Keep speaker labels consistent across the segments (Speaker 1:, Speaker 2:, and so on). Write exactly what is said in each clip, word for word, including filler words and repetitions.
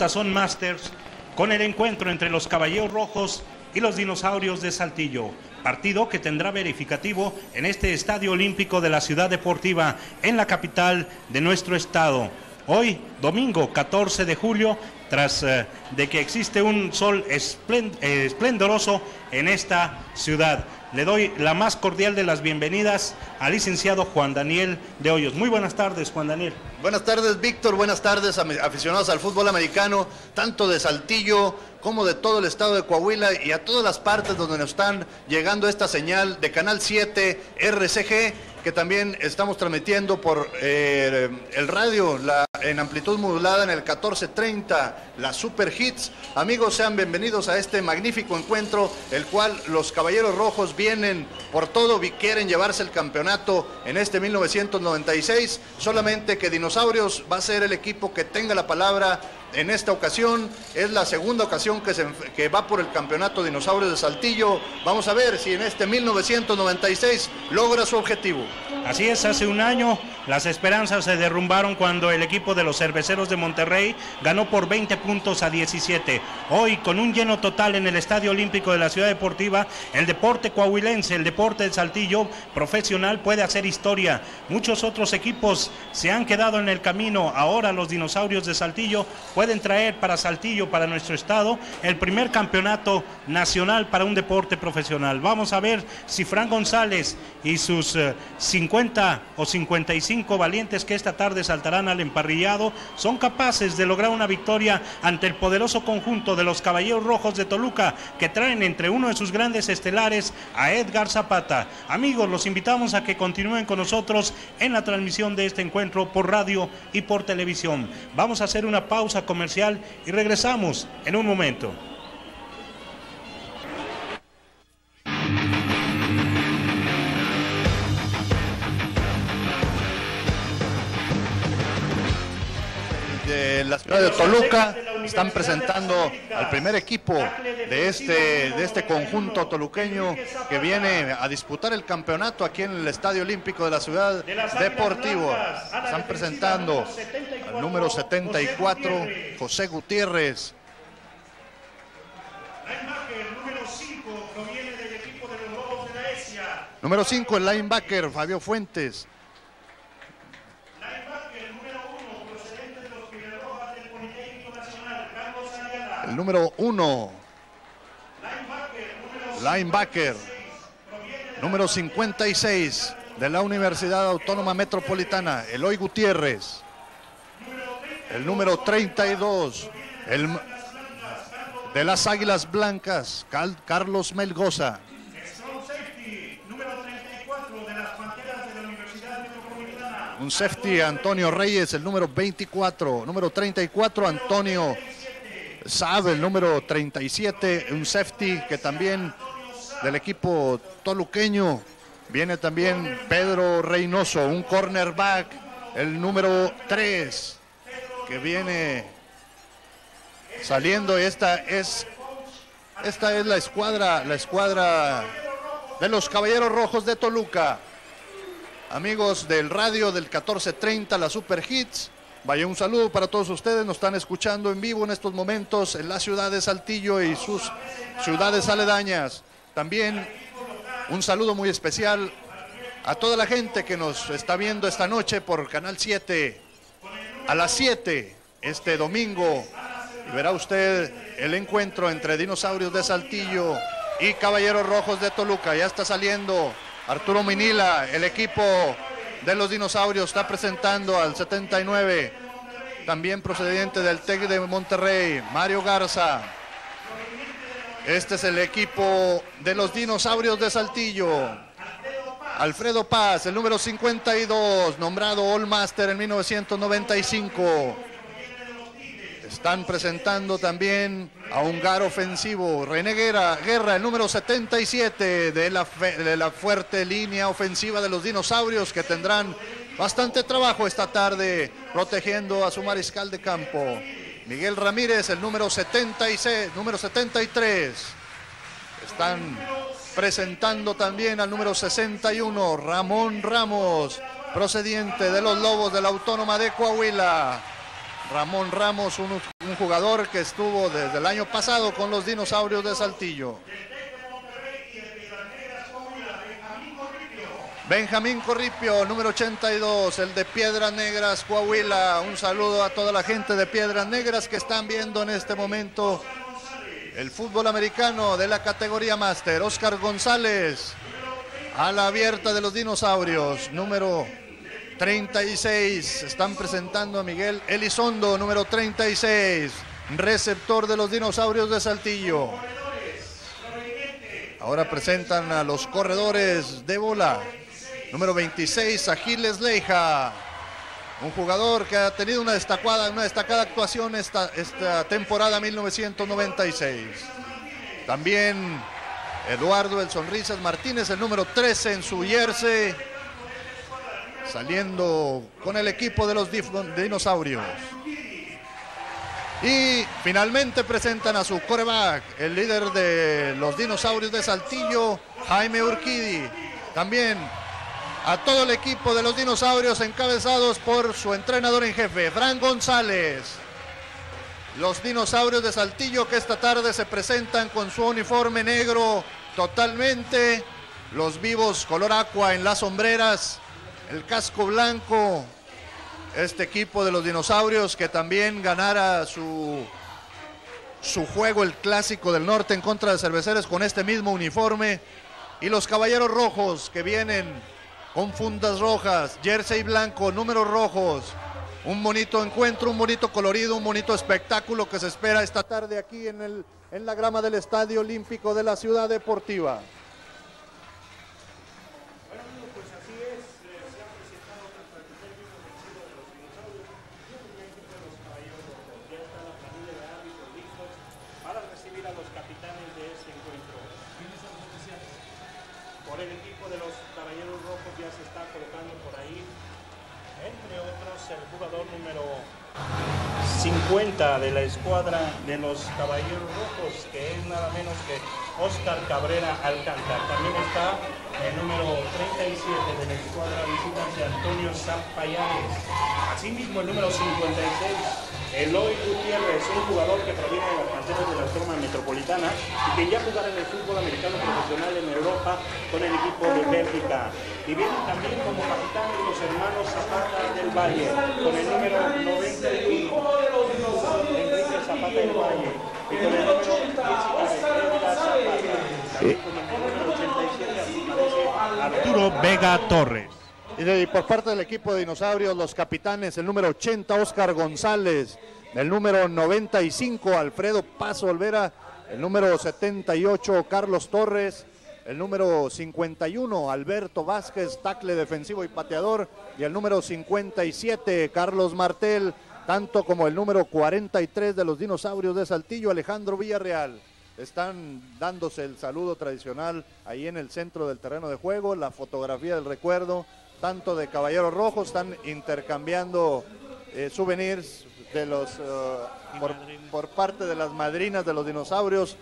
Speaker 1: Tazón Masters con el encuentro entre los Caballeros Rojos y los Dinosaurios de Saltillo. Partido que tendrá verificativo en este Estadio Olímpico de la Ciudad Deportiva, en la capital de nuestro estado. Hoy, domingo catorce de julio, tras eh, de que existe un sol esplend eh, esplendoroso en esta ciudad. Le doy la más cordial de las bienvenidas al licenciado Juan Daniel de Hoyos. Muy buenas tardes, Juan Daniel.
Speaker 2: Buenas tardes, Víctor. Buenas tardes, aficionados al fútbol americano, tanto de Saltillo como de todo el estado de Coahuila y a todas las partes donde nos están llegando esta señal de Canal siete R C G, que también estamos transmitiendo por eh, el radio la, en amplitud modulada en el catorce treinta, la Super Hits. Amigos, sean bienvenidos a este magnífico encuentro, el cual los Caballeros Rojos vienen por todo, quieren llevarse el campeonato en este mil novecientos noventa y seis, solamente que Dinosaurios va a ser el equipo que tenga la palabra en esta ocasión. Es la segunda ocasión que, se, que va por el campeonato Dinosaurios de Saltillo. Vamos a ver si en este mil novecientos noventa y seis logra su objetivo.
Speaker 1: Así es, hace un año las esperanzas se derrumbaron cuando el equipo de los Cerveceros de Monterrey ganó por veinte puntos a diecisiete. Hoy, con un lleno total en el Estadio Olímpico de la Ciudad Deportiva, el deporte coahuilense, el deporte de Saltillo profesional puede hacer historia. Muchos otros equipos se han quedado en el camino. Ahora los Dinosaurios de Saltillo pueden traer para Saltillo, para nuestro estado, el primer campeonato nacional para un deporte profesional. Vamos a ver si Fran González y sus uh, cincuenta o cincuenta y cinco valientes que esta tarde saltarán al emparrillado son capaces de lograr una victoria ante el poderoso conjunto de los Caballeros Rojos de Toluca, que traen entre uno de sus grandes estelares a Edgar Zapata. Amigos, los invitamos a que continúen con nosotros en la transmisión de este encuentro por radio y por televisión. Vamos a hacer una pausa comercial y regresamos en un momento.
Speaker 2: De la ciudad de Toluca están presentando al primer equipo de este, de este conjunto toluqueño que viene a disputar el campeonato aquí en el Estadio Olímpico de la Ciudad Deportiva. Están presentando al número setenta y cuatro, José Gutiérrez. Número cinco, el linebacker Fabio Fuentes. El número uno, linebacker, número cincuenta y seis de la Universidad Autónoma Metropolitana, Eloy Gutiérrez. El número treinta y dos, el, de las Águilas Blancas, Cal, Carlos Melgoza. Un safety, Antonio Reyes, el número veinticuatro, número treinta y cuatro, Antonio Sabe, el número treinta y siete, un safety que también del equipo toluqueño. Viene también Pedro Reynoso, un cornerback, el número tres, que viene saliendo. Esta es, esta es la escuadra, la escuadra de los Caballeros Rojos de Toluca. Amigos del radio del catorce treinta, la Super Hits. Vaya, un saludo para todos ustedes, nos están escuchando en vivo en estos momentos en la ciudad de Saltillo y sus ciudades aledañas. También un saludo muy especial a toda la gente que nos está viendo esta noche por Canal siete a las siete este domingo. Y verá usted el encuentro entre Dinosaurios de Saltillo y Caballeros Rojos de Toluca. Ya está saliendo Arturo Minila, el equipo de los Dinosaurios está presentando al setenta y nueve, también procedente del TEC de Monterrey, Mario Garza. Este es el equipo de los Dinosaurios de Saltillo. Alfredo Paz, el número cincuenta y dos, nombrado All Master en mil novecientos noventa y cinco. Están presentando también a un gar ofensivo, René Guerra, Guerra, el número setenta y siete de la, de la fuerte línea ofensiva de los Dinosaurios, que tendrán bastante trabajo esta tarde protegiendo a su mariscal de campo. Miguel Ramírez, el número setenta y seis, número setenta y tres. Están presentando también al número sesenta y uno, Ramón Ramos, procediente de los Lobos de la Autónoma de Coahuila. Ramón Ramos, un, un un jugador que estuvo desde el año pasado con los Dinosaurios de Saltillo. Benjamín Corripio, número ochenta y dos, el de Piedras Negras, Coahuila. Un saludo a toda la gente de Piedras Negras que están viendo en este momento el fútbol americano de la categoría máster. Oscar González, a la abierta de los Dinosaurios, número treinta y seis. Están presentando a Miguel Elizondo, número treinta y seis, receptor de los Dinosaurios de Saltillo. Ahora presentan a los corredores de bola. Número veintiséis, Agiles Leija, un jugador que ha tenido una destacada, una destacada actuación esta, esta temporada mil novecientos noventa y seis. También Eduardo El Sonrisas Martínez, el número trece en su jersey, saliendo con el equipo de los Dinosaurios. Y finalmente presentan a su quarterback, el líder de los Dinosaurios de Saltillo, Jaime Urquidi. También a todo el equipo de los Dinosaurios, encabezados por su entrenador en jefe, Fran González. Los Dinosaurios de Saltillo, que esta tarde se presentan con su uniforme negro totalmente, los vivos color aqua en las sombreras, el casco blanco. Este equipo de los Dinosaurios que también ganara su, su juego, el Clásico del Norte en contra de Cerveceros, con este mismo uniforme. Y los Caballeros Rojos, que vienen con fundas rojas, jersey blanco, números rojos. Un bonito encuentro, un bonito colorido, un bonito espectáculo que se espera esta tarde aquí en, el, en la grama del Estadio Olímpico de la Ciudad Deportiva.
Speaker 1: Por el equipo de los Caballeros Rojos ya se está colocando por ahí, entre otros, el jugador número cincuenta de la escuadra de los Caballeros Rojos, que es nada menos que Oscar Cabrera Alcántar. También está el número treinta y siete de la escuadra visitante, Antonio Zampayares. Asimismo, el número cincuenta y seis, Eloy Gutiérrez, un jugador que proviene de las canteras de la Roma Metropolitana y que ya jugará en el fútbol americano profesional en Europa con el equipo de Bélgica. Y vienen también como capitanes los hermanos Zapata del Valle, con el número noventa y uno, Enrique Zapata del Valle, y con el número Jessica Zapata, también con el número ochenta y siete aparece Arturo Vega Torres.
Speaker 2: Y, de, y por parte del equipo de Dinosaurios, los capitanes, el número ochenta, Oscar González, el número noventa y cinco, Alfredo Pazo Olvera, el número setenta y ocho, Carlos Torres, el número cincuenta y uno, Alberto Vázquez, tackle defensivo y pateador, y el número cincuenta y siete, Carlos Martel, tanto como el número cuarenta y tres de los Dinosaurios de Saltillo, Alejandro Villarreal. Están dándose el saludo tradicional ahí en el centro del terreno de juego, la fotografía del recuerdo, tanto de Caballeros Rojos, están intercambiando eh, souvenirs de los uh, por, por parte de las madrinas de los Dinosaurios,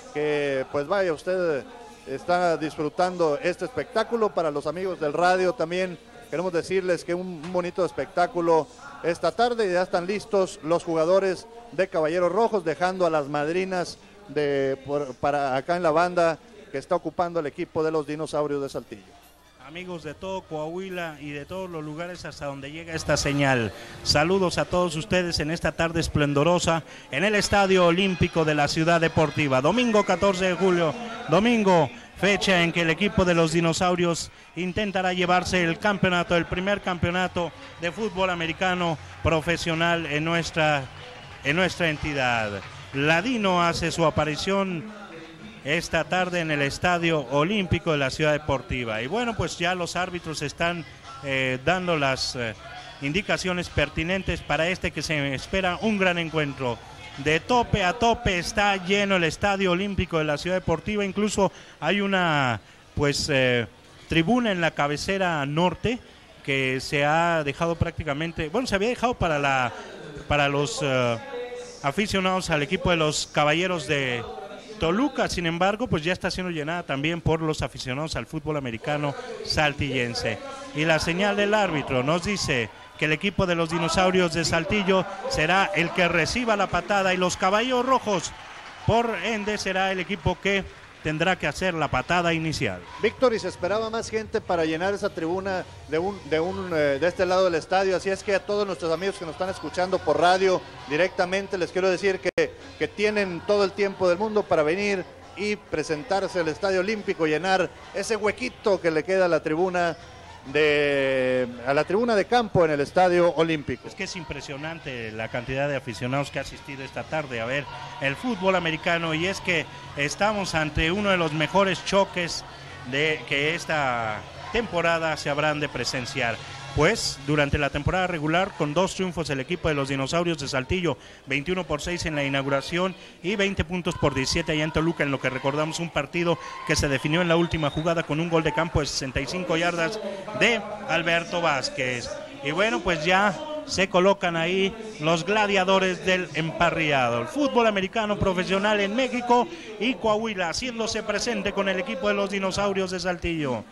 Speaker 2: que pues vaya, usted está disfrutando este espectáculo. Para los amigos del radio también queremos decirles que un, un bonito espectáculo esta tarde. Ya están listos los jugadores de Caballeros Rojos, dejando a las madrinas de por, para acá en la banda que está ocupando el equipo de los Dinosaurios de Saltillo.
Speaker 1: Amigos de todo Coahuila y de todos los lugares hasta donde llega esta señal, saludos a todos ustedes en esta tarde esplendorosa en el Estadio Olímpico de la Ciudad Deportiva. Domingo catorce de julio, domingo, fecha en que el equipo de los Dinosaurios intentará llevarse el campeonato, el primer campeonato de fútbol americano profesional en nuestra, en nuestra entidad. Ladino hace su aparición esta tarde en el Estadio Olímpico de la Ciudad Deportiva. Y bueno, pues ya los árbitros están eh, dando las eh, indicaciones pertinentes para este que se espera un gran encuentro. De tope a tope está lleno el Estadio Olímpico de la Ciudad Deportiva. Incluso hay una pues eh, tribuna en la cabecera norte que se ha dejado prácticamente, bueno, se había dejado para la para los eh, aficionados al equipo de los Caballeros de Toluca, sin embargo, pues ya está siendo llenada también por los aficionados al fútbol americano saltillense. Y la señal del árbitro nos dice que el equipo de los dinosaurios de Saltillo será el que reciba la patada y los caballos rojos, por ende, será el equipo que tendrá que hacer la patada inicial.
Speaker 2: Víctor, y se esperaba más gente para llenar esa tribuna de un de un eh, de este lado del estadio, así es que a todos nuestros amigos que nos están escuchando por radio directamente les quiero decir que, que tienen todo el tiempo del mundo para venir y presentarse al Estadio Olímpico, llenar ese huequito que le queda a la tribuna de a la tribuna de campo en el Estadio Olímpico.
Speaker 1: Es que es impresionante la cantidad de aficionados que ha asistido esta tarde a ver el fútbol americano, y es que estamos ante uno de los mejores choques de que esta temporada se habrán de presenciar. Pues durante la temporada regular, con dos triunfos, el equipo de los dinosaurios de Saltillo, veintiuno por seis en la inauguración y veinte puntos por diecisiete allá en Toluca, en lo que recordamos un partido que se definió en la última jugada con un gol de campo de sesenta y cinco yardas de Alberto Vázquez. Y bueno, pues ya se colocan ahí los gladiadores del emparrillado. El fútbol americano profesional en México y Coahuila haciéndose presente con el equipo de los dinosaurios de Saltillo.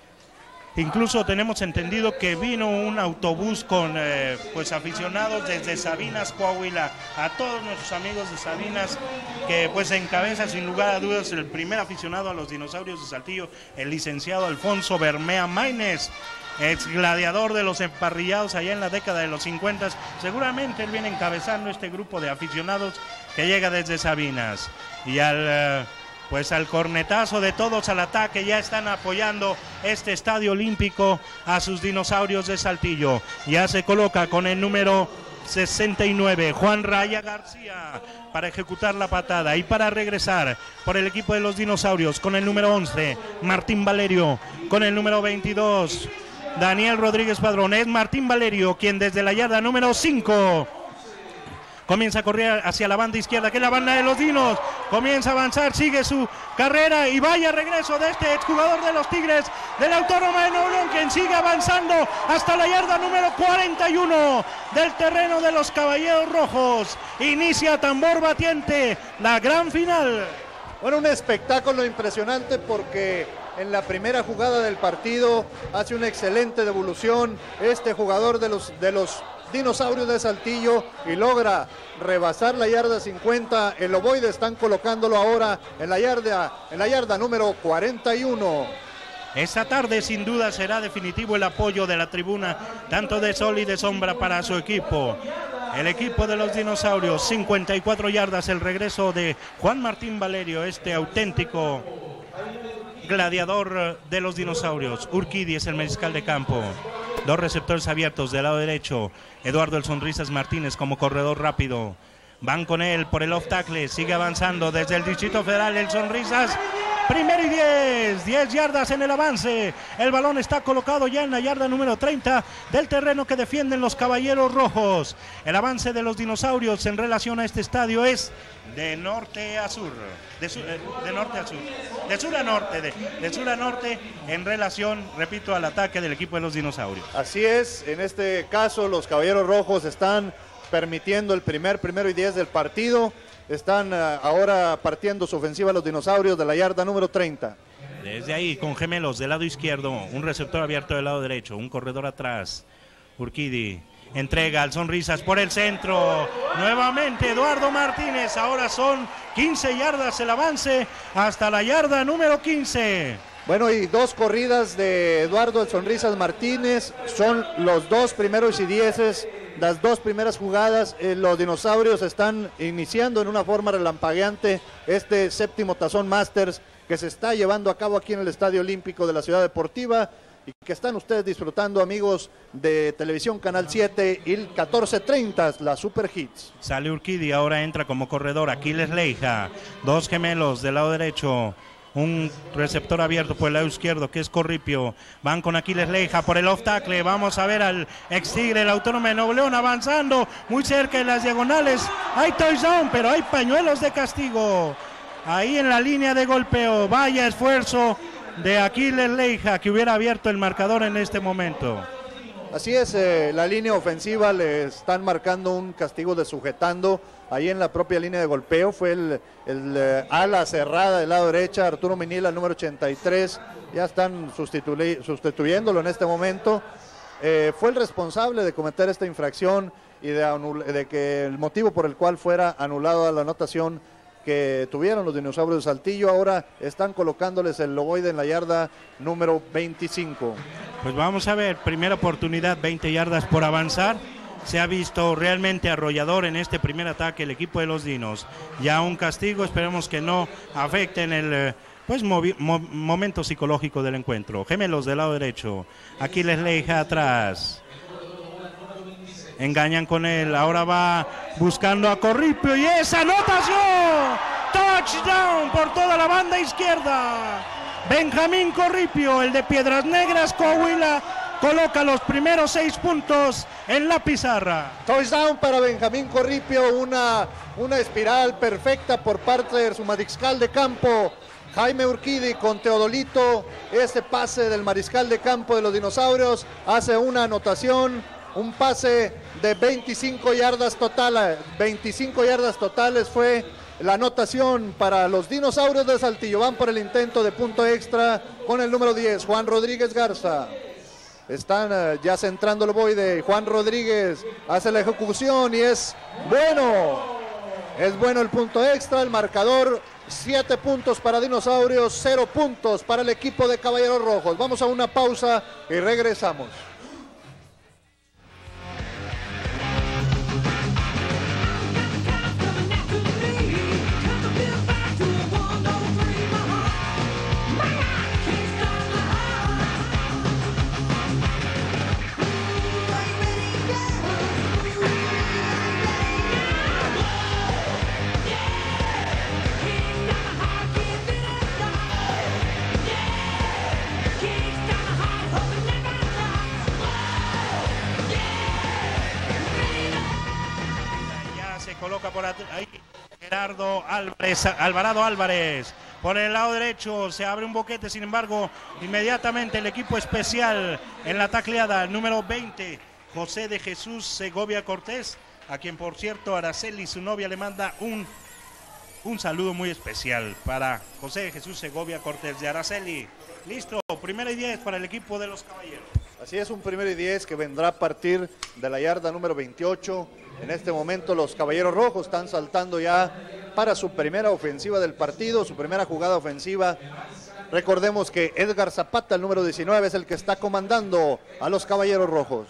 Speaker 1: Incluso tenemos entendido que vino un autobús con eh, pues aficionados desde Sabinas, Coahuila. A todos nuestros amigos de Sabinas, que pues encabeza sin lugar a dudas el primer aficionado a los dinosaurios de Saltillo, el licenciado Alfonso Bermea Maínez, ex gladiador de los emparrillados allá en la década de los cincuenta. Seguramente él viene encabezando este grupo de aficionados que llega desde Sabinas. Y al... Eh, Pues al cornetazo de todos al ataque ya están apoyando este Estadio Olímpico a sus dinosaurios de Saltillo. Ya se coloca con el número sesenta y nueve, Juan Raya García, para ejecutar la patada, y para regresar por el equipo de los dinosaurios con el número once, Martín Valerio, con el número veintidós, Daniel Rodríguez Padrón. Es Martín Valerio quien desde la yarda número cinco comienza a correr hacia la banda izquierda, que es la banda de los dinos. Comienza a avanzar, sigue su carrera y vaya regreso de este exjugador de los Tigres del Autónoma de Nuevo León, quien sigue avanzando hasta la yarda número cuarenta y uno del terreno de los Caballeros Rojos. Inicia tambor batiente la gran final.
Speaker 2: Bueno, un espectáculo impresionante porque en la primera jugada del partido hace una excelente devolución este jugador de los de los dinosaurios de Saltillo y logra rebasar la yarda cincuenta. El ovoide están colocándolo ahora en la yarda, en la yarda número cuarenta y uno.
Speaker 1: Esta tarde sin duda será definitivo el apoyo de la tribuna, tanto de sol y de sombra, para su equipo. El equipo de los dinosaurios, cincuenta y cuatro yardas, el regreso de Juan Martín Valerio, este auténtico gladiador de los dinosaurios. Urquidi es el mariscal de campo. Dos receptores abiertos del lado derecho. Eduardo El Sonrisas Martínez como corredor rápido. Van con él por el off tackle. Sigue avanzando desde el Distrito Federal El Sonrisas. Primero y diez, diez yardas en el avance. El balón está colocado ya en la yarda número treinta del terreno que defienden los Caballeros Rojos. El avance de los dinosaurios en relación a este estadio es de norte a sur. De, sur, de norte a sur. De sur a norte. De, de sur a norte en relación, repito, al ataque del equipo de los dinosaurios.
Speaker 2: Así es, en este caso los Caballeros Rojos están permitiendo el primer, primero y diez del partido. Están uh, ahora partiendo su ofensiva los dinosaurios de la yarda número treinta.
Speaker 1: Desde ahí, con gemelos del lado izquierdo, un receptor abierto del lado derecho, un corredor atrás. Urquidi entrega al Sonrisas por el centro. Nuevamente Eduardo Martínez. Ahora son quince yardas el avance hasta la yarda número quince.
Speaker 2: Bueno, y dos corridas de Eduardo El Sonrisas Martínez. Son los dos primeros y dieces. Las dos primeras jugadas, eh, los dinosaurios están iniciando en una forma relampagueante este séptimo Tazón Masters que se está llevando a cabo aquí en el Estadio Olímpico de la Ciudad Deportiva y que están ustedes disfrutando, amigos de Televisión Canal siete y el catorce treinta, la Super Hits.
Speaker 1: Sale Urquidi, ahora entra como corredor Aquiles Leija, dos gemelos del lado derecho. Un receptor abierto por el lado izquierdo que es Corripio. Van con Aquiles Leija por el off tackle. Vamos a ver al ex Tigre, el Autónoma de Nuevo León, avanzando muy cerca de las diagonales. Hay touchdown, pero hay pañuelos de castigo ahí en la línea de golpeo. Vaya esfuerzo de Aquiles Leija, que hubiera abierto el marcador en este momento.
Speaker 2: Así es, eh, la línea ofensiva le están marcando un castigo de sujetando ahí en la propia línea de golpeo. Fue el, el eh, ala cerrada del lado derecha, Arturo Minila, el número ochenta y tres. Ya están sustitu- sustituyéndolo en este momento. Eh, fue el responsable de cometer esta infracción y de, anul- de que el motivo por el cual fuera anulada la anotación que tuvieron los dinosaurios de Saltillo. Ahora están colocándoles el logoide en la yarda número veinticinco.
Speaker 1: Pues vamos a ver, primera oportunidad, veinte yardas por avanzar. Se ha visto realmente arrollador en este primer ataque el equipo de los Dinos. Ya un castigo, esperemos que no afecte en el pues, movi- mo- momento psicológico del encuentro. Gemelos del lado derecho, aquí les leja atrás. Engañan con él, ahora va buscando a Corripio y esa anotación. Touchdown por toda la banda izquierda. Benjamín Corripio, el de Piedras Negras, Coahuila, coloca los primeros seis puntos en la pizarra.
Speaker 2: Touchdown para Benjamín Corripio, una, una espiral perfecta por parte de su mariscal de campo, Jaime Urquidi, con Teodolito. Este pase del mariscal de campo de los dinosaurios hace una anotación, un pase de veinticinco yardas totales. veinticinco yardas totales fue la anotación para los dinosaurios de Saltillo. Van por el intento de punto extra con el número diez, Juan Rodríguez Garza. Están uh, ya centrando el boide. Juan Rodríguez hace la ejecución y es bueno. Es bueno el punto extra. El marcador, siete puntos para Dinosaurios, cero puntos para el equipo de Caballeros Rojos. Vamos a una pausa y regresamos.
Speaker 1: Coloca por ahí Gerardo Álvarez, Alvarado Álvarez. Por el lado derecho se abre un boquete, sin embargo, inmediatamente el equipo especial en la tacleada, número veinte, José de Jesús Segovia Cortés, a quien por cierto Araceli, su novia, le manda un, un saludo muy especial para José de Jesús Segovia Cortés de Araceli. Listo, primera y diez para el equipo de los Caballeros.
Speaker 2: Así es, un primero y diez que vendrá a partir de la yarda número veintiocho. En este momento los Caballeros Rojos están saltando ya para su primera ofensiva del partido, su primera jugada ofensiva. Recordemos que Edgar Zapata, el número diecinueve, es el que está comandando a los Caballeros Rojos.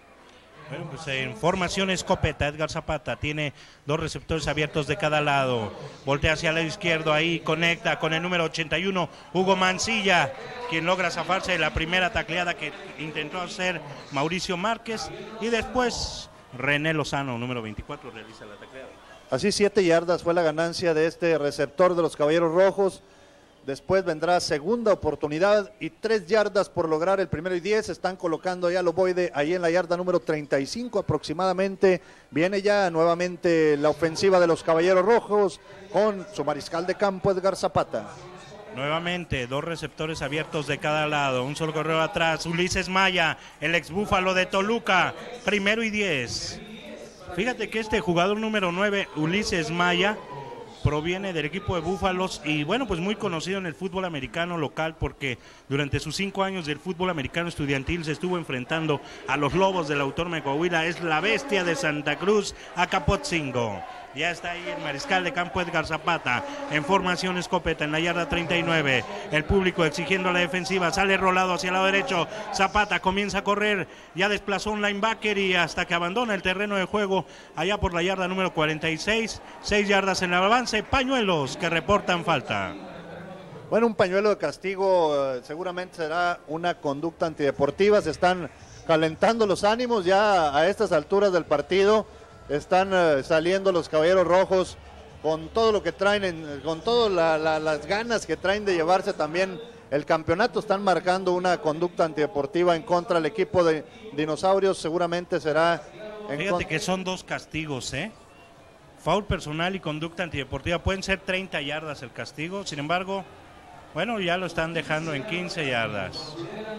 Speaker 1: Bueno, pues en formación escopeta, Edgar Zapata tiene dos receptores abiertos de cada lado. Voltea hacia el lado izquierdo, ahí conecta con el número ochenta y uno, Hugo Mancilla, quien logra zafarse de la primera tacleada que intentó hacer Mauricio Márquez. Y después René Lozano, número veinticuatro, realiza la tacleada.
Speaker 2: Así, siete yardas fue la ganancia de este receptor de los Caballeros Rojos. Después vendrá segunda oportunidad y tres yardas por lograr el primero y diez. Están colocando ya el ovoide ahí en la yarda número treinta y cinco aproximadamente. Viene ya nuevamente la ofensiva de los Caballeros Rojos con su mariscal de campo, Edgar Zapata.
Speaker 1: Nuevamente, dos receptores abiertos de cada lado, un solo correo atrás, Ulises Maya, el ex Búfalo de Toluca, primero y diez. Fíjate que este jugador número nueve, Ulises Maya, proviene del equipo de Búfalos y bueno, pues muy conocido en el fútbol americano local porque durante sus cinco años del fútbol americano estudiantil se estuvo enfrentando a los Lobos del Autónoma de Coahuila. Es la bestia de Santa Cruz, Acapotzingo. Ya está ahí el mariscal de campo Edgar Zapata en formación escopeta en la yarda treinta y nueve. El público exigiendo la defensiva, sale rolado hacia el lado derecho. Zapata comienza a correr, ya desplazó un linebacker y hasta que abandona el terreno de juego allá por la yarda número cuarenta y seis. Seis yardas en el avance, pañuelos que reportan falta.
Speaker 2: Bueno, un pañuelo de castigo eh, seguramente será una conducta antideportiva. Se están calentando los ánimos ya a estas alturas del partido. Están uh, saliendo los Caballeros Rojos con todo lo que traen, en, con todas la, la, las ganas que traen de llevarse también el campeonato. Están marcando una conducta antideportiva en contra del equipo de Dinosaurios. Seguramente será... En
Speaker 1: Fíjate que son dos castigos, ¿eh? Foul personal y conducta antideportiva. Pueden ser treinta yardas el castigo, sin embargo, bueno, ya lo están dejando en quince yardas.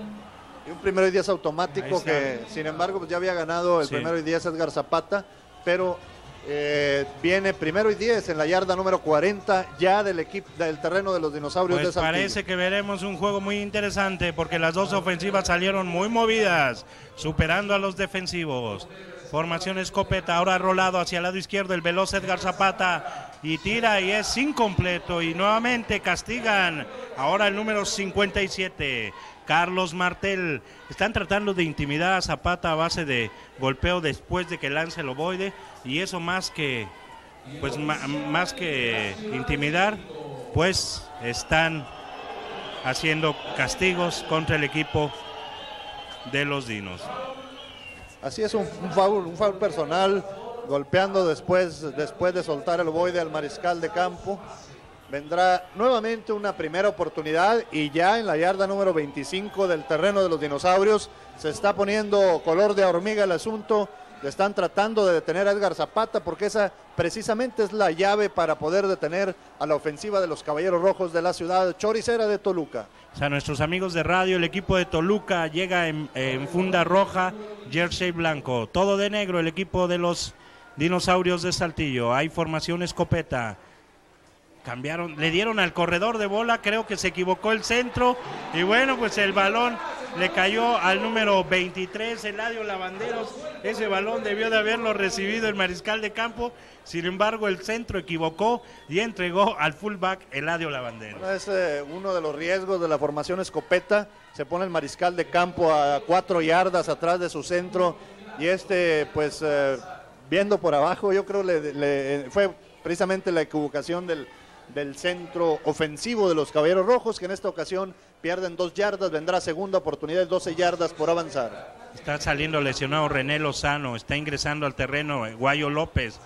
Speaker 2: Y un primero y diez automático que, sin embargo, pues ya había ganado el
Speaker 1: sí.
Speaker 2: primero y diez Edgar Zapata. Pero Eh, viene primero y diez en la yarda número cuarenta ya del equipo del terreno de los dinosaurios
Speaker 1: pues
Speaker 2: de Saltillo.
Speaker 1: Parece que veremos un juego muy interesante porque las dos ofensivas salieron muy movidas, superando a los defensivos. Formación escopeta, ahora rolado hacia el lado izquierdo el veloz Edgar Zapata y tira y es incompleto y nuevamente castigan. Ahora el número cincuenta y siete, Carlos Martel. Están tratando de intimidar a Zapata a base de golpeo después de que lance el ovoide y eso más que, pues más que intimidar, pues están haciendo castigos contra el equipo de los Dinos.
Speaker 2: Así es, un, un, foul, un foul personal, golpeando después, después de soltar el ovoide al mariscal de campo. Vendrá nuevamente una primera oportunidad y ya en la yarda número veinticinco del terreno de los dinosaurios se está poniendo color de hormiga el asunto. Están tratando de detener a Edgar Zapata porque esa precisamente es la llave para poder detener a la ofensiva de los Caballeros Rojos de la ciudad choricera de Toluca.
Speaker 1: O sea, nuestros amigos de radio, el equipo de Toluca llega en, en funda roja, jersey blanco, todo de negro el equipo de los dinosaurios de Saltillo. Hay formación escopeta. Cambiaron, le dieron al corredor de bola, creo que se equivocó el centro y bueno, pues el balón le cayó al número veintitrés, Eladio Lavanderos. Ese balón debió de haberlo recibido el mariscal de campo, sin embargo el centro equivocó y entregó al fullback Eladio Lavanderos.
Speaker 2: Bueno, es eh, uno de los riesgos de la formación escopeta, se pone el mariscal de campo a cuatro yardas atrás de su centro y este pues eh, viendo por abajo, yo creo le, le fue precisamente la equivocación del del centro ofensivo de los Caballeros Rojos, que en esta ocasión pierden dos yardas, vendrá segunda oportunidad, doce yardas por avanzar.
Speaker 1: Está saliendo lesionado René Lozano, está ingresando al terreno Guayo López.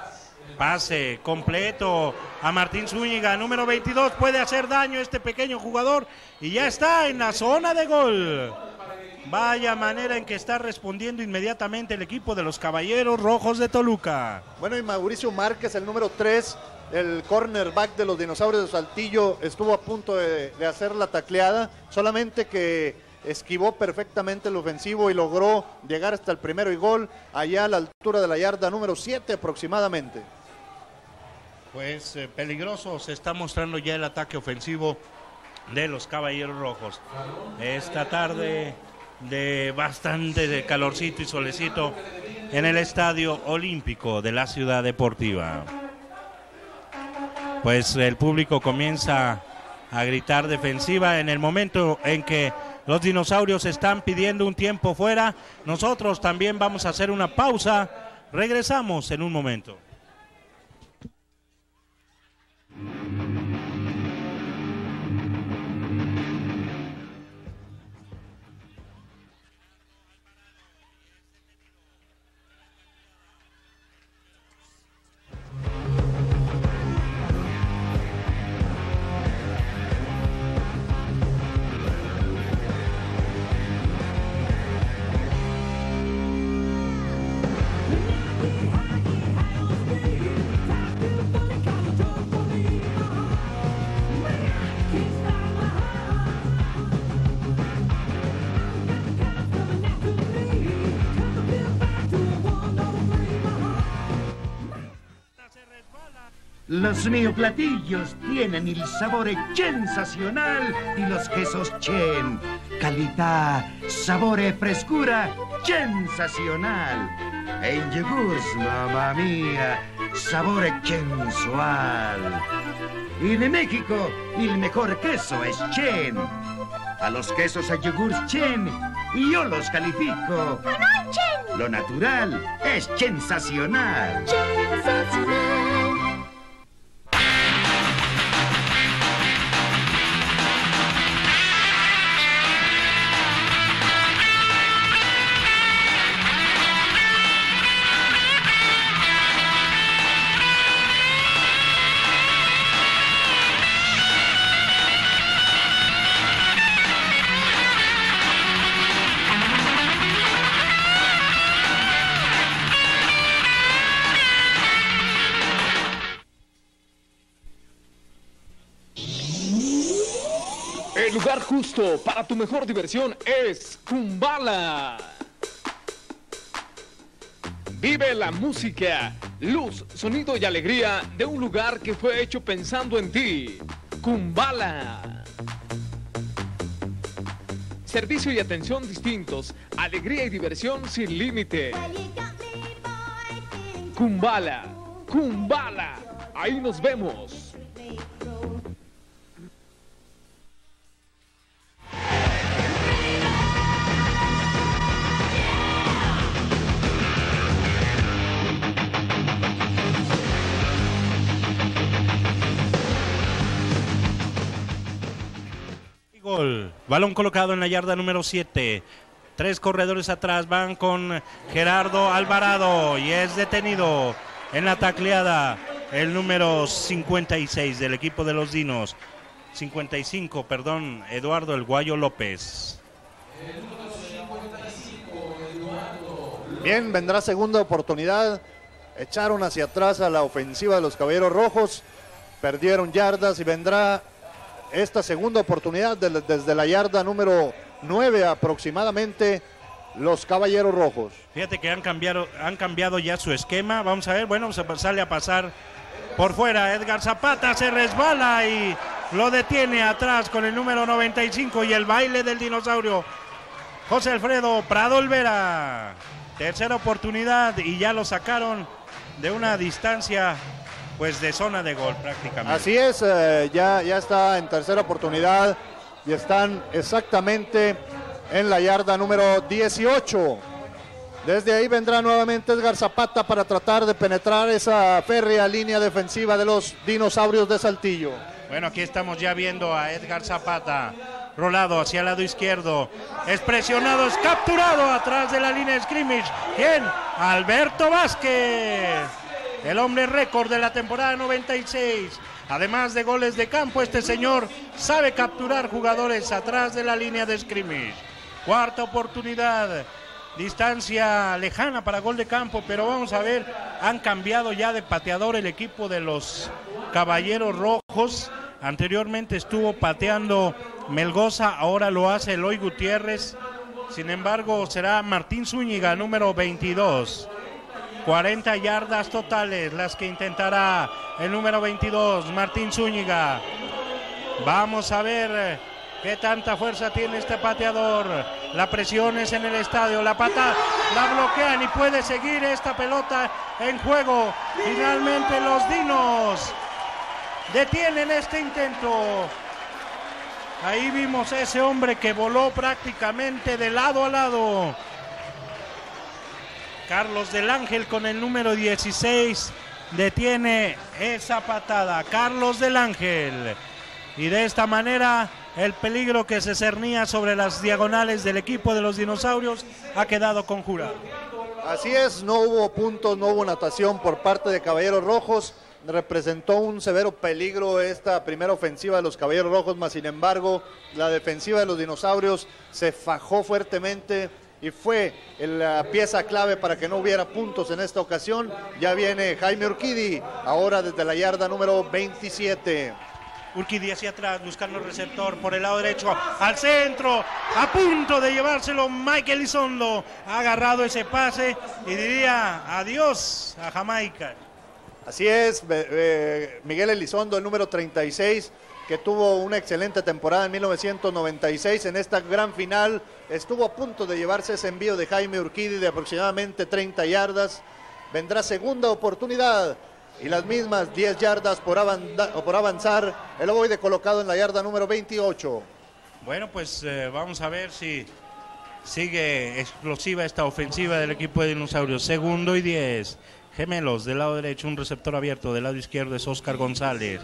Speaker 1: Pase completo a Martín Zúñiga, número veintidós, puede hacer daño este pequeño jugador y ya está en la zona de gol. Vaya manera en que está respondiendo inmediatamente el equipo de los Caballeros Rojos de Toluca.
Speaker 2: Bueno, y Mauricio Márquez, el número tres, el cornerback de los dinosaurios de Saltillo, estuvo a punto de, de hacer la tacleada, solamente que esquivó perfectamente el ofensivo y logró llegar hasta el primero y gol, allá a la altura de la yarda número siete aproximadamente.
Speaker 1: Pues eh, peligroso se está mostrando ya el ataque ofensivo de los Caballeros Rojos. Esta tarde de bastante de calorcito y solecito en el Estadio Olímpico de la Ciudad Deportiva. Pues el público comienza a gritar defensiva en el momento en que los dinosaurios están pidiendo un tiempo fuera. Nosotros también vamos a hacer una pausa. Regresamos en un momento.
Speaker 3: Los neoplatillos tienen el sabor sensacional y los quesos Chen. Calidad, sabor y frescura sensacional. En yogures, mamá mía, sabor sensual. Y de México, el mejor queso es Chen. A los quesos a yogur Chen, yo los califico.
Speaker 4: No, no, Chen.
Speaker 3: Lo natural es sensacional.
Speaker 4: Sensacional.
Speaker 5: El lugar justo para tu mejor diversión es Kumbala. Vive la música, Luz, sonido y alegría de un lugar que fue hecho pensando en ti. Kumbala. Servicio y atención distintos, alegría y diversión sin límite. Kumbala, Kumbala, ahí nos vemos.
Speaker 1: Gol. Balón colocado en la yarda número siete. Tres corredores atrás van con Gerardo Alvarado y es detenido en la tacleada el número cincuenta y seis del equipo de los Dinos. cincuenta y cinco, perdón, Eduardo El Guayo López.
Speaker 2: Bien, vendrá segunda oportunidad. Echaron hacia atrás a la ofensiva de los Caballeros Rojos. Perdieron yardas y vendrá esta segunda oportunidad de, desde la yarda número nueve aproximadamente, los Caballeros Rojos.
Speaker 1: Fíjate que han cambiado, han cambiado ya su esquema. Vamos a ver, bueno, se sale a pasar por fuera. Edgar Zapata se resbala y lo detiene atrás con el número noventa y cinco y el baile del dinosaurio. José Alfredo Prado Olvera. Tercera oportunidad y ya lo sacaron de una distancia pues de zona de gol prácticamente.
Speaker 2: Así es, eh, ya, ya está en tercera oportunidad y están exactamente en la yarda número dieciocho. Desde ahí vendrá nuevamente Edgar Zapata para tratar de penetrar esa férrea línea defensiva de los Dinosaurios de Saltillo.
Speaker 1: Bueno, aquí estamos ya viendo a Edgar Zapata rolado hacia el lado izquierdo, es presionado, es capturado atrás de la línea de scrimmage. ¿Quién? Alberto Vázquez, el hombre récord de la temporada noventa y seis. Además de goles de campo, este señor sabe capturar jugadores atrás de la línea de scrimmage. Cuarta oportunidad, distancia lejana para gol de campo, pero vamos a ver, han cambiado ya de pateador el equipo de los Caballeros Rojos. Anteriormente estuvo pateando Melgoza, ahora lo hace Eloy Gutiérrez. Sin embargo, será Martín Zúñiga, número veintidós. cuarenta yardas totales las que intentará el número veintidós, Martín Zúñiga. Vamos a ver qué tanta fuerza tiene este pateador. La presión es en el estadio, la pata la bloquean y puede seguir esta pelota en juego. Finalmente los Dinos detienen este intento. Ahí vimos a ese hombre que voló prácticamente de lado a lado. Carlos del Ángel con el número dieciséis detiene esa patada. Carlos del Ángel. Y de esta manera el peligro que se cernía sobre las diagonales del equipo de los Dinosaurios ha quedado conjurado.
Speaker 2: Así es, no hubo puntos, no hubo natación por parte de Caballeros Rojos. Representó un severo peligro esta primera ofensiva de los Caballeros Rojos, mas sin embargo la defensiva de los Dinosaurios se fajó fuertemente y fue la pieza clave para que no hubiera puntos en esta ocasión. Ya viene Jaime Urquidi, ahora desde la yarda número veintisiete.
Speaker 1: Urquidi hacia atrás, buscando el receptor por el lado derecho, al centro, a punto de llevárselo Michael Elizondo. Ha agarrado ese pase y diría adiós a Jamaica.
Speaker 2: Así es, eh, Miguel Elizondo, el número treinta y seis, que tuvo una excelente temporada en mil novecientos noventa y seis. En esta gran final estuvo a punto de llevarse ese envío de Jaime Urquidi de aproximadamente treinta yardas. Vendrá segunda oportunidad y las mismas diez yardas por, por avanzar. El ovoide colocado en la yarda número veintiocho.
Speaker 1: Bueno, pues eh, vamos a ver si sigue explosiva esta ofensiva del equipo de Dinosaurios. Segundo y diez. Gemelos del lado derecho, un receptor abierto. Del lado izquierdo es Oscar González.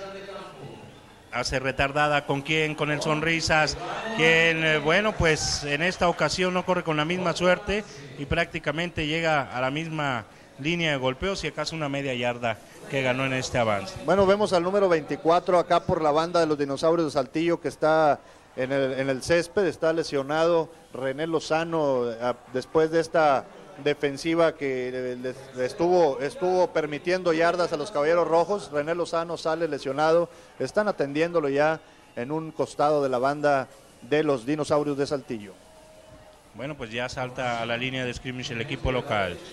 Speaker 1: Hace retardada con quién, con el Sonrisas, quien, eh, bueno, pues en esta ocasión no corre con la misma suerte y prácticamente llega a la misma línea de golpeo, si acaso una media yarda que ganó en este avance.
Speaker 2: Bueno, vemos al número veinticuatro acá por la banda de los Dinosaurios de Saltillo, que está en el, en el césped, está lesionado. René Lozano, a, después de esta defensiva que les, les estuvo, estuvo permitiendo yardas a los Caballeros Rojos, René Lozano sale lesionado. Están atendiéndolo ya en un costado de la banda de los Dinosaurios de Saltillo.
Speaker 1: Bueno, pues ya salta a la línea de scrimmage el equipo local.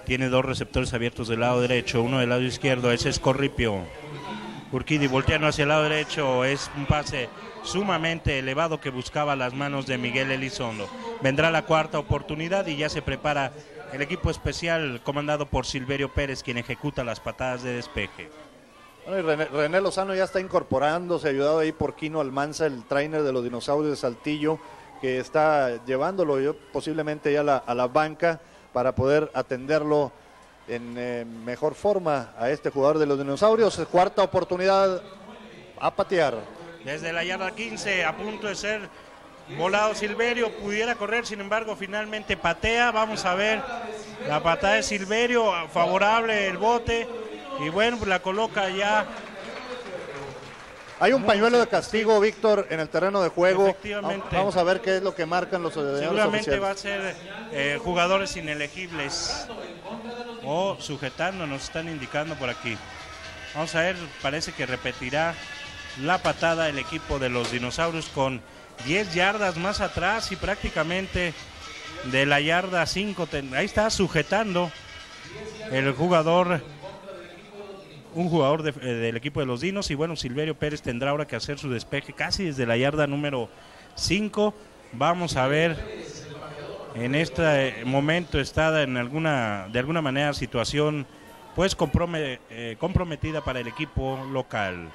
Speaker 1: Tiene dos receptores abiertos del lado derecho, uno del lado izquierdo, ese es Corripio. Urquidi volteando hacia el lado derecho, es un pase sumamente elevado que buscaba las manos de Miguel Elizondo. Vendrá la cuarta oportunidad y ya se prepara el equipo especial comandado por Silverio Pérez, quien ejecuta las patadas de despeje.
Speaker 2: Bueno, y René, René Lozano ya está incorporándose, ayudado ahí por Quino Almanza, el trainer de los Dinosaurios de Saltillo, que está llevándolo yo, posiblemente ya a la, a la banca para poder atenderlo en eh, mejor forma a este jugador de los Dinosaurios. Cuarta oportunidad a patear.
Speaker 1: Desde la yarda quince, a punto de ser volado Silverio, pudiera correr, sin embargo finalmente patea. Vamos a ver la patada de Silverio, favorable el bote, y bueno, pues la coloca ya.
Speaker 2: Hay un pañuelo de castigo, Víctor, en el terreno de juego.
Speaker 1: Efectivamente.
Speaker 2: Vamos a ver qué es lo que marcan los oficiales.
Speaker 1: Seguramente va a ser eh, jugadores inelegibles o sujetando, nos están indicando por aquí. Vamos a ver, parece que repetirá la patada el equipo de los Dinosaurios con diez yardas más atrás y prácticamente de la yarda cinco. Ahí está sujetando el jugador, un jugador de, eh, del equipo de los Dinos, y bueno, Silverio Pérez tendrá ahora que hacer su despeje casi desde la yarda número cinco. Vamos a ver, en este momento está en alguna, de alguna manera situación pues comprome, eh, comprometida para el equipo local.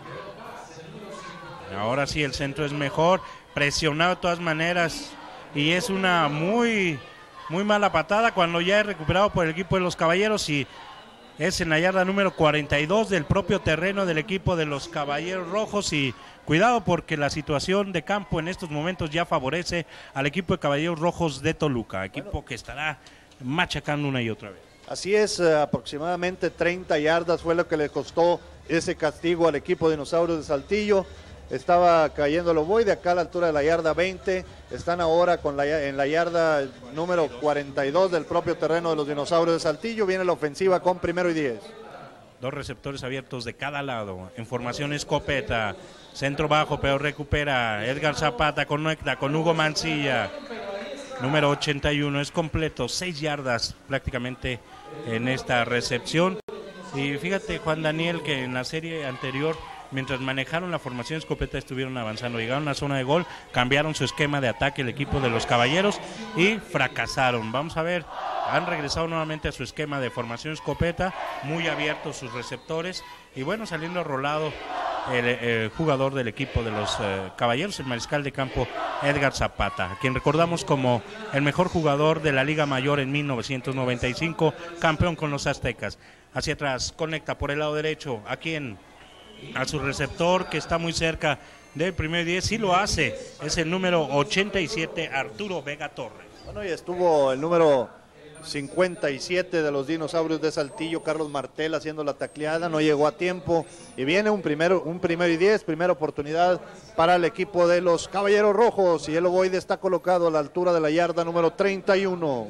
Speaker 1: Ahora sí el centro es mejor, presionado de todas maneras, y es una muy, muy mala patada cuando ya es recuperado por el equipo de los Caballeros, y es en la yarda número cuarenta y dos del propio terreno del equipo de los Caballeros Rojos. Y cuidado porque la situación de campo en estos momentos ya favorece al equipo de Caballeros Rojos de Toluca, equipo bueno, que estará machacando una y otra vez.
Speaker 2: Así es, eh, aproximadamente treinta yardas fue lo que le costó ese castigo al equipo de Dinosaurios de Saltillo. Estaba cayendo el ovoide acá a la altura de la yarda veinte, están ahora con la, en la yarda número cuarenta y dos del propio terreno de los Dinosaurios de Saltillo. Viene la ofensiva con primero y diez.
Speaker 1: Dos receptores abiertos de cada lado, en formación escopeta, centro bajo, pero recupera Edgar Zapata, conecta con Hugo Mancilla, número ochenta y uno, es completo, seis yardas prácticamente en esta recepción. Y fíjate, Juan Daniel, que en la serie anterior, mientras manejaron la formación escopeta, estuvieron avanzando, llegaron a la zona de gol, cambiaron su esquema de ataque el equipo de los Caballeros y fracasaron. Vamos a ver, han regresado nuevamente a su esquema de formación escopeta, muy abiertos sus receptores, y bueno, saliendo rolado el, el jugador del equipo de los eh, Caballeros, el mariscal de campo Edgar Zapata, a quien recordamos como el mejor jugador de la Liga Mayor en mil novecientos noventa y cinco, campeón con los Aztecas. Hacia atrás, conecta por el lado derecho, ¿a quién? A su receptor que está muy cerca del primer diez, sí lo hace, es el número ochenta y siete, Arturo Vega Torres.
Speaker 2: Bueno, y estuvo el número cincuenta y siete de los Dinosaurios de Saltillo, Carlos Martel, haciendo la tacleada, no llegó a tiempo, y viene un primero, un primero y diez, primera oportunidad para el equipo de los Caballeros Rojos, y el ovoide está colocado a la altura de la yarda número treinta y uno.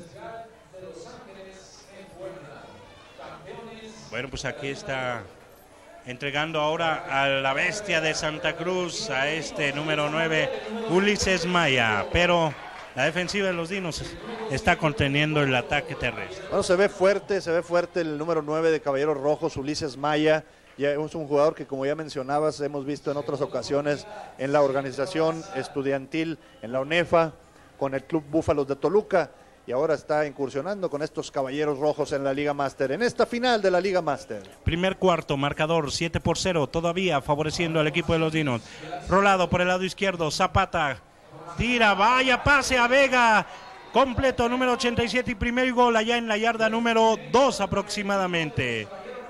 Speaker 1: Bueno, pues aquí está entregando ahora a la bestia de Santa Cruz, a este número nueve, Ulises Maya, pero la defensiva de los Dinos está conteniendo el ataque terrestre.
Speaker 2: Bueno, se ve fuerte, se ve fuerte el número nueve de Caballeros Rojos, Ulises Maya. Ya es un jugador que, como ya mencionabas, hemos visto en otras ocasiones en la organización estudiantil, en la UNEFA, con el Club Búfalos de Toluca, y ahora está incursionando con estos Caballeros Rojos en la Liga Máster, en esta final de la Liga Máster.
Speaker 1: Primer cuarto, marcador siete por cero, todavía favoreciendo al equipo de los Dinos. Rolado por el lado izquierdo, Zapata, tira, vaya pase a Vega, completo, número ochenta y siete, y primer gol allá en la yarda número dos aproximadamente.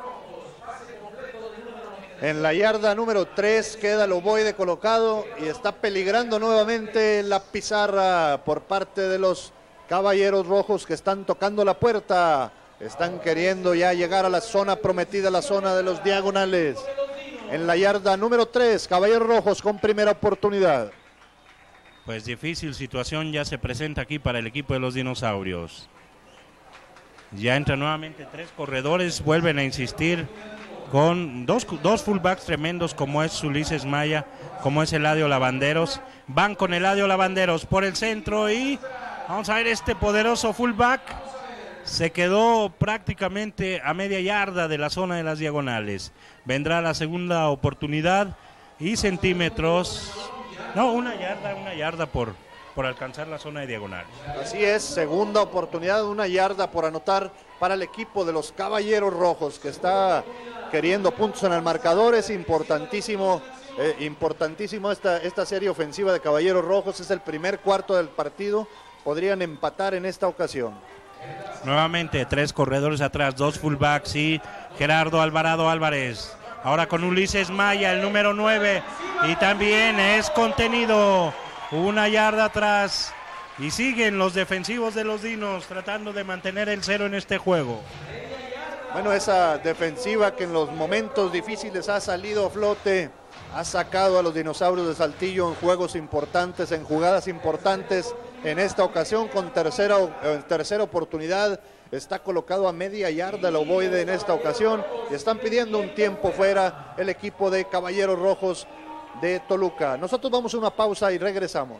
Speaker 2: En la yarda número tres queda el ovoide colocado y está peligrando nuevamente la pizarra por parte de los Caballeros Rojos, que están tocando la puerta, están queriendo ya llegar a la zona prometida, la zona de los diagonales. En la yarda número tres, Caballeros Rojos con primera oportunidad.
Speaker 1: Pues difícil situación ya se presenta aquí para el equipo de los Dinosaurios. Ya entran nuevamente tres corredores, vuelven a insistir con dos, dos fullbacks tremendos como es Ulises Maya, como es Eladio Lavanderos. Van con Eladio Lavanderos por el centro y vamos a ver este poderoso fullback se quedó prácticamente a media yarda de la zona de las diagonales. Vendrá la segunda oportunidad y centímetros, no, una yarda, una yarda por, por alcanzar la zona de diagonales.
Speaker 2: Así es, segunda oportunidad, una yarda por anotar para el equipo de los Caballeros Rojos, que está queriendo puntos en el marcador. Es importantísimo, eh, importantísimo esta, esta serie ofensiva de Caballeros Rojos. Es el primer cuarto del partido, podrían empatar en esta ocasión.
Speaker 1: Nuevamente tres corredores atrás, dos fullbacks y Gerardo Alvarado Álvarez. Ahora con Ulises Maya, el número nueve, y también es contenido una yarda atrás. Y siguen los defensivos de los Dinos tratando de mantener el cero en este juego.
Speaker 2: Bueno, esa defensiva que en los momentos difíciles ha salido a flote, ha sacado a los Dinosaurios de Saltillo en juegos importantes, en jugadas importantes. En esta ocasión con tercera, eh, tercera oportunidad está colocado a media yarda el ovoide en esta ocasión y están pidiendo un tiempo fuera el equipo de Caballeros Rojos de Toluca. Nosotros vamos a una pausa y regresamos.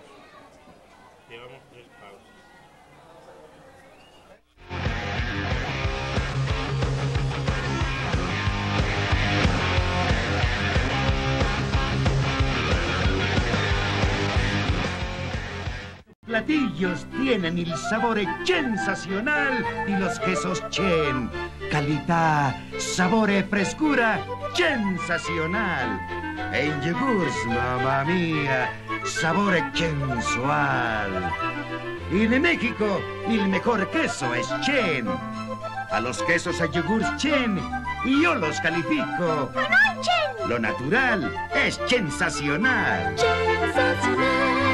Speaker 3: Platillos tienen el sabor sensacional y los quesos Chen. Calidad, sabor y frescura sensacional. En yogures, mamá mía, sabor sensual. Y de México, el mejor queso es Chen. A los quesos a yogures Chen, yo los califico.
Speaker 4: Chen.
Speaker 3: Lo natural es sensacional.
Speaker 4: Sensacional.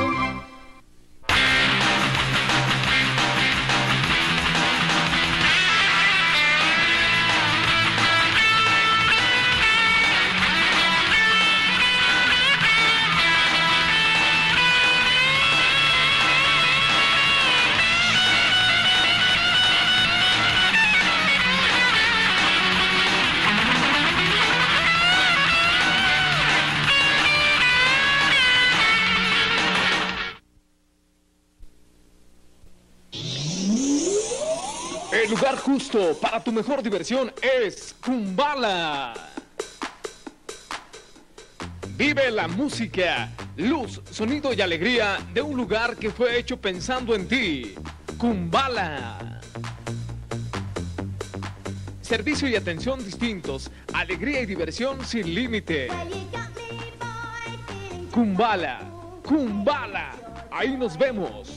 Speaker 5: El lugar justo para tu mejor diversión es Kumbala. Vive la música, luz, sonido y alegría de un lugar que fue hecho pensando en ti. Kumbala. Servicio y atención distintos, alegría y diversión sin límite. Kumbala, Kumbala, ahí nos vemos.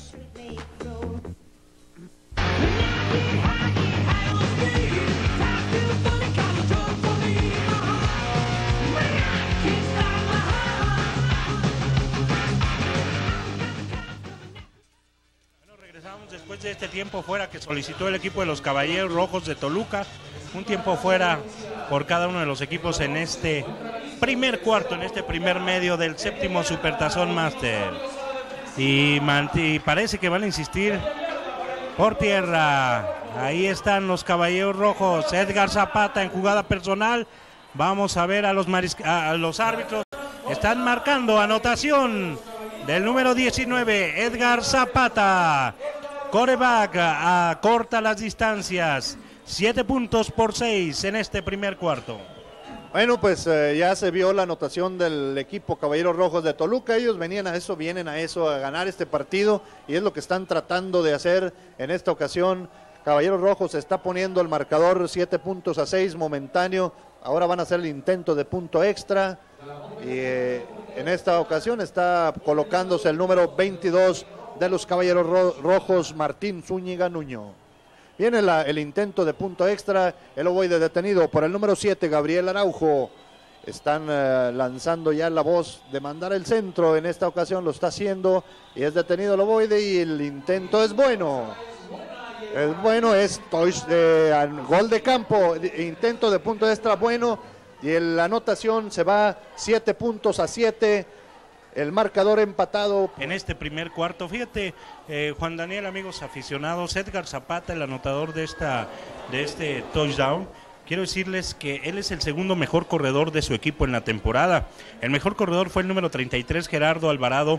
Speaker 1: Después de este tiempo fuera que solicitó el equipo de los Caballeros Rojos de Toluca, un tiempo fuera por cada uno de los equipos en este primer cuarto, en este primer medio del séptimo Supertazón Master. Y, y parece que van a insistir por tierra. Ahí están los Caballeros Rojos. Edgar Zapata en jugada personal. Vamos a ver a los, a los árbitros. Están marcando anotación del número diecinueve, Edgar Zapata. Quarterback acorta las distancias. Siete puntos por seis en este primer cuarto.
Speaker 2: Bueno, pues eh, ya se vio la anotación del equipo Caballeros Rojos de Toluca. Ellos venían a eso, vienen a eso, a ganar este partido, y es lo que están tratando de hacer en esta ocasión. Caballeros Rojos está poniendo el marcador siete puntos a seis momentáneo. Ahora van a hacer el intento de punto extra. Y eh, en esta ocasión está colocándose el número veintidós de los Caballeros Ro Rojos, Martín Zúñiga Nuño. Viene la, el intento de punto extra, el ovoide detenido por el número siete, Gabriel Araujo. Están uh, lanzando ya la voz de mandar el centro, en esta ocasión lo está haciendo y es detenido el ovoide y el intento es bueno. Es bueno, es eh, gol de campo, intento de punto extra bueno y el, la anotación se va siete puntos a siete. El marcador empatado.
Speaker 1: En este primer cuarto, fíjate, eh, Juan Daniel, amigos aficionados, Edgar Zapata, el anotador de, esta, de este touchdown, quiero decirles que él es el segundo mejor corredor de su equipo en la temporada. El mejor corredor fue el número treinta y tres, Gerardo Alvarado,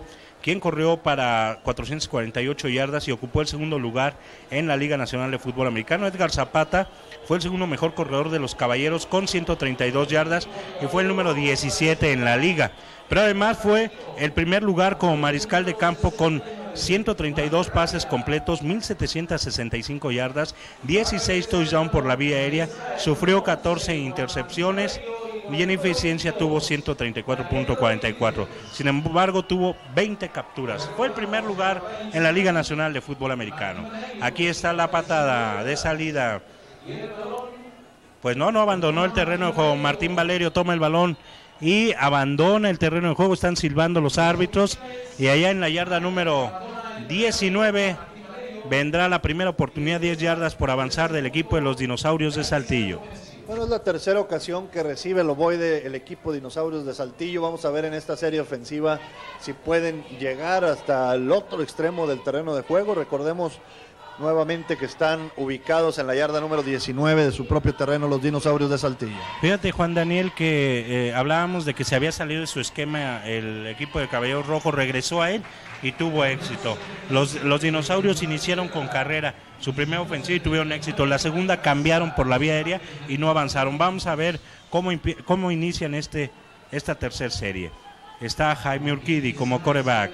Speaker 1: quien corrió para cuatrocientas cuarenta y ocho yardas y ocupó el segundo lugar en la Liga Nacional de Fútbol Americano. Edgar Zapata fue el segundo mejor corredor de los Caballeros con ciento treinta y dos yardas y fue el número diecisiete en la liga. Pero además fue el primer lugar como mariscal de campo con ciento treinta y dos pases completos, mil setecientas sesenta y cinco yardas, dieciséis touchdowns por la vía aérea, sufrió catorce intercepciones y en eficiencia tuvo ciento treinta y cuatro punto cuarenta y cuatro. Sin embargo, tuvo veinte capturas. Fue el primer lugar en la Liga Nacional de Fútbol Americano. Aquí está la patada de salida. Pues no, no abandonó el terreno de juego. Martín Valerio toma el balón y abandona el terreno de juego. Están silbando los árbitros y allá en la yarda número diecinueve vendrá la primera oportunidad, diez yardas por avanzar del equipo de los Dinosaurios de Saltillo.
Speaker 2: Bueno, es la tercera ocasión que recibe el ovoide el equipo Dinosaurios de Saltillo. Vamos a ver en esta serie ofensiva si pueden llegar hasta el otro extremo del terreno de juego. Recordemos nuevamente que están ubicados en la yarda número diecinueve de su propio terreno los Dinosaurios de Saltillo.
Speaker 1: Fíjate, Juan Daniel, que eh, hablábamos de que se había salido de su esquema el equipo de Caballeros Rojos, regresó a él y tuvo éxito. Los, los Dinosaurios iniciaron con carrera su primera ofensiva y tuvieron éxito. La segunda cambiaron por la vía aérea y no avanzaron. Vamos a ver cómo, cómo inician este, esta tercera serie. Está Jaime Urquidi como quarterback.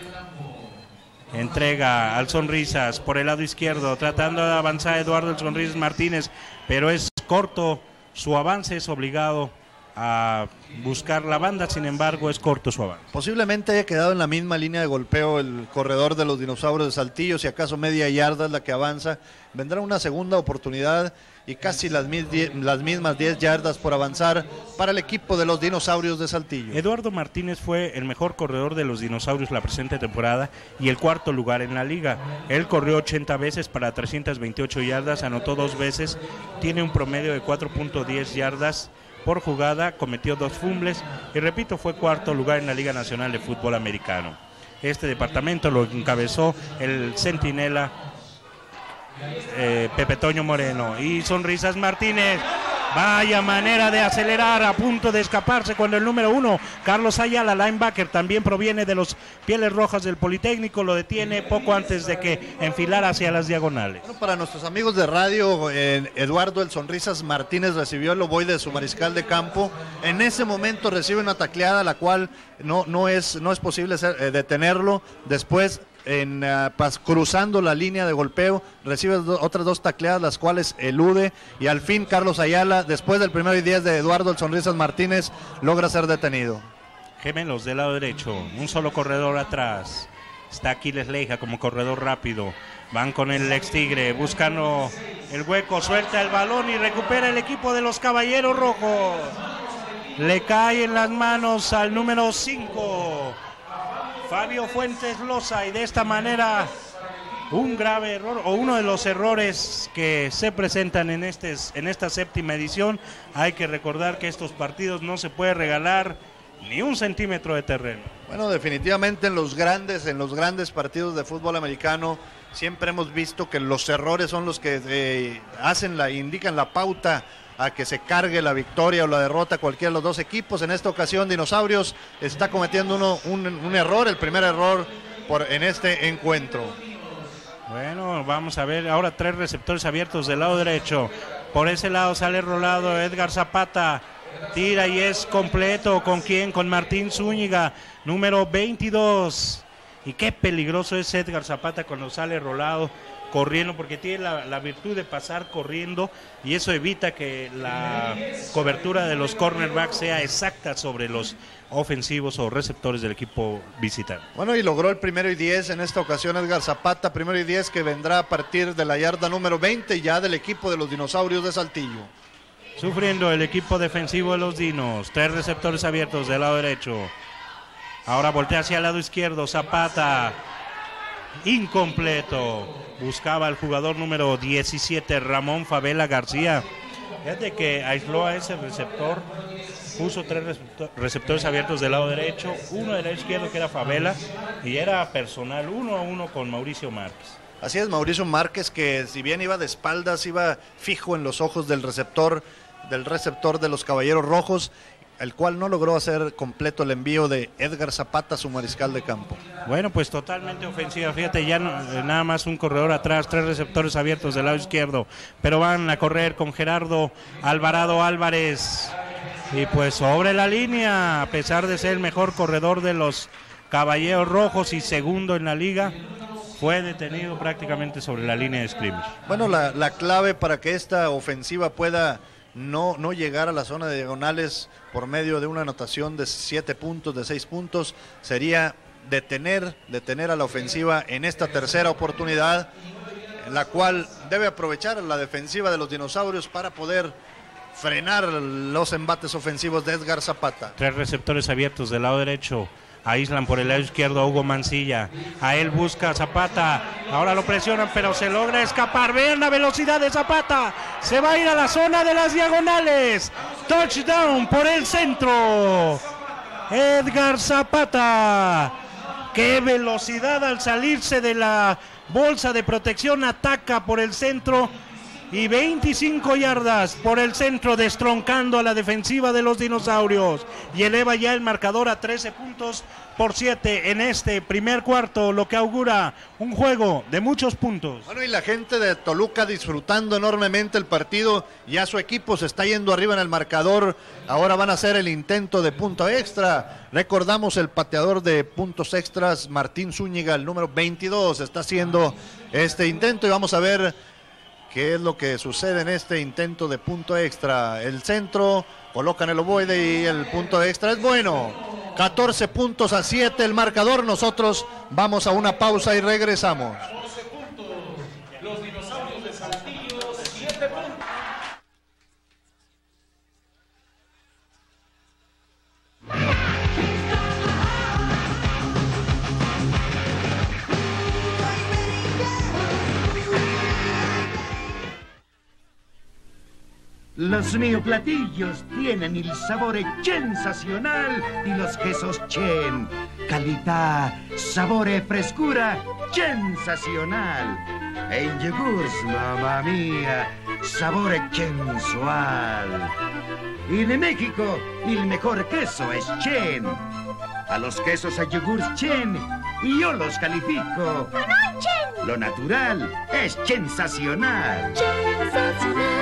Speaker 1: Entrega al Sonrisas por el lado izquierdo, tratando de avanzar Eduardo el Sonrisas Martínez, pero es corto su avance, es obligado a buscar la banda, sin embargo es corto su avance.
Speaker 2: Posiblemente haya quedado en la misma línea de golpeo el corredor de los Dinosaurios de Saltillo, si acaso media yarda es la que avanza. Vendrá una segunda oportunidad y casi las, mis die, las mismas diez yardas por avanzar para el equipo de los Dinosaurios de Saltillo.
Speaker 1: Eduardo Martínez fue el mejor corredor de los Dinosaurios la presente temporada y el cuarto lugar en la liga. Él corrió ochenta veces para trescientas veintiocho yardas, anotó dos veces, tiene un promedio de cuatro punto diez yardas por jugada, cometió dos fumbles y repito, fue cuarto lugar en la Liga Nacional de Fútbol Americano. Este departamento lo encabezó el centinela Eh, Pepe Toño Moreno. Y Sonrisas Martínez, vaya manera de acelerar, a punto de escaparse cuando el número uno, Carlos Ayala, linebacker, también proviene de los Pieles Rojas del Politécnico, lo detiene poco antes de que enfilara hacia las diagonales.
Speaker 2: Bueno, para nuestros amigos de radio, eh, Eduardo el Sonrisas Martínez recibió el ovoide de su mariscal de campo. En ese momento recibe una tacleada, la cual no, no, es, no es posible ser, eh, detenerlo. Después En, uh, pas, cruzando la línea de golpeo, recibe do, otras dos tacleadas, las cuales elude, y al fin Carlos Ayala, después del primero y diez de Eduardo el Sonrisas Martínez, logra ser detenido.
Speaker 1: Gemelos del lado derecho, un solo corredor atrás, está Aquiles Leija como corredor rápido, van con el ex Tigre, buscando el hueco, suelta el balón y recupera el equipo de los Caballeros Rojos, le cae en las manos al número cinco, Fabio Fuentes Loza, y de esta manera un grave error, o uno de los errores que se presentan en, este, en esta séptima edición. Hay que recordar que estos partidos no se puede regalar ni un centímetro de terreno.
Speaker 2: Bueno, definitivamente en los grandes, en los grandes partidos de fútbol americano siempre hemos visto que los errores son los que eh, hacen la, indican la pauta a que se cargue la victoria o la derrota cualquiera de los dos equipos. En esta ocasión Dinosaurios está cometiendo uno, un, un error, el primer error por, en este encuentro.
Speaker 1: Bueno, vamos a ver ahora tres receptores abiertos del lado derecho. Por ese lado sale rolado Edgar Zapata, tira y es completo. ¿Con quién? Con Martín Zúñiga, número veintidós. Y qué peligroso es Edgar Zapata cuando sale rolado, corriendo, porque tiene la, la virtud de pasar corriendo y eso evita que la cobertura de los cornerbacks sea exacta sobre los ofensivos o receptores del equipo visitante.
Speaker 2: Bueno, y logró el primero y diez en esta ocasión Edgar Zapata, primero y diez que vendrá a partir de la yarda número veinte ya del equipo de los Dinosaurios de Saltillo.
Speaker 1: Sufriendo el equipo defensivo de los Dinos, tres receptores abiertos del lado derecho. Ahora voltea hacia el lado izquierdo, Zapata, incompleto. Buscaba al jugador número diecisiete, Ramón Favela García. Fíjate que aisló a ese receptor, puso tres receptores abiertos del lado derecho, uno del lado izquierdo que era Favela, y era personal, uno a uno con Mauricio Márquez.
Speaker 2: Así es, Mauricio Márquez, que si bien iba de espaldas, iba fijo en los ojos del receptor, del receptor de los Caballeros Rojos. el cual no logró hacer completo el envío de Edgar Zapata, su mariscal de campo.
Speaker 1: Bueno, pues totalmente ofensiva, fíjate, ya no, nada más un corredor atrás, tres receptores abiertos del lado izquierdo, pero van a correr con Gerardo Alvarado Álvarez, y pues sobre la línea, a pesar de ser el mejor corredor de los Caballeros Rojos y segundo en la liga, fue detenido prácticamente sobre la línea de scrimmage.
Speaker 2: Bueno, la, la clave para que esta ofensiva pueda no, no llegar a la zona de diagonales por medio de una anotación de siete puntos, de seis puntos, sería detener, detener a la ofensiva en esta tercera oportunidad, la cual debe aprovechar la defensiva de los Dinosaurios para poder frenar los embates ofensivos de Edgar Zapata.
Speaker 1: Tres receptores abiertos del lado derecho, aíslan por el lado izquierdo a Hugo Mancilla, a él busca Zapata, ahora lo presionan pero se logra escapar, vean la velocidad de Zapata, se va a ir a la zona de las diagonales, touchdown por el centro, Edgar Zapata, qué velocidad al salirse de la bolsa de protección, ataca por el centro y veinticinco yardas por el centro, destroncando a la defensiva de los Dinosaurios y eleva ya el marcador a trece puntos por siete en este primer cuarto, lo que augura un juego de muchos puntos.
Speaker 2: Bueno, y la gente de Toluca disfrutando enormemente el partido, ya su equipo se está yendo arriba en el marcador, ahora van a hacer el intento de punto extra. Recordamos el pateador de puntos extras, Martín Zúñiga, el número veintidós, está haciendo este intento y vamos a ver qué es lo que sucede en este intento de punto extra. El centro, colocan el ovoide y el punto extra es bueno. catorce puntos a siete el marcador. Nosotros vamos a una pausa y regresamos.
Speaker 6: doce puntos. Los Dinosaurios de Saltillo, siete puntos.
Speaker 3: Los neoplatillos tienen el sabor sensacional y los quesos Chen. Calidad, sabor y frescura sensacional. En yogures, mamá mía, sabor sensual. Y de México, el mejor queso es Chen. A los quesos a yogures Chen, yo los califico.
Speaker 4: Chen.
Speaker 3: Lo natural es sensacional.
Speaker 4: Sensacional.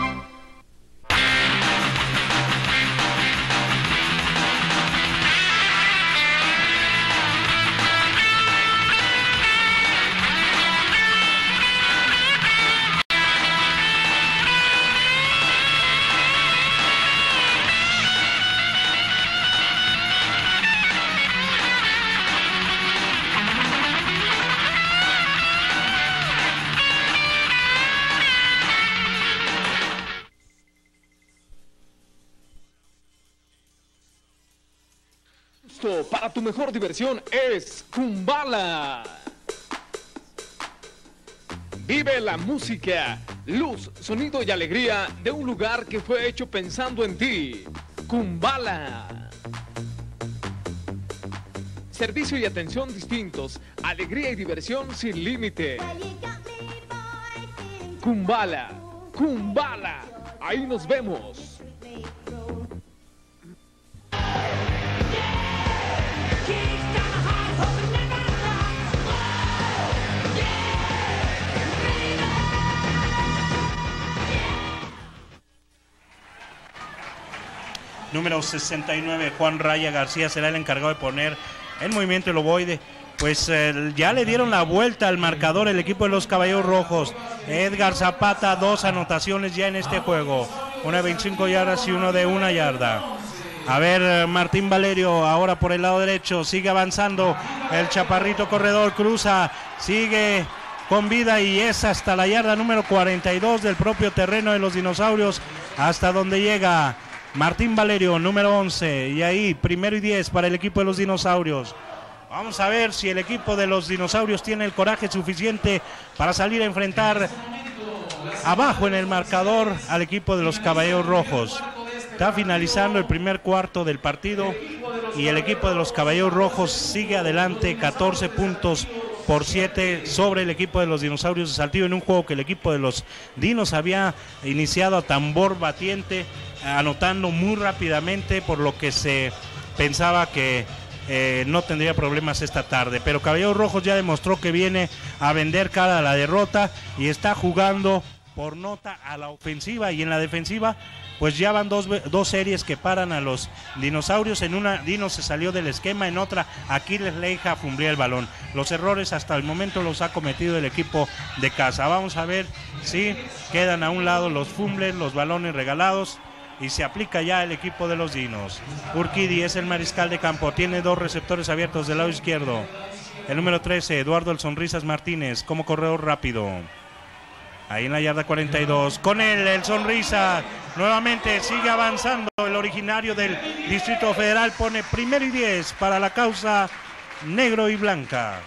Speaker 5: Para tu mejor diversión es Kumbala. Vive la música, luz, sonido y alegría de un lugar que fue hecho pensando en ti. Kumbala. Servicio y atención distintos, alegría y diversión sin límite. Kumbala, Kumbala, ahí nos vemos.
Speaker 1: Número sesenta y nueve, Juan Raya García, será el encargado de poner en movimiento el ovoide. Pues eh, ya le dieron la vuelta al marcador el equipo de los Caballeros Rojos. Edgar Zapata, dos anotaciones ya en este juego. Una de veinticinco yardas y uno de una yarda. A ver, Martín Valerio, ahora por el lado derecho, sigue avanzando. El chaparrito corredor cruza, sigue con vida y es hasta la yarda número cuarenta y dos del propio terreno de los Dinosaurios, hasta donde llega Martín Valerio, número once, y ahí primero y diez para el equipo de los Dinosaurios. Vamos a ver si el equipo de los Dinosaurios tiene el coraje suficiente para salir a enfrentar abajo en el marcador al equipo de los Caballeros Rojos. Está finalizando el primer cuarto del partido y el equipo de los Caballeros Rojos sigue adelante catorce puntos por siete sobre el equipo de los Dinosaurios de Saltillo en un juego que el equipo de los Dinos había iniciado a tambor batiente, anotando muy rápidamente, por lo que se pensaba que eh, no tendría problemas esta tarde. Pero Caballeros Rojos ya demostró que viene a vender cara a la derrota y está jugando por nota a la ofensiva, y en la defensiva pues ya van dos, dos series que paran a los Dinosaurios. En una Dino se salió del esquema, en otra Aquiles Leija fumblea el balón. Los errores hasta el momento los ha cometido el equipo de casa. Vamos a ver si quedan a un lado los fumbles, los balones regalados, y se aplica ya el equipo de los Dinos. Urquidi es el mariscal de campo, tiene dos receptores abiertos del lado izquierdo. El número trece, Eduardo el Sonrisas Martínez, como corredor rápido. Ahí en la yarda cuarenta y dos, con él el Sonrisa, nuevamente sigue avanzando el originario del Distrito Federal, pone primero y diez para la causa negro y blanca.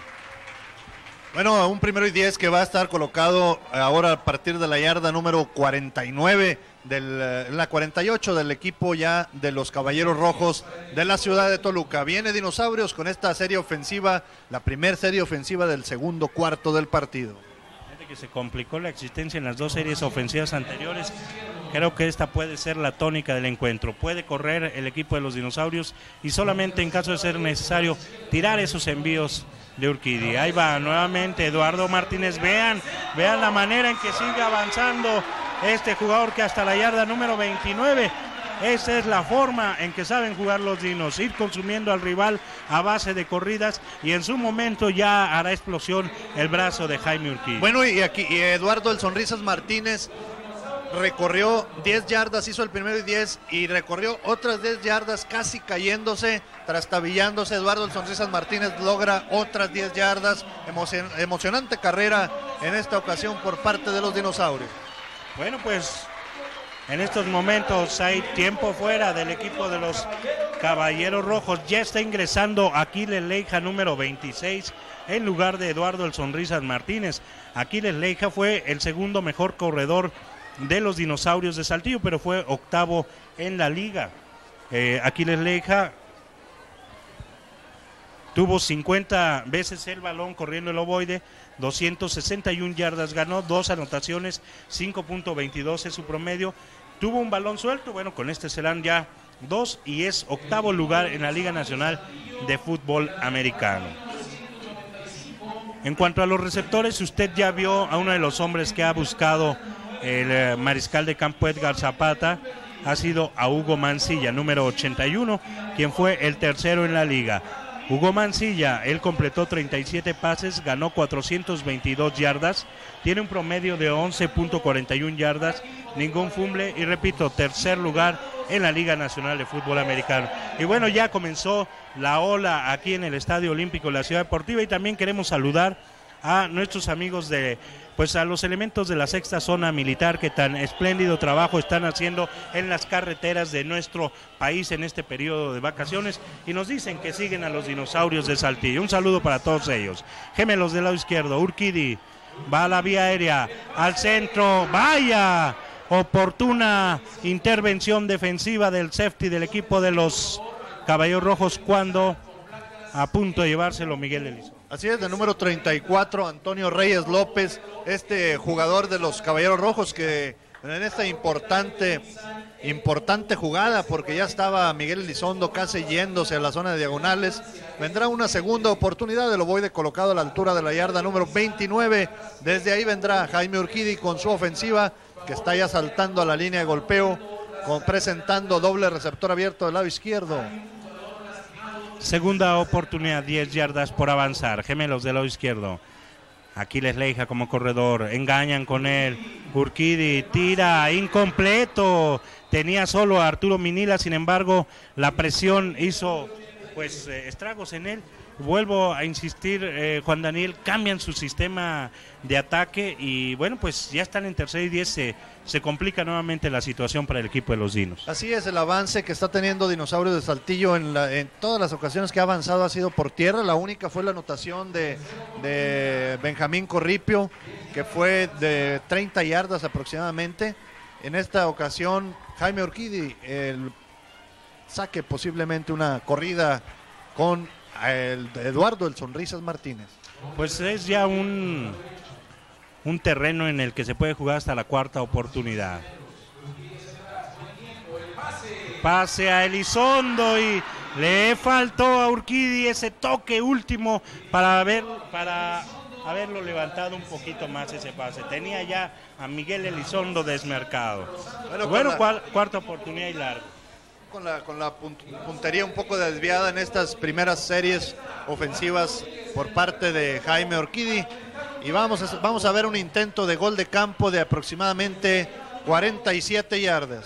Speaker 2: Bueno, un primero y diez que va a estar colocado ahora a partir de la yarda número cuarenta y nueve, del, la cuarenta y ocho del equipo ya de los Caballeros Rojos de la ciudad de Toluca. Viene Dinosaurios con esta serie ofensiva, la primera serie ofensiva del segundo cuarto del partido.
Speaker 1: Que se complicó la existencia en las dos series ofensivas anteriores. Creo que esta puede ser la tónica del encuentro. Puede correr el equipo de los Dinosaurios y solamente en caso de ser necesario tirar esos envíos de Urquidi. Ahí va nuevamente Eduardo Martínez. Vean, vean la manera en que sigue avanzando este jugador, que hasta la yarda número veintinueve. Esa es la forma en que saben jugar los Dinos, ir consumiendo al rival a base de corridas, y en su momento ya hará explosión el brazo de Jaime Urquidi.
Speaker 2: Bueno, y aquí y Eduardo el Sonrisas Martínez recorrió diez yardas, hizo el primero y diez, y recorrió otras diez yardas casi cayéndose, trastabillándose. Eduardo el Sonrisas Martínez logra otras diez yardas. Emocion- emocionante carrera en esta ocasión por parte de los Dinosaurios.
Speaker 1: Bueno, pues en estos momentos hay tiempo fuera del equipo de los Caballeros Rojos. Ya está ingresando Aquiles Leija, número veintiséis, en lugar de Eduardo el Sonrisas Martínez. Aquiles Leija fue el segundo mejor corredor de los Dinosaurios de Saltillo, pero fue octavo en la liga. Eh, Aquiles Leija tuvo cincuenta veces el balón corriendo el ovoide, doscientas sesenta y una yardas, ganó dos anotaciones, cinco punto veintidós es su promedio. Tuvo un balón suelto, bueno, con este serán ya dos, y es octavo lugar en la Liga Nacional de Fútbol Americano. En cuanto a los receptores, usted ya vio a uno de los hombres que ha buscado el eh, mariscal de campo Edgar Zapata. Ha sido a Hugo Mancilla, número ochenta y uno, quien fue el tercero en la liga. Hugo Mancilla, él completó treinta y siete pases, ganó cuatrocientas veintidós yardas, tiene un promedio de once punto cuarenta y una yardas, ningún fumble, y repito, tercer lugar en la Liga Nacional de Fútbol Americano. Y bueno, ya comenzó la ola aquí en el Estadio Olímpico de la Ciudad Deportiva, y también queremos saludar a nuestros amigos de, pues a los elementos de la sexta zona militar, que tan espléndido trabajo están haciendo en las carreteras de nuestro país en este periodo de vacaciones, y nos dicen que siguen a los Dinosaurios de Saltillo. Un saludo para todos ellos. Gemelos del lado izquierdo, Urquidi va a la vía aérea, al centro, vaya oportuna intervención defensiva del safety del equipo de los Caballeros Rojos, cuando a punto de llevárselo Miguel Elizondo.
Speaker 2: Así es, de número treinta y cuatro, Antonio Reyes López, este jugador de los Caballeros Rojos, que en esta importante, importante jugada, porque ya estaba Miguel Elizondo casi yéndose a la zona de diagonales, vendrá una segunda oportunidad del ovoide colocado a la altura de la yarda número veintinueve. Desde ahí vendrá Jaime Urquidi con su ofensiva, que está ya saltando a la línea de golpeo, con, presentando doble receptor abierto del lado izquierdo.
Speaker 1: Segunda oportunidad, diez yardas por avanzar. Gemelos del lado izquierdo. Aquiles Leija como corredor. Engañan con él. Urquidi tira incompleto. Tenía solo a Arturo Minila, sin embargo, la presión hizo pues eh, estragos en él. Vuelvo a insistir, eh, Juan Daniel, cambian su sistema de ataque y bueno, pues ya están en tercera y diez, se, se complica nuevamente la situación para el equipo de los Dinos.
Speaker 2: Así es, el avance que está teniendo Dinosaurios de Saltillo en, la, en todas las ocasiones que ha avanzado ha sido por tierra. La única fue la anotación de, de Benjamín Corripio, que fue de treinta yardas aproximadamente. En esta ocasión, Jaime Urquidi, el saque posiblemente una corrida con el Eduardo el Sonrisas Martínez.
Speaker 1: pues es ya un, un terreno en el que se puede jugar hasta la cuarta oportunidad. Pase a Elizondo y le faltó a Urquidi ese toque último para haber, para haberlo levantado un poquito más ese pase. Tenía ya a Miguel Elizondo desmarcado. Bueno, bueno la, cual, cuarta oportunidad y largo.
Speaker 2: Con la, con la puntería un poco desviada en estas primeras series ofensivas por parte de Jaime Urquidi. Y vamos a, vamos a ver un intento de gol de campo de aproximadamente cuarenta y siete yardas.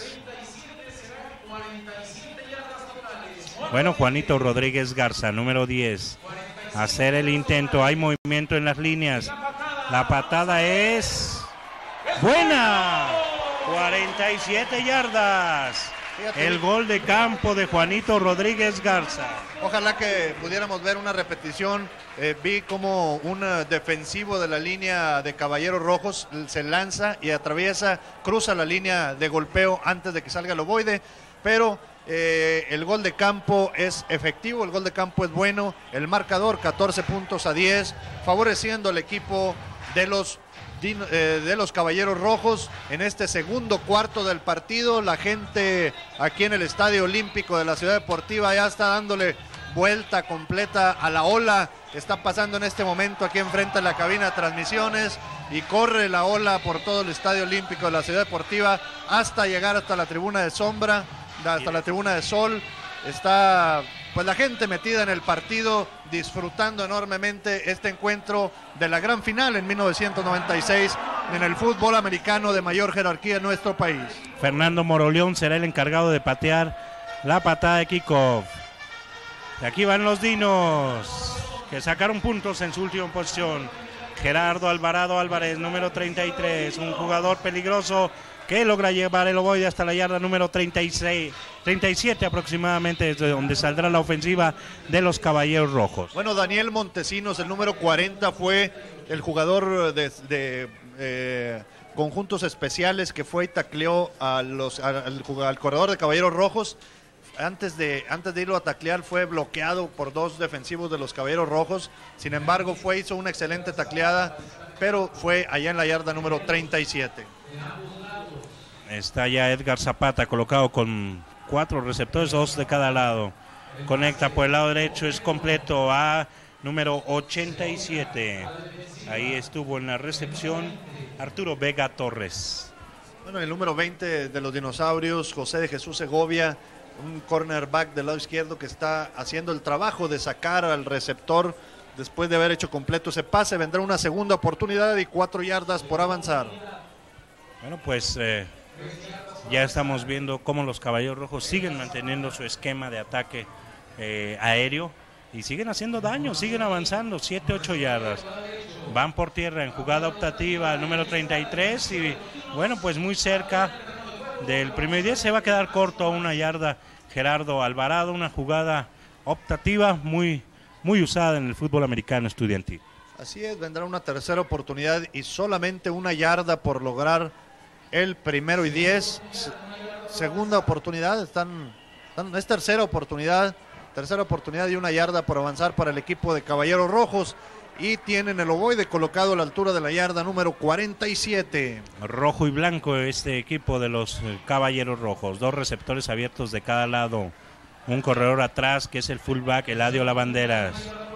Speaker 1: Bueno, Juanito Rodríguez Garza, número diez. Hacer el intento, hay movimiento en las líneas. La patada es buena. cuarenta y siete yardas. Fíjate. El gol de campo de Juanito Rodríguez Garza.
Speaker 2: Ojalá que pudiéramos ver una repetición. Eh, vi como un uh, defensivo de la línea de Caballeros Rojos se lanza y atraviesa, cruza la línea de golpeo antes de que salga el ovoide, pero eh, el gol de campo es efectivo, el gol de campo es bueno. El marcador catorce puntos a diez, favoreciendo al equipo de los de los Caballeros Rojos en este segundo cuarto del partido. La gente aquí en el Estadio Olímpico de la Ciudad Deportiva ya está dándole vuelta completa a la ola que está pasando en este momento aquí enfrente de la cabina de transmisiones, y corre la ola por todo el Estadio Olímpico de la Ciudad Deportiva hasta llegar hasta la tribuna de sombra, hasta la tribuna de sol. Está pues la gente metida en el partido, disfrutando enormemente este encuentro de la gran final en mil novecientos noventa y seis en el fútbol americano de mayor jerarquía en nuestro país.
Speaker 1: Fernando Moroleón será el encargado de patear la patada de kickoff. Y aquí van los Dinos, que sacaron puntos en su última posición. Gerardo Alvarado Álvarez, número treinta y tres, un jugador peligroso que logra llevar el ovoide hasta la yarda número treinta y seis, treinta y siete aproximadamente, desde donde saldrá la ofensiva de los Caballeros Rojos.
Speaker 2: Bueno, Daniel Montesinos, el número cuarenta, fue el jugador de, de eh, conjuntos especiales que fue y tacleó a los, a, al, al corredor de Caballeros Rojos. Antes de, antes de irlo a taclear fue bloqueado por dos defensivos de los Caballeros Rojos. Sin embargo, fue, hizo una excelente tacleada, pero fue allá en la yarda número treinta y siete.
Speaker 1: Está ya Edgar Zapata colocado con cuatro receptores, dos de cada lado. Conecta por el lado derecho, es completo a número ochenta y siete. Ahí estuvo en la recepción Arturo Vega Torres.
Speaker 2: Bueno, el número veinte de los Dinosaurios, José de Jesús Segovia, un cornerback del lado izquierdo que está haciendo el trabajo de sacar al receptor después de haber hecho completo ese pase. Vendrá una segunda oportunidad y cuatro yardas por avanzar.
Speaker 1: Bueno, pues eh, ya estamos viendo cómo los Caballeros Rojos siguen manteniendo su esquema de ataque eh, aéreo y siguen haciendo daño, siguen avanzando, siete, ocho yardas. Van por tierra en jugada optativa el número treinta y tres y bueno, pues muy cerca del primer diez, se va a quedar corto a una yarda Gerardo Alvarado, una jugada optativa muy, muy usada en el fútbol americano estudiantil.
Speaker 2: Así es, vendrá una tercera oportunidad y solamente una yarda por lograr el primero y diez. Segunda oportunidad, están, están, es tercera oportunidad, tercera oportunidad y una yarda por avanzar para el equipo de Caballeros Rojos. Y tienen el ovoide colocado a la altura de la yarda número cuarenta y siete.
Speaker 1: Rojo y blanco este equipo de los Caballeros Rojos. Dos receptores abiertos de cada lado. Un corredor atrás que es el fullback Eladio Lavanderas.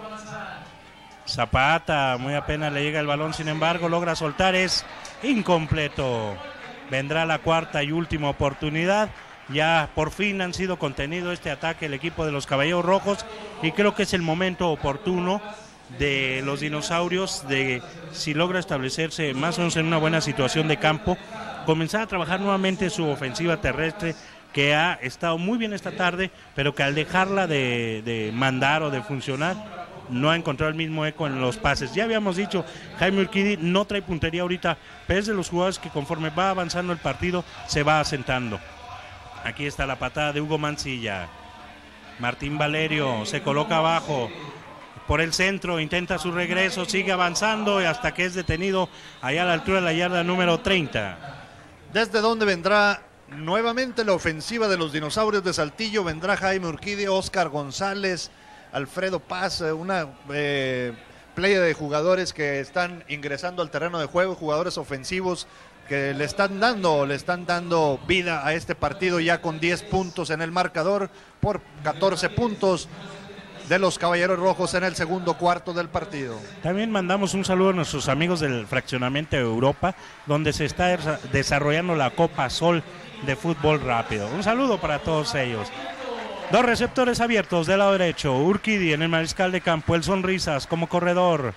Speaker 1: Zapata, muy apenas le llega el balón, sin embargo logra soltar, es incompleto. Vendrá la cuarta y última oportunidad. Ya por fin han sido contenido este ataque el equipo de los Caballeros Rojos y creo que es el momento oportuno de los Dinosaurios de, si logra establecerse más o menos en una buena situación de campo, comenzar a trabajar nuevamente su ofensiva terrestre, que ha estado muy bien esta tarde, pero que al dejarla de, de mandar o de funcionar no ha encontrado el mismo eco en los pases. Ya habíamos dicho, Jaime Urquidi no trae puntería ahorita, pero es de los jugadores que conforme va avanzando el partido se va asentando. Aquí está la patada de Hugo Mancilla. Martín Valerio se coloca abajo por el centro, intenta su regreso, sigue avanzando y hasta que es detenido allá a la altura de la yarda número treinta.
Speaker 2: Desde donde vendrá nuevamente la ofensiva de los Dinosaurios de Saltillo, vendrá Jaime Urquidi, Oscar González, Alfredo Paz, una, eh, playa de jugadores que están ingresando al terreno de juego, jugadores ofensivos que le están dando, le están dando vida a este partido, ya con diez puntos en el marcador por catorce puntos de los Caballeros Rojos en el segundo cuarto del partido.
Speaker 1: También mandamos un saludo a nuestros amigos del fraccionamiento de Europa, donde se está desarrollando la Copa Sol de fútbol rápido. Un saludo para todos ellos. Dos receptores abiertos del lado derecho, Urquidi en el mariscal de campo, el Sonrisas como corredor.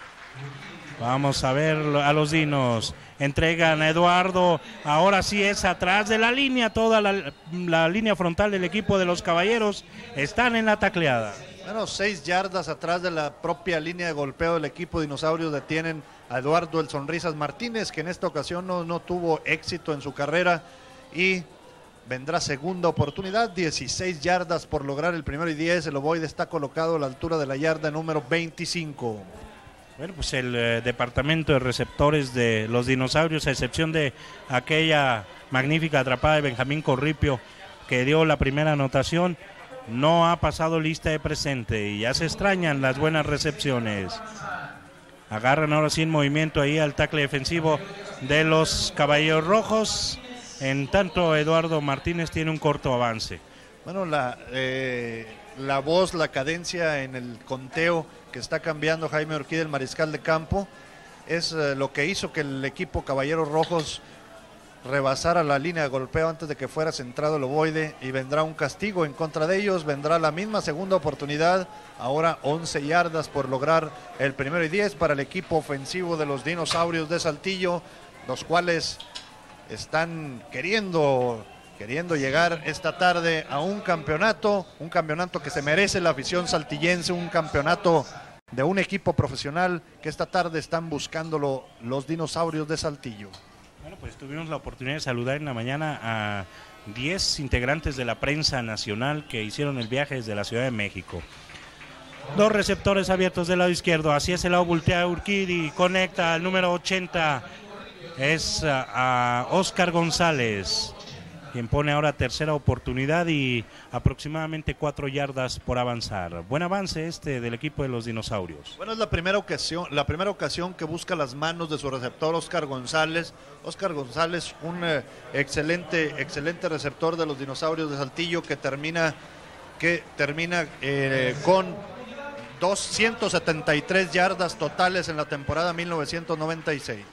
Speaker 1: Vamos a ver a los dinos. Entregan a Eduardo. Ahora sí es atrás de la línea. Toda la, la línea frontal del equipo de los Caballeros están en la tacleada.
Speaker 2: Bueno, seis yardas atrás de la propia línea de golpeo del equipo Dinosaurios detienen a Eduardo el Sonrisas Martínez, que en esta ocasión no, no tuvo éxito en su carrera, y vendrá segunda oportunidad, dieciséis yardas por lograr el primero y diez. El ovoide está colocado a la altura de la yarda número veinticinco.
Speaker 1: Bueno, pues el eh, departamento de receptores de los Dinosaurios, a excepción de aquella magnífica atrapada de Benjamín Corripio que dio la primera anotación, no ha pasado lista de presente y ya se extrañan las buenas recepciones. Agarran ahora sí en movimiento ahí al tackle defensivo de los Caballeros Rojos. En tanto, Eduardo Martínez tiene un corto avance.
Speaker 2: Bueno, la, eh, la voz, la cadencia en el conteo que está cambiando Jaime Urquidi, el mariscal de campo, es eh, lo que hizo que el equipo Caballeros Rojos rebasara la línea de golpeo antes de que fuera centrado el ovoide, y vendrá un castigo en contra de ellos. Vendrá la misma segunda oportunidad, ahora once yardas por lograr el primero y diez para el equipo ofensivo de los Dinosaurios de Saltillo, los cuales están queriendo queriendo llegar esta tarde a un campeonato, un campeonato que se merece la afición saltillense, un campeonato de un equipo profesional que esta tarde están buscándolo los Dinosaurios de Saltillo.
Speaker 1: Bueno, pues tuvimos la oportunidad de saludar en la mañana a diez integrantes de la prensa nacional que hicieron el viaje desde la Ciudad de México. Dos receptores abiertos del lado izquierdo, así es el lado voltea Urquidi, conecta al número ochenta, es a, a Oscar González, quien pone ahora tercera oportunidad y aproximadamente cuatro yardas por avanzar. Buen avance este del equipo de los Dinosaurios.
Speaker 2: Bueno, es la primera ocasión, la primera ocasión que busca las manos de su receptor Oscar González. Oscar González, un eh, excelente, excelente receptor de los Dinosaurios de Saltillo, que termina, que termina eh, con doscientas setenta y tres yardas totales en la temporada mil novecientos noventa y seis.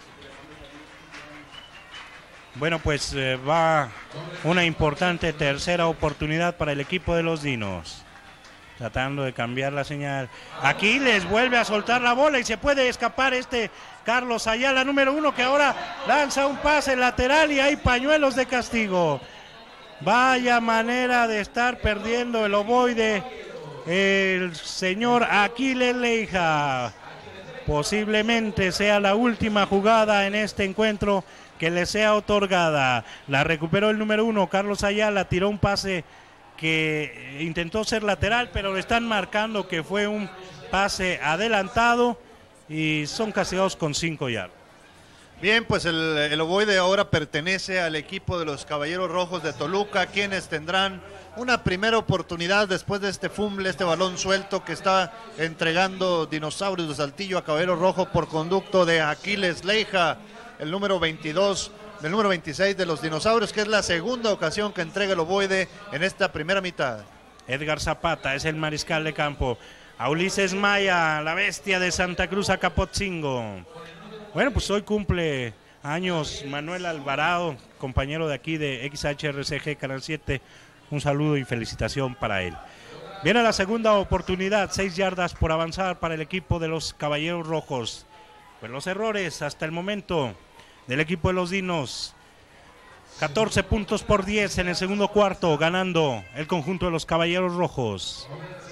Speaker 1: Bueno, pues eh, va una importante tercera oportunidad para el equipo de los Dinos. Tratando de cambiar la señal. Aquí les vuelve a soltar la bola y se puede escapar este Carlos Ayala, número uno, que ahora lanza un pase lateral y hay pañuelos de castigo. Vaya manera de estar perdiendo el ovoide el señor Aquiles Leija. Posiblemente sea la última jugada en este encuentro que le sea otorgada. La recuperó el número uno, Carlos Ayala, tiró un pase que intentó ser lateral, pero le están marcando que fue un pase adelantado y son castigados con cinco yardas.
Speaker 2: Bien, pues el, el ovoide ahora pertenece al equipo de los Caballeros Rojos de Toluca, quienes tendrán una primera oportunidad después de este fumble, este balón suelto que está entregando Dinosaurios de Saltillo a Caballeros Rojos por conducto de Aquiles Leija, el número veintidós, del número veintiséis de los Dinosaurios, que es la segunda ocasión que entrega el ovoide en esta primera mitad.
Speaker 1: Edgar Zapata es el mariscal de campo. A Ulises Maya, la bestia de Santa Cruz Acapotzingo. Bueno, pues hoy cumple años Manuel Alvarado, compañero de aquí de X H R C G Canal siete. Un saludo y felicitación para él. Viene la segunda oportunidad, seis yardas por avanzar para el equipo de los Caballeros Rojos. Pues los errores hasta el momento del equipo de los Dinos. catorce puntos por diez en el segundo cuarto, ganando el conjunto de los Caballeros Rojos.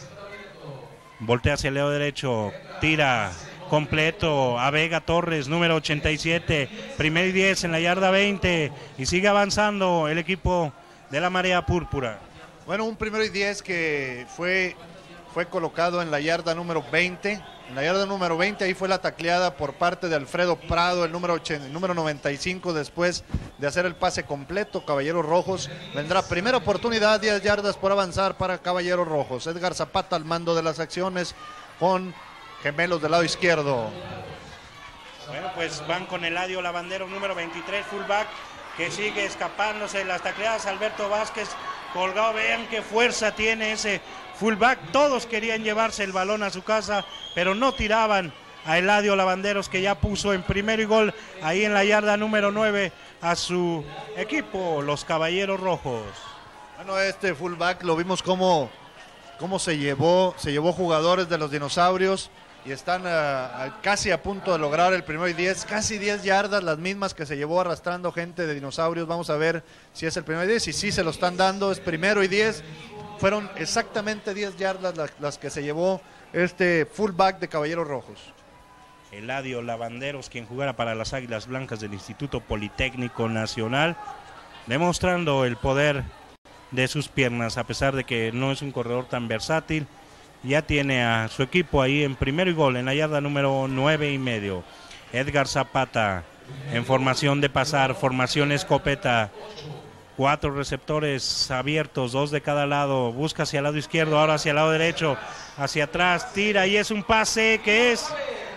Speaker 1: Voltea hacia el lado derecho, tira completo a Vega Torres, número ochenta y siete, primer y diez en la yarda veinte, y sigue avanzando el equipo de la Marea Púrpura.
Speaker 2: Bueno, un primero y diez que fue, fue colocado en la yarda número veinte. En la yarda número veinte, ahí fue la tacleada por parte de Alfredo Prado, el número, ochenta, el número noventa y cinco, después de hacer el pase completo. Caballeros Rojos vendrá primera oportunidad, diez yardas por avanzar para Caballeros Rojos. Edgar Zapata al mando de las acciones con gemelos del lado izquierdo.
Speaker 1: Bueno, pues van con Eladio Lavanderos, número veintitrés, fullback, que sigue escapándose de las tacleadas. Alberto Vázquez colgado, vean qué fuerza tiene ese fullback. Todos querían llevarse el balón a su casa, pero no tiraban a Eladio Lavanderos, que ya puso en primero y gol ahí en la yarda número nueve a su equipo, los Caballeros Rojos.
Speaker 2: Bueno, este fullback lo vimos cómo, cómo se llevó, se llevó jugadores de los dinosaurios y están uh, casi a punto de lograr el primero y diez, casi diez yardas, las mismas que se llevó arrastrando gente de dinosaurios. Vamos a ver si es el primero y diez, y sí se lo están dando, es primero y diez. Fueron exactamente diez yardas las, las que se llevó este fullback de Caballeros Rojos.
Speaker 1: Eladio Lavanderos, quien jugara para las Águilas Blancas del Instituto Politécnico Nacional, demostrando el poder de sus piernas, a pesar de que no es un corredor tan versátil. Ya tiene a su equipo ahí en primero y gol, en la yarda número nueve y medio. Edgar Zapata en formación de pasar, formación escopeta. Cuatro receptores abiertos, dos de cada lado. Busca hacia el lado izquierdo, ahora hacia el lado derecho. Hacia atrás, tira y es un pase que es...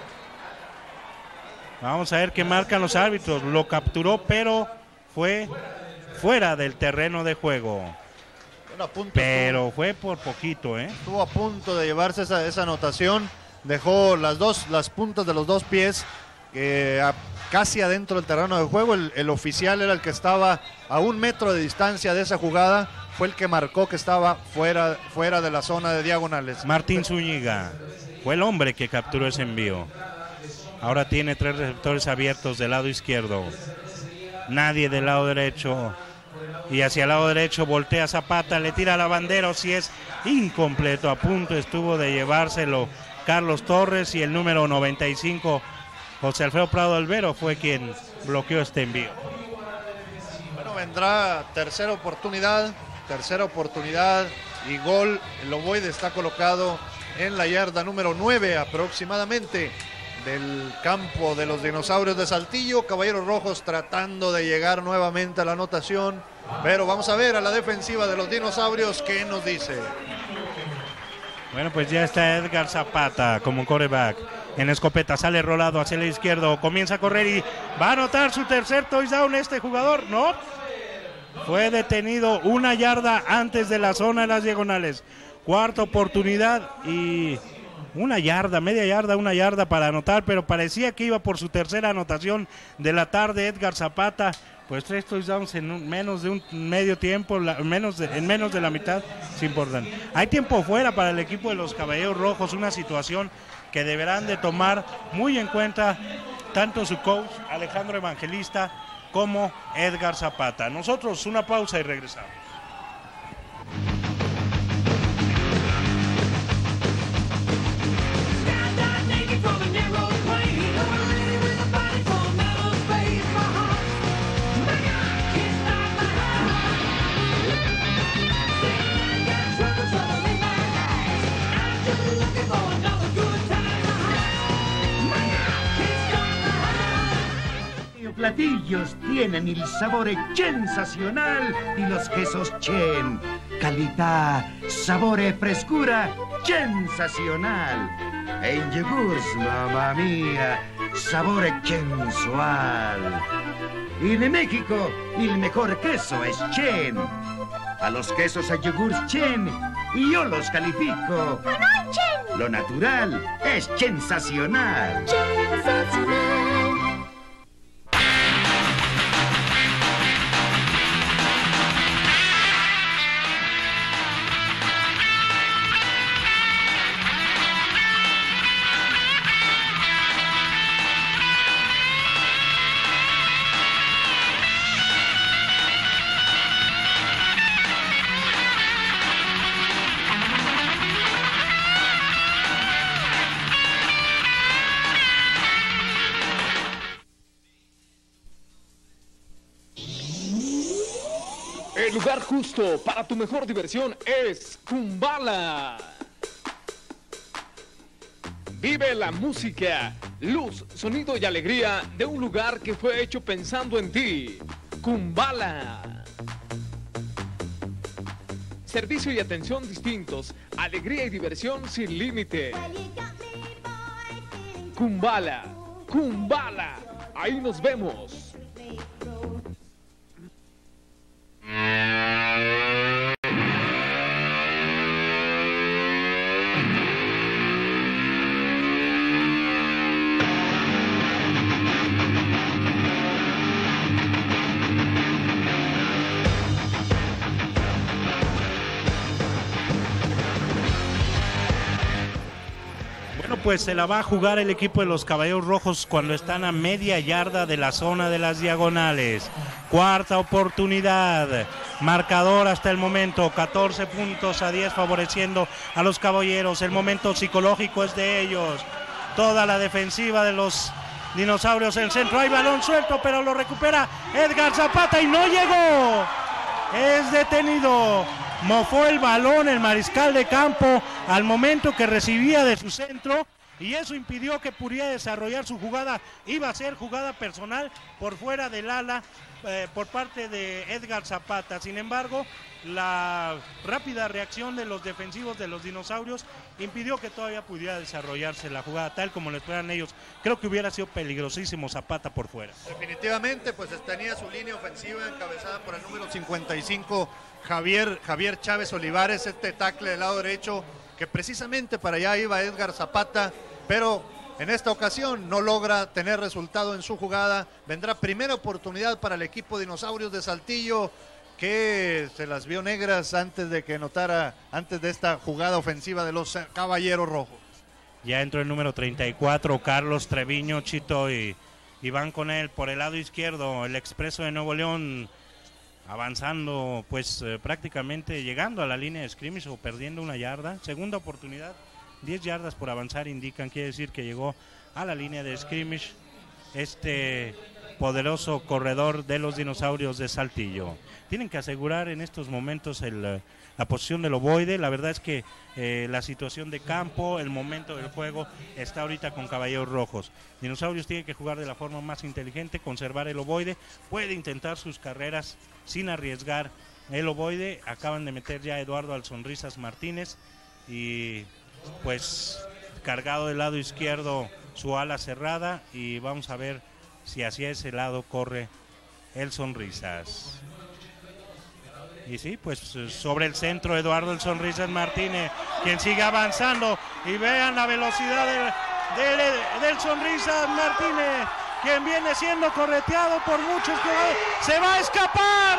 Speaker 1: Vamos a ver qué marcan los árbitros. Lo capturó, pero fue fuera del terreno de juego.
Speaker 2: Bueno, a punto
Speaker 1: pero
Speaker 2: estuvo,
Speaker 1: fue por poquito, ¿eh?
Speaker 2: Estuvo a punto de llevarse esa, esa anotación. Dejó las dos, las puntas de los dos pies eh, a, casi adentro del terreno de juego. El, el oficial era el que estaba a un metro de distancia de esa jugada. Fue el que marcó que estaba fuera, fuera de la zona de diagonales.
Speaker 1: Martín Zúñiga fue el hombre que capturó ese envío. Ahora tiene tres receptores abiertos del lado izquierdo. Nadie del lado derecho. Y hacia el lado derecho voltea Zapata, le tira a Lavanderos y es incompleto. A punto estuvo de llevárselo Carlos Torres, y el número noventa y cinco, José Alfredo Prado Albero, fue quien bloqueó este envío.
Speaker 2: Bueno, vendrá tercera oportunidad, tercera oportunidad y gol. El ovoide está colocado en la yarda número nueve aproximadamente del campo de los dinosaurios de Saltillo. Caballeros Rojos tratando de llegar nuevamente a la anotación, pero vamos a ver a la defensiva de los dinosaurios qué nos dice.
Speaker 1: Bueno, pues ya está Edgar Zapata como quarterback. En escopeta sale rolado hacia el izquierdo, comienza a correr y va a anotar su tercer touchdown este jugador. No, fue detenido una yarda antes de la zona de las diagonales. Cuarta oportunidad y una yarda, media yarda, una yarda para anotar, pero parecía que iba por su tercera anotación de la tarde Edgar Zapata. Pues tres touchdowns en un, menos de un medio tiempo, la, menos de, en menos de la mitad, es importante. Hay tiempo fuera para el equipo de los Caballeros Rojos, una situación que deberán de tomar muy en cuenta tanto su coach Alejandro Evangelista como Edgar Zapata. Nosotros una pausa y regresamos.
Speaker 3: Platillos tienen el sabor sensacional y los quesos Chen. Calidad, sabor y frescura sensacional. En yogures, mamá mía, sabor sensual. Y de México, el mejor queso es Chen. A los quesos a yogur Chen, y yo los califico.
Speaker 4: No, no, Chen.
Speaker 3: Lo natural es sensacional.
Speaker 4: Sensacional.
Speaker 5: El lugar justo para tu mejor diversión es Kumbala. Vive la música, luz, sonido y alegría de un lugar que fue hecho pensando en ti. Kumbala. Servicio y atención distintos, alegría y diversión sin límite. Kumbala, Kumbala, ahí nos vemos.
Speaker 1: Pues se la va a jugar el equipo de los Caballeros Rojos cuando están a media yarda de la zona de las diagonales. Cuarta oportunidad, marcador hasta el momento, catorce puntos a diez favoreciendo a los Caballeros. El momento psicológico es de ellos. Toda la defensiva de los Dinosaurios en el centro, hay balón suelto, pero lo recupera Edgar Zapata y no llegó. Es detenido. Mofó el balón el mariscal de campo al momento que recibía de su centro y eso impidió que pudiera desarrollar su jugada. Iba a ser jugada personal por fuera del ala eh, por parte de Edgar Zapata. Sin embargo, la rápida reacción de los defensivos de los Dinosaurios impidió que todavía pudiera desarrollarse la jugada tal como lo esperan ellos. Creo que hubiera sido peligrosísimo Zapata por fuera.
Speaker 2: Definitivamente, pues tenía su línea ofensiva encabezada por el número cincuenta y cinco, Javier, Javier Chávez Olivares, este tackle del lado derecho, que precisamente para allá iba Edgar Zapata, pero en esta ocasión no logra tener resultado en su jugada. Vendrá primera oportunidad para el equipo Dinosaurios de Saltillo, que se las vio negras antes de que notara, antes de esta jugada ofensiva de los Caballeros Rojos.
Speaker 1: Ya entró el número treinta y cuatro, Carlos Treviño, Chito, y, y van con él por el lado izquierdo, el Expreso de Nuevo León, avanzando, pues eh, prácticamente llegando a la línea de scrimmage o perdiendo una yarda. Segunda oportunidad, diez yardas por avanzar indican, quiere decir que llegó a la línea de scrimmage este poderoso corredor de los Dinosaurios de Saltillo. Tienen que asegurar en estos momentos el, la posición del ovoide. La verdad es que eh, la situación de campo, el momento del juego está ahorita con Caballeros Rojos. Dinosaurios tiene que jugar de la forma más inteligente, conservar el ovoide, puede intentar sus carreras sin arriesgar el ovoide. Acaban de meter ya a Eduardo al Sonrisas Martínez y pues cargado del lado izquierdo su ala cerrada, y vamos a ver si hacia ese lado corre el Sonrisas. Y sí, pues sobre el centro Eduardo el Sonrisas Martínez, quien sigue avanzando, y vean la velocidad de, de, del Sonrisas Martínez, quien viene siendo correteado por muchos jugadores. Se va a escapar.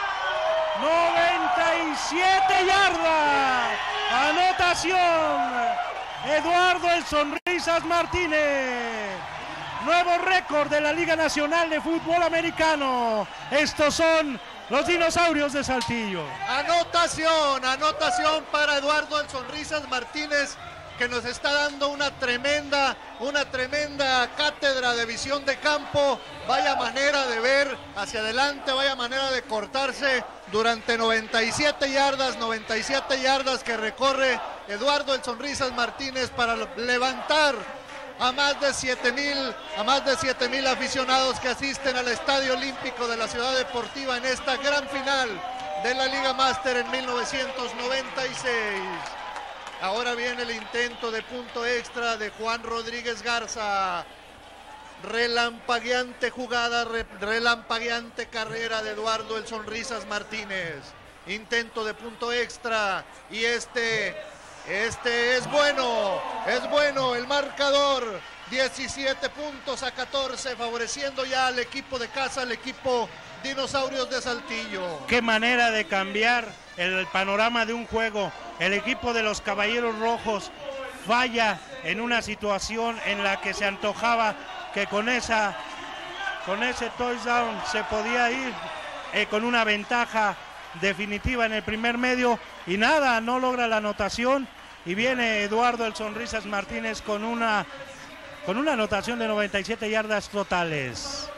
Speaker 1: noventa y siete yardas. Anotación. Eduardo el Sonrisas Martínez. Nuevo récord de la Liga Nacional de Fútbol Americano. Estos son los Dinosaurios de Saltillo.
Speaker 2: Anotación, anotación para Eduardo el Sonrisas Martínez, que nos está dando una tremenda, una tremenda cátedra de visión de campo. Vaya manera de ver hacia adelante, vaya manera de cortarse durante noventa y siete yardas, noventa y siete yardas que recorre Eduardo el Sonrisas Martínez para levantar a más de siete mil, a más de siete mil aficionados que asisten al Estadio Olímpico de la Ciudad Deportiva en esta gran final de la Liga Máster en mil novecientos noventa y seis. Ahora viene el intento de punto extra de Juan Rodríguez Garza. Relampagueante jugada, re, relampagueante carrera de Eduardo el Sonrisas Martínez. Intento de punto extra y este, este es bueno, es bueno el marcador. diecisiete puntos a catorce, favoreciendo ya al equipo de casa, al equipo Dinosaurios de Saltillo.
Speaker 1: Qué manera de cambiar el panorama de un juego. El equipo de los Caballeros Rojos falla en una situación en la que se antojaba que con esa con ese touchdown se podía ir eh, con una ventaja definitiva en el primer medio, y nada, no logra la anotación, y viene Eduardo el Sonrisas Martínez con una con una anotación de noventa y siete yardas totales.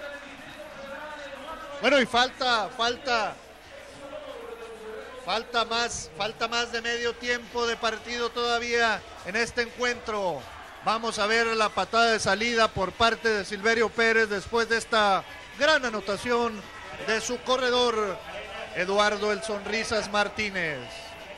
Speaker 2: Bueno, y falta falta falta más falta más de medio tiempo de partido todavía en este encuentro. Vamos a ver la patada de salida por parte de Silverio Pérez después de esta gran anotación de su corredor Eduardo el Sonrisas Martínez.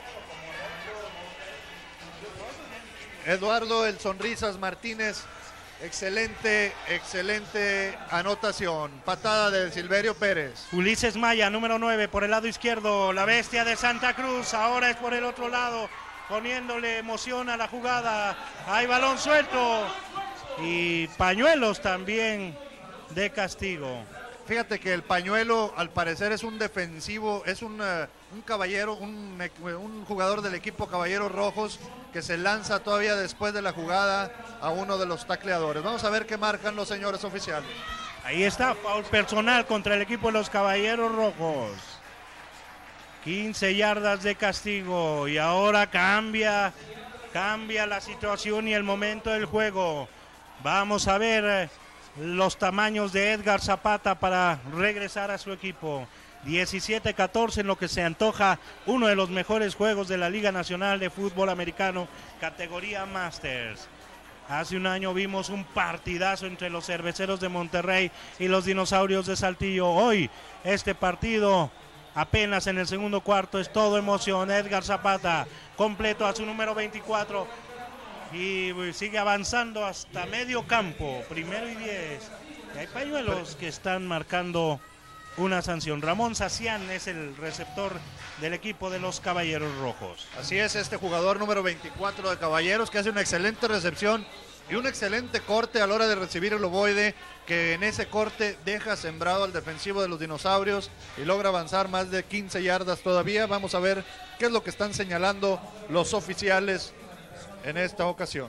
Speaker 2: Eduardo el Sonrisas Martínez Excelente, excelente anotación. Patada de Silverio Pérez.
Speaker 1: Ulises Maya, número nueve, por el lado izquierdo. La bestia de Santa Cruz. Ahora es por el otro lado, poniéndole emoción a la jugada. Hay balón suelto. Y pañuelos también de castigo.
Speaker 2: Fíjate que el pañuelo al parecer es un defensivo, es un, uh, un caballero, un, un jugador del equipo Caballeros Rojos que se lanza todavía después de la jugada a uno de los tacleadores. Vamos a ver qué marcan los señores oficiales.
Speaker 1: Ahí está, foul personal contra el equipo de los Caballeros Rojos. quince yardas de castigo y ahora cambia, cambia la situación y el momento del juego. Vamos a ver los tamaños de Edgar Zapata para regresar a su equipo. diecisiete catorce en lo que se antoja uno de los mejores juegos de la Liga Nacional de Fútbol Americano, categoría Masters. Hace un año vimos un partidazo entre los Cerveceros de Monterrey y los Dinosaurios de Saltillo. Hoy este partido apenas en el segundo cuarto es todo emoción. Edgar Zapata completo a su número veinticuatro y sigue avanzando hasta medio campo, primero y diez. Y hay pañuelos que están marcando una sanción. Ramón Sacián es el receptor del equipo de los Caballeros Rojos.
Speaker 2: Así es, este jugador número veinticuatro de Caballeros que hace una excelente recepción y un excelente corte a la hora de recibir el ovoide, que en ese corte deja sembrado al defensivo de los Dinosaurios y logra avanzar más de quince yardas todavía. Vamos a ver qué es lo que están señalando los oficiales en esta ocasión.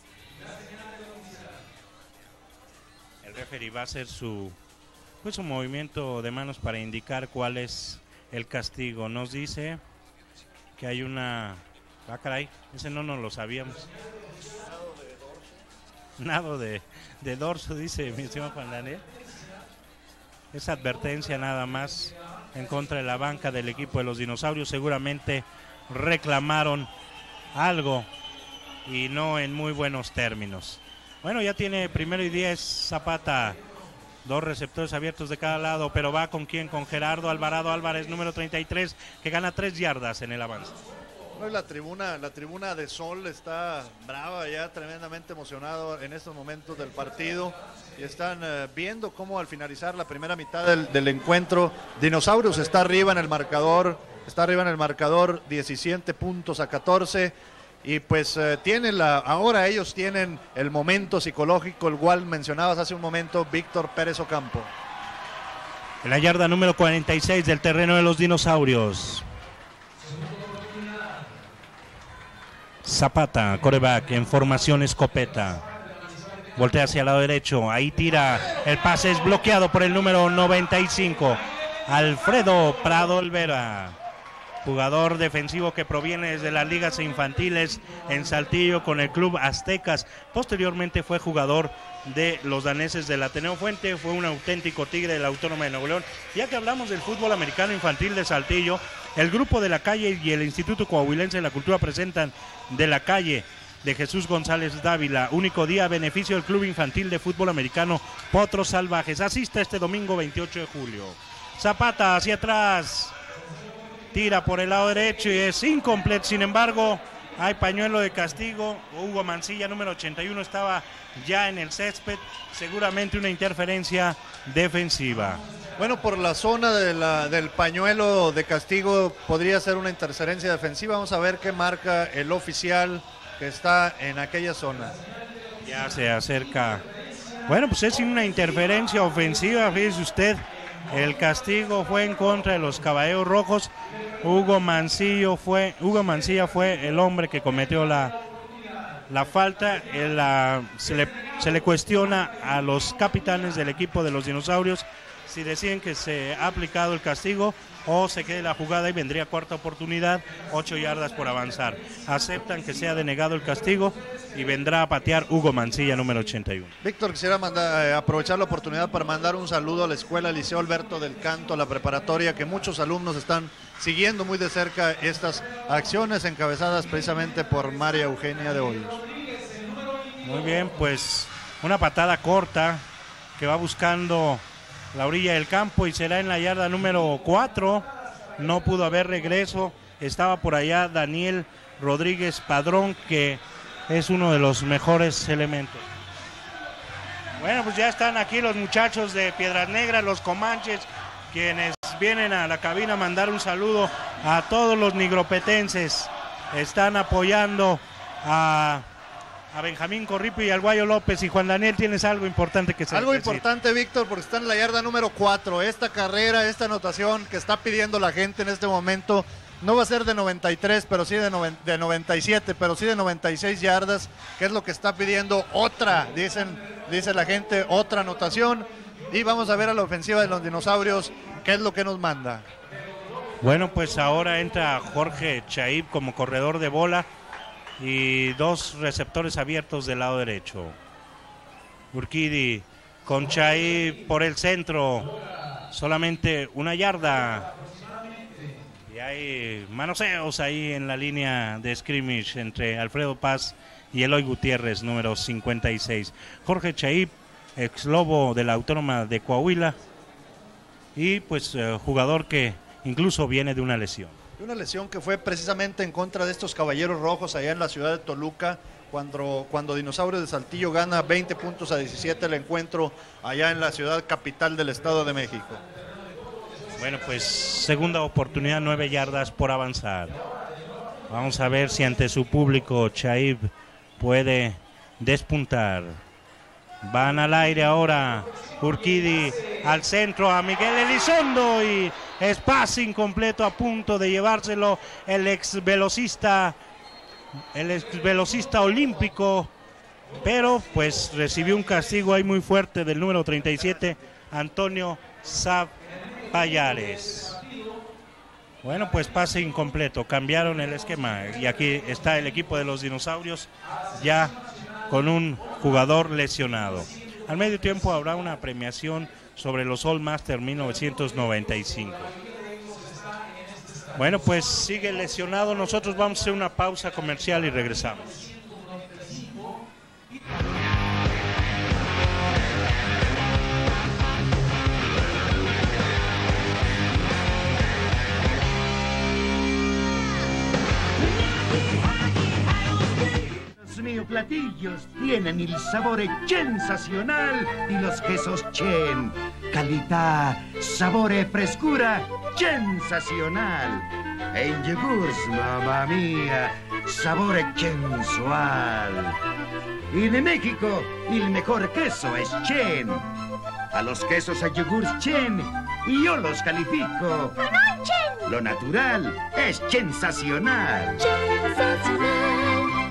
Speaker 1: El referee va a hacer su, pues, su movimiento de manos para indicar cuál es el castigo. Nos dice que hay una... Ah, caray, ese no nos lo sabíamos. Nado de, de dorso, dice mi estimado Juan Daniel. Esa advertencia nada más en contra de la banca del equipo de los Dinosaurios. Seguramente reclamaron algo y no en muy buenos términos. Bueno, ya tiene primero y diez Zapata, dos receptores abiertos de cada lado, pero va con quién, con Gerardo Alvarado Álvarez, número treinta y tres, que gana tres yardas en el avance.
Speaker 2: La tribuna, la tribuna de Sol está brava, ya tremendamente emocionado en estos momentos del partido, y están uh, viendo cómo al finalizar la primera mitad del, del encuentro, Dinosaurios está arriba en el marcador, está arriba en el marcador, diecisiete puntos a catorce. Y pues eh, tienen la, ahora ellos tienen el momento psicológico, el cual mencionabas hace un momento, Víctor Pérez Ocampo.
Speaker 1: En la yarda número cuarenta y seis del terreno de los Dinosaurios. Zapata, quarterback en formación escopeta. Voltea hacia el lado derecho, ahí tira, el pase es bloqueado por el número noventa y cinco, Alfredo Prado Olvera. Jugador defensivo que proviene desde las ligas infantiles en Saltillo con el club Aztecas. Posteriormente fue jugador de los daneses del Ateneo Fuente. Fue un auténtico tigre de la Autónoma de Nuevo León. Ya que hablamos del fútbol americano infantil de Saltillo, el Grupo de la Calle y el Instituto Coahuilense de la Cultura presentan De la Calle de Jesús González Dávila. Único día a beneficio del Club Infantil de Fútbol Americano Potros Salvajes. Asista este domingo veintiocho de julio. Zapata hacia atrás. Tira por el lado derecho y es incompleto. Sin embargo, hay pañuelo de castigo. Hugo Mancilla, número ochenta y uno, estaba ya en el césped. Seguramente una interferencia defensiva.
Speaker 2: Bueno, por la zona de la, del pañuelo de castigo podría ser una interferencia defensiva. Vamos a ver qué marca el oficial que está en aquella zona.
Speaker 1: Ya se acerca. Bueno, pues es una interferencia ofensiva, fíjese usted. El castigo fue en contra de los Caballeros Rojos. Hugo Mancillo fue, Hugo Mancilla fue el hombre que cometió la, la falta. El, la, se, le, se le cuestiona a los capitanes del equipo de los Dinosaurios si deciden que se ha aplicado el castigo o se quede la jugada y vendría cuarta oportunidad, ocho yardas por avanzar. Aceptan que sea denegado el castigo y vendrá a patear Hugo Mancilla, número ochenta y uno.
Speaker 2: Víctor, quisiera mandar, eh, aprovechar la oportunidad para mandar un saludo a la Escuela Liceo Alberto del Canto, a la preparatoria, que muchos alumnos están siguiendo muy de cerca estas acciones encabezadas precisamente por María Eugenia de Hoyos.
Speaker 1: Muy bien, pues una patada corta que va buscando la orilla del campo y será en la yarda número cuatro. No pudo haber regreso. Estaba por allá Daniel Rodríguez Padrón, que es uno de los mejores elementos. Bueno, pues ya están aquí los muchachos de Piedras Negras, los comanches, quienes vienen a la cabina a mandar un saludo a todos los nigropetenses. Están apoyando a, a Benjamín Corripo y al Guayo López. Y Juan Daniel, tienes algo importante que decir.
Speaker 2: Algo importante, Víctor, porque está en la yarda número cuatro. Esta carrera, esta anotación que está pidiendo la gente en este momento, no va a ser de noventa y tres, pero sí de, de noventa y siete, pero sí de noventa y seis yardas, que es lo que está pidiendo otra, dicen, dice la gente, otra anotación. Y vamos a ver a la ofensiva de los dinosaurios, qué es lo que nos manda.
Speaker 1: Bueno, pues ahora entra Jorge Chaib como corredor de bola y dos receptores abiertos del lado derecho. Urquidi con Chaib por el centro, solamente una yarda. Y hay manoseos ahí en la línea de scrimmage entre Alfredo Paz y Eloy Gutiérrez, número cincuenta y seis. Jorge Chaib, ex lobo de la Autónoma de Coahuila y pues eh, jugador que incluso viene de una lesión.
Speaker 2: Una lesión que fue precisamente en contra de estos Caballeros Rojos allá en la ciudad de Toluca, cuando, cuando Dinosaurios de Saltillo gana veinte puntos a diecisiete el encuentro allá en la ciudad capital del Estado de México.
Speaker 1: Bueno, pues segunda oportunidad, nueve yardas por avanzar. Vamos a ver si ante su público Chaib puede despuntar. Van al aire ahora, Urquidi al centro a Miguel Elizondo y es pase incompleto, a punto de llevárselo el ex velocista, el ex velocista olímpico, pero pues recibió un castigo ahí muy fuerte del número treinta y siete, Antonio Zapayares. Bueno, pues pase incompleto, cambiaron el esquema y aquí está el equipo de los dinosaurios ya con un jugador lesionado. Al medio tiempo habrá una premiación sobre los All Master mil novecientos noventa y cinco. Bueno, pues sigue lesionado. Nosotros vamos a hacer una pausa comercial y regresamos.
Speaker 3: Los platillos tienen el sabor sensacional y los quesos Chen. Calidad, sabor y frescura sensacional. En yogures, mamma mía, sabor sensual. Y de México, el mejor queso es Chen. A los quesos a yogures Chen, yo los califico.
Speaker 4: Chen.
Speaker 3: Lo natural es sensacional.
Speaker 4: Sensacional.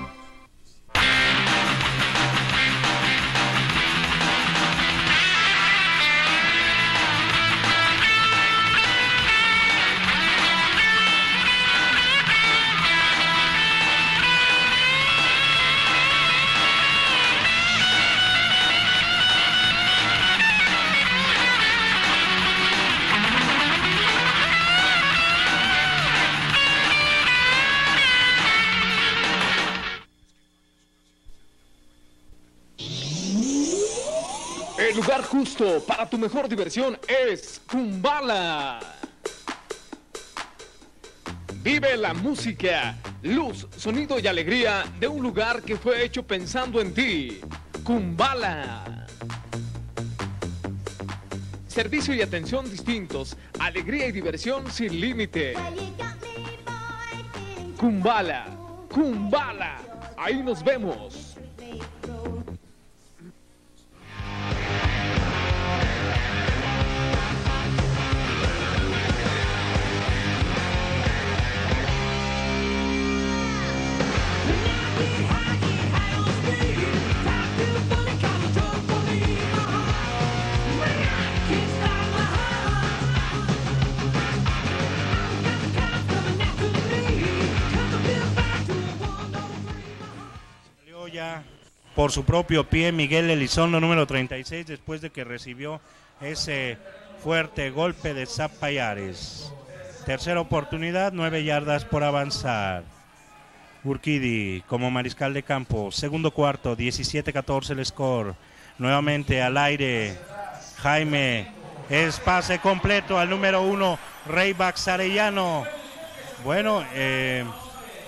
Speaker 5: El lugar justo para tu mejor diversión es Kumbala. Vive la música, luz, sonido y alegría de un lugar que fue hecho pensando en ti. Kumbala. Servicio y atención distintos, alegría y diversión sin límite. Kumbala, Kumbala, ahí nos vemos.
Speaker 1: Por su propio pie Miguel Elizondo, número treinta y seis, después de que recibió ese fuerte golpe de Zapayares. Tercera oportunidad, nueve yardas por avanzar. Urquidi como mariscal de campo. Segundo cuarto, diecisiete catorce el score. Nuevamente al aire Jaime. Es pase completo al número uno, Rey Baxarellano. Bueno, eh,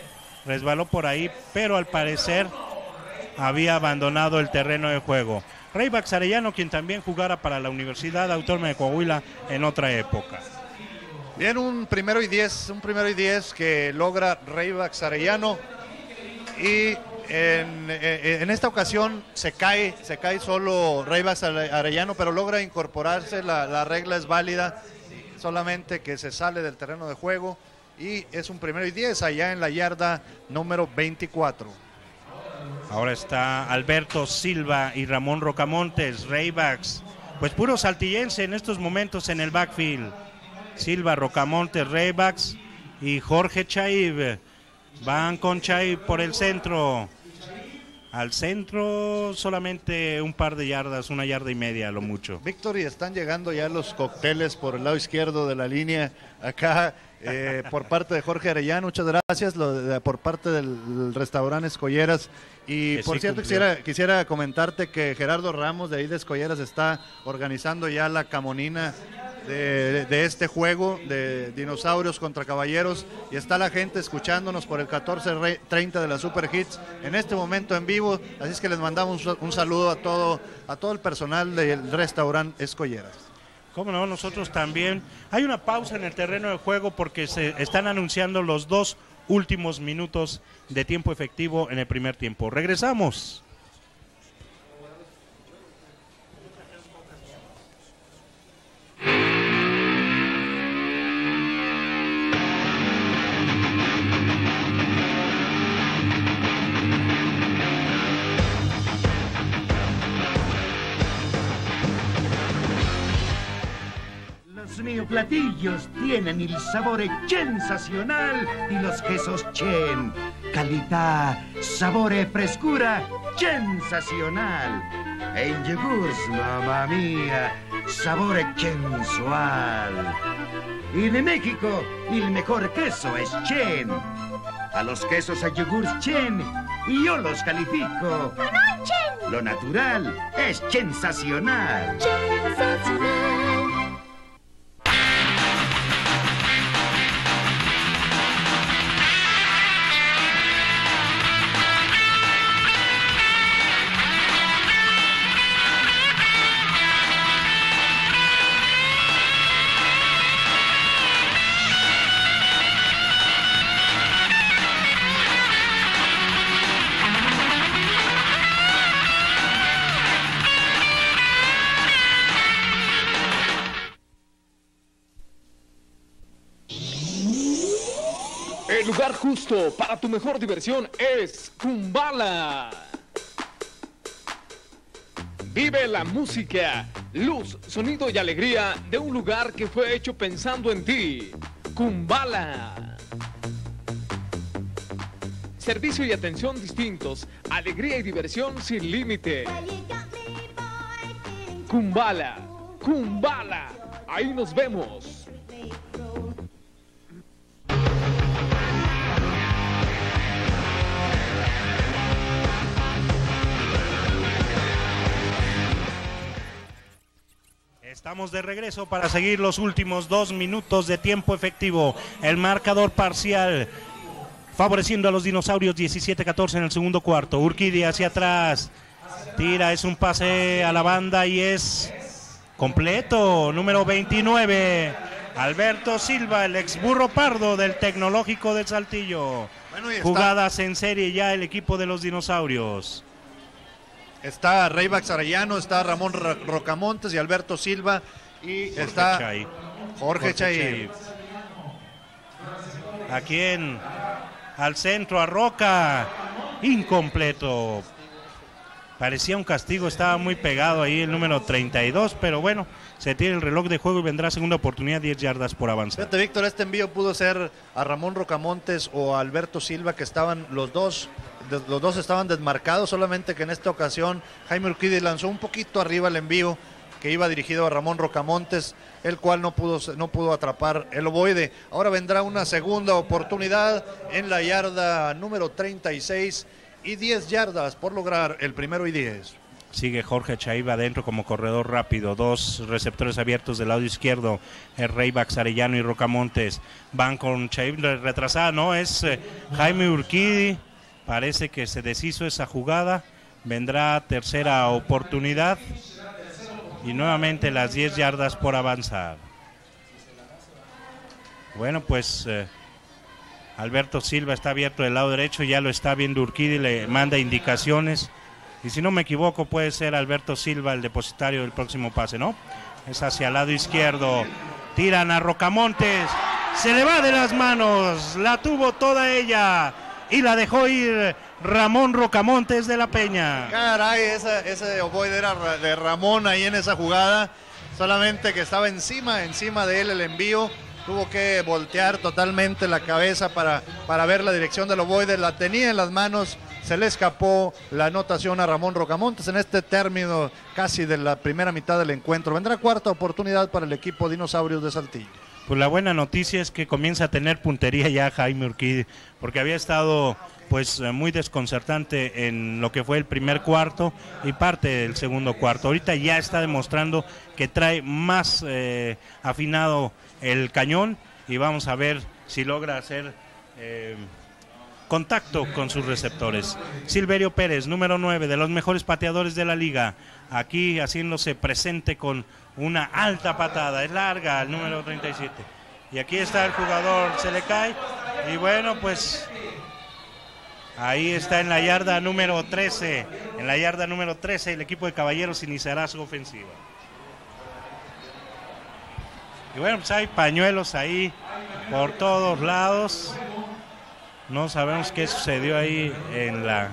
Speaker 1: resbaló por ahí, pero al parecer había abandonado el terreno de juego. Raybax Arellano, quien también jugara para la Universidad Autónoma de Coahuila en otra época.
Speaker 2: Bien, un primero y diez, un primero y diez que logra Raybax Arellano, y en, en, en esta ocasión se cae, se cae solo Raybax Arellano, pero logra incorporarse, la, la regla es válida, solamente que se sale del terreno de juego, y es un primero y diez allá en la yarda número veinticuatro.
Speaker 1: Ahora está Alberto Silva y Ramón Rocamontes, Raybacks, pues puro saltillense en estos momentos en el backfield. Silva, Rocamontes, Raybacks y Jorge Chaib. Van con Chaib por el centro. Al centro solamente un par de yardas, una yarda y media a lo mucho.
Speaker 2: Víctor, y están llegando ya los cócteles por el lado izquierdo de la línea acá. Eh, por parte de Jorge Arellano, muchas gracias, lo de, por parte del restaurante Escolleras. Y
Speaker 1: que
Speaker 2: por
Speaker 1: sí
Speaker 2: cierto, quisiera, quisiera comentarte que Gerardo Ramos de ahí de Escolleras está organizando ya la camonina de, de este juego de dinosaurios contra caballeros, y está la gente escuchándonos por el catorce treinta de la Super Hits en este momento en vivo, así es que les mandamos un, un saludo a todo, a todo el personal del restaurante Escolleras.
Speaker 1: Cómo no, nosotros también. Hay una pausa en el terreno de juego porque se están anunciando los dos últimos minutos de tiempo efectivo en el primer tiempo. Regresamos.
Speaker 3: Los neoplatillos tienen el sabor sensacional y los quesos Chen. Calidad, sabor y frescura sensacional. En yogures, mamá mía, sabor sensual. Y de México, el mejor queso es Chen. A los quesos a yogur Chen, yo los califico.
Speaker 4: Chen.
Speaker 3: Lo natural es sensacional.
Speaker 4: Sensacional.
Speaker 5: El lugar justo para tu mejor diversión es Kumbala. Vive la música, luz, sonido y alegría de un lugar que fue hecho pensando en ti. Kumbala. Servicio y atención distintos, alegría y diversión sin límite. Kumbala, Kumbala, ahí nos vemos.
Speaker 1: Estamos de regreso para seguir los últimos dos minutos de tiempo efectivo. El marcador parcial favoreciendo a los dinosaurios, diecisiete catorce en el segundo cuarto. Urquidi hacia atrás, tira, es un pase a la banda y es completo. Número veintinueve, Alberto Silva, el ex burro pardo del Tecnológico de Saltillo. Bueno, jugadas en serie ya el equipo de los dinosaurios.
Speaker 2: Está Raybax Arellano, está Ramón Rocamontes y Alberto Silva, y Jorge está
Speaker 1: Chay.
Speaker 2: Jorge, Jorge Chay.
Speaker 1: ¿A quién? Al centro, a Roca. Incompleto. Parecía un castigo, estaba muy pegado ahí el número treinta y dos, pero bueno, se tiene el reloj de juego y vendrá segunda oportunidad, diez yardas por avanzar.
Speaker 2: Fíjate, Víctor, este envío pudo ser a Ramón Rocamontes o a Alberto Silva, que estaban los dos, los dos estaban desmarcados, solamente que en esta ocasión Jaime Urquidi lanzó un poquito arriba el envío que iba dirigido a Ramón Rocamontes, el cual no pudo, no pudo atrapar el ovoide. Ahora vendrá una segunda oportunidad en la yarda número treinta y seis y diez yardas por lograr el primero y diez.
Speaker 1: Sigue Jorge Chaiva adentro como corredor rápido, dos receptores abiertos del lado izquierdo, el Raybax Arellano y Rocamontes. Van con Chaiva retrasada, no, es eh, Jaime Urquidi, parece que se deshizo esa jugada. vendrá tercera oportunidad y nuevamente las diez yardas por avanzar. Bueno, pues eh, Alberto Silva está abierto del lado derecho, ya lo está viendo Urquidi, le manda indicaciones. Y si no me equivoco, puede ser Alberto Silva el depositario del próximo pase, ¿no? Es hacia el lado izquierdo. Tiran a Rocamontes. Se le va de las manos. La tuvo toda ella. Y la dejó ir Ramón Rocamontes de la Peña.
Speaker 2: Caray, esa, ese ovoide era de Ramón ahí en esa jugada. Solamente que estaba encima, encima de él el envío. Tuvo que voltear totalmente la cabeza para, para ver la dirección del ovoide. La tenía en las manos. Se le escapó la anotación a Ramón Rocamontes en este término casi de la primera mitad del encuentro. Vendrá cuarta oportunidad para el equipo Dinosaurios de Saltillo.
Speaker 1: Pues la buena noticia es que comienza a tener puntería ya Jaime Urquidi, porque había estado pues muy desconcertante en lo que fue el primer cuarto y parte del segundo cuarto. Ahorita ya está demostrando que trae más eh, afinado el cañón y vamos a ver si logra hacer eh, contacto con sus receptores. Silverio Pérez, número nueve, de los mejores pateadores de la liga, aquí haciéndose presente con una alta patada, es larga, el número treinta y siete. Y aquí está el jugador, se le cae, y bueno, pues ahí está en la yarda número trece, en la yarda número trece el equipo de Caballeros iniciará su ofensiva. Y bueno, pues hay pañuelos ahí por todos lados. No sabemos qué sucedió ahí en la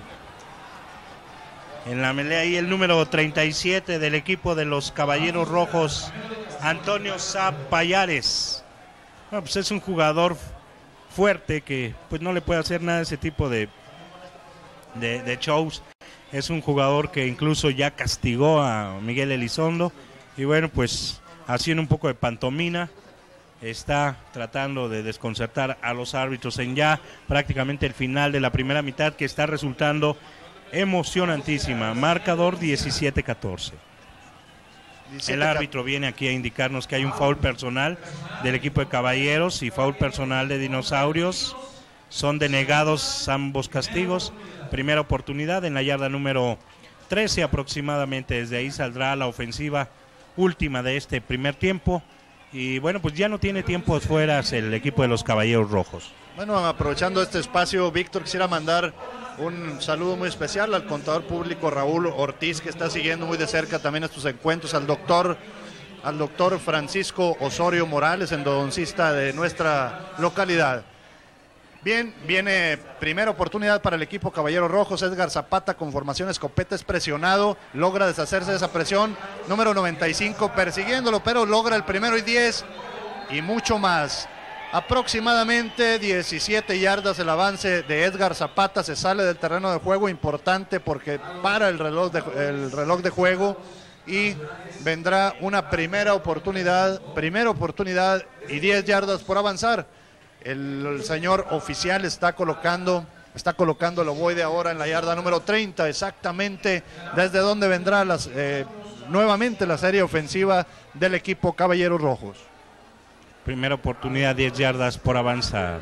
Speaker 1: en la melea. Y el número treinta y siete del equipo de los Caballeros Rojos, Antonio Zapayares. Bueno, pues es un jugador fuerte que pues no le puede hacer nada a ese tipo de, de, de shows. Es un jugador que incluso ya castigó a Miguel Elizondo. Y bueno, pues haciendo un poco de pantomima, está tratando de desconcertar a los árbitros en ya prácticamente el final de la primera mitad, que está resultando emocionantísima. Marcador diecisiete catorce. El árbitro viene aquí a indicarnos que hay un foul personal del equipo de Caballeros y foul personal de Dinosaurios. Son denegados ambos castigos. Primera oportunidad en la yarda número trece aproximadamente. Desde ahí saldrá la ofensiva última de este primer tiempo. Y bueno, pues ya no tiene tiempos fuera el equipo de los Caballeros Rojos.
Speaker 2: Bueno, aprovechando este espacio, Víctor, quisiera mandar un saludo muy especial al contador público Raúl Ortiz, que está siguiendo muy de cerca también estos encuentros, al doctor, al doctor Francisco Osorio Morales, endodoncista de nuestra localidad. Bien, viene primera oportunidad para el equipo Caballeros Rojos. Edgar Zapata con formación escopeta es presionado, logra deshacerse de esa presión. Número noventa y cinco persiguiéndolo, pero logra el primero y diez y mucho más. Aproximadamente diecisiete yardas el avance de Edgar Zapata, se sale del terreno de juego, importante porque para el reloj de, el reloj de juego, y vendrá una primera oportunidad, primera oportunidad y diez yardas por avanzar. El, el señor oficial está colocando, está colocando el ovoide ahora en la yarda número treinta, exactamente desde donde vendrá las, eh, nuevamente la serie ofensiva del equipo Caballeros Rojos.
Speaker 1: Primera oportunidad, diez yardas por avanzar.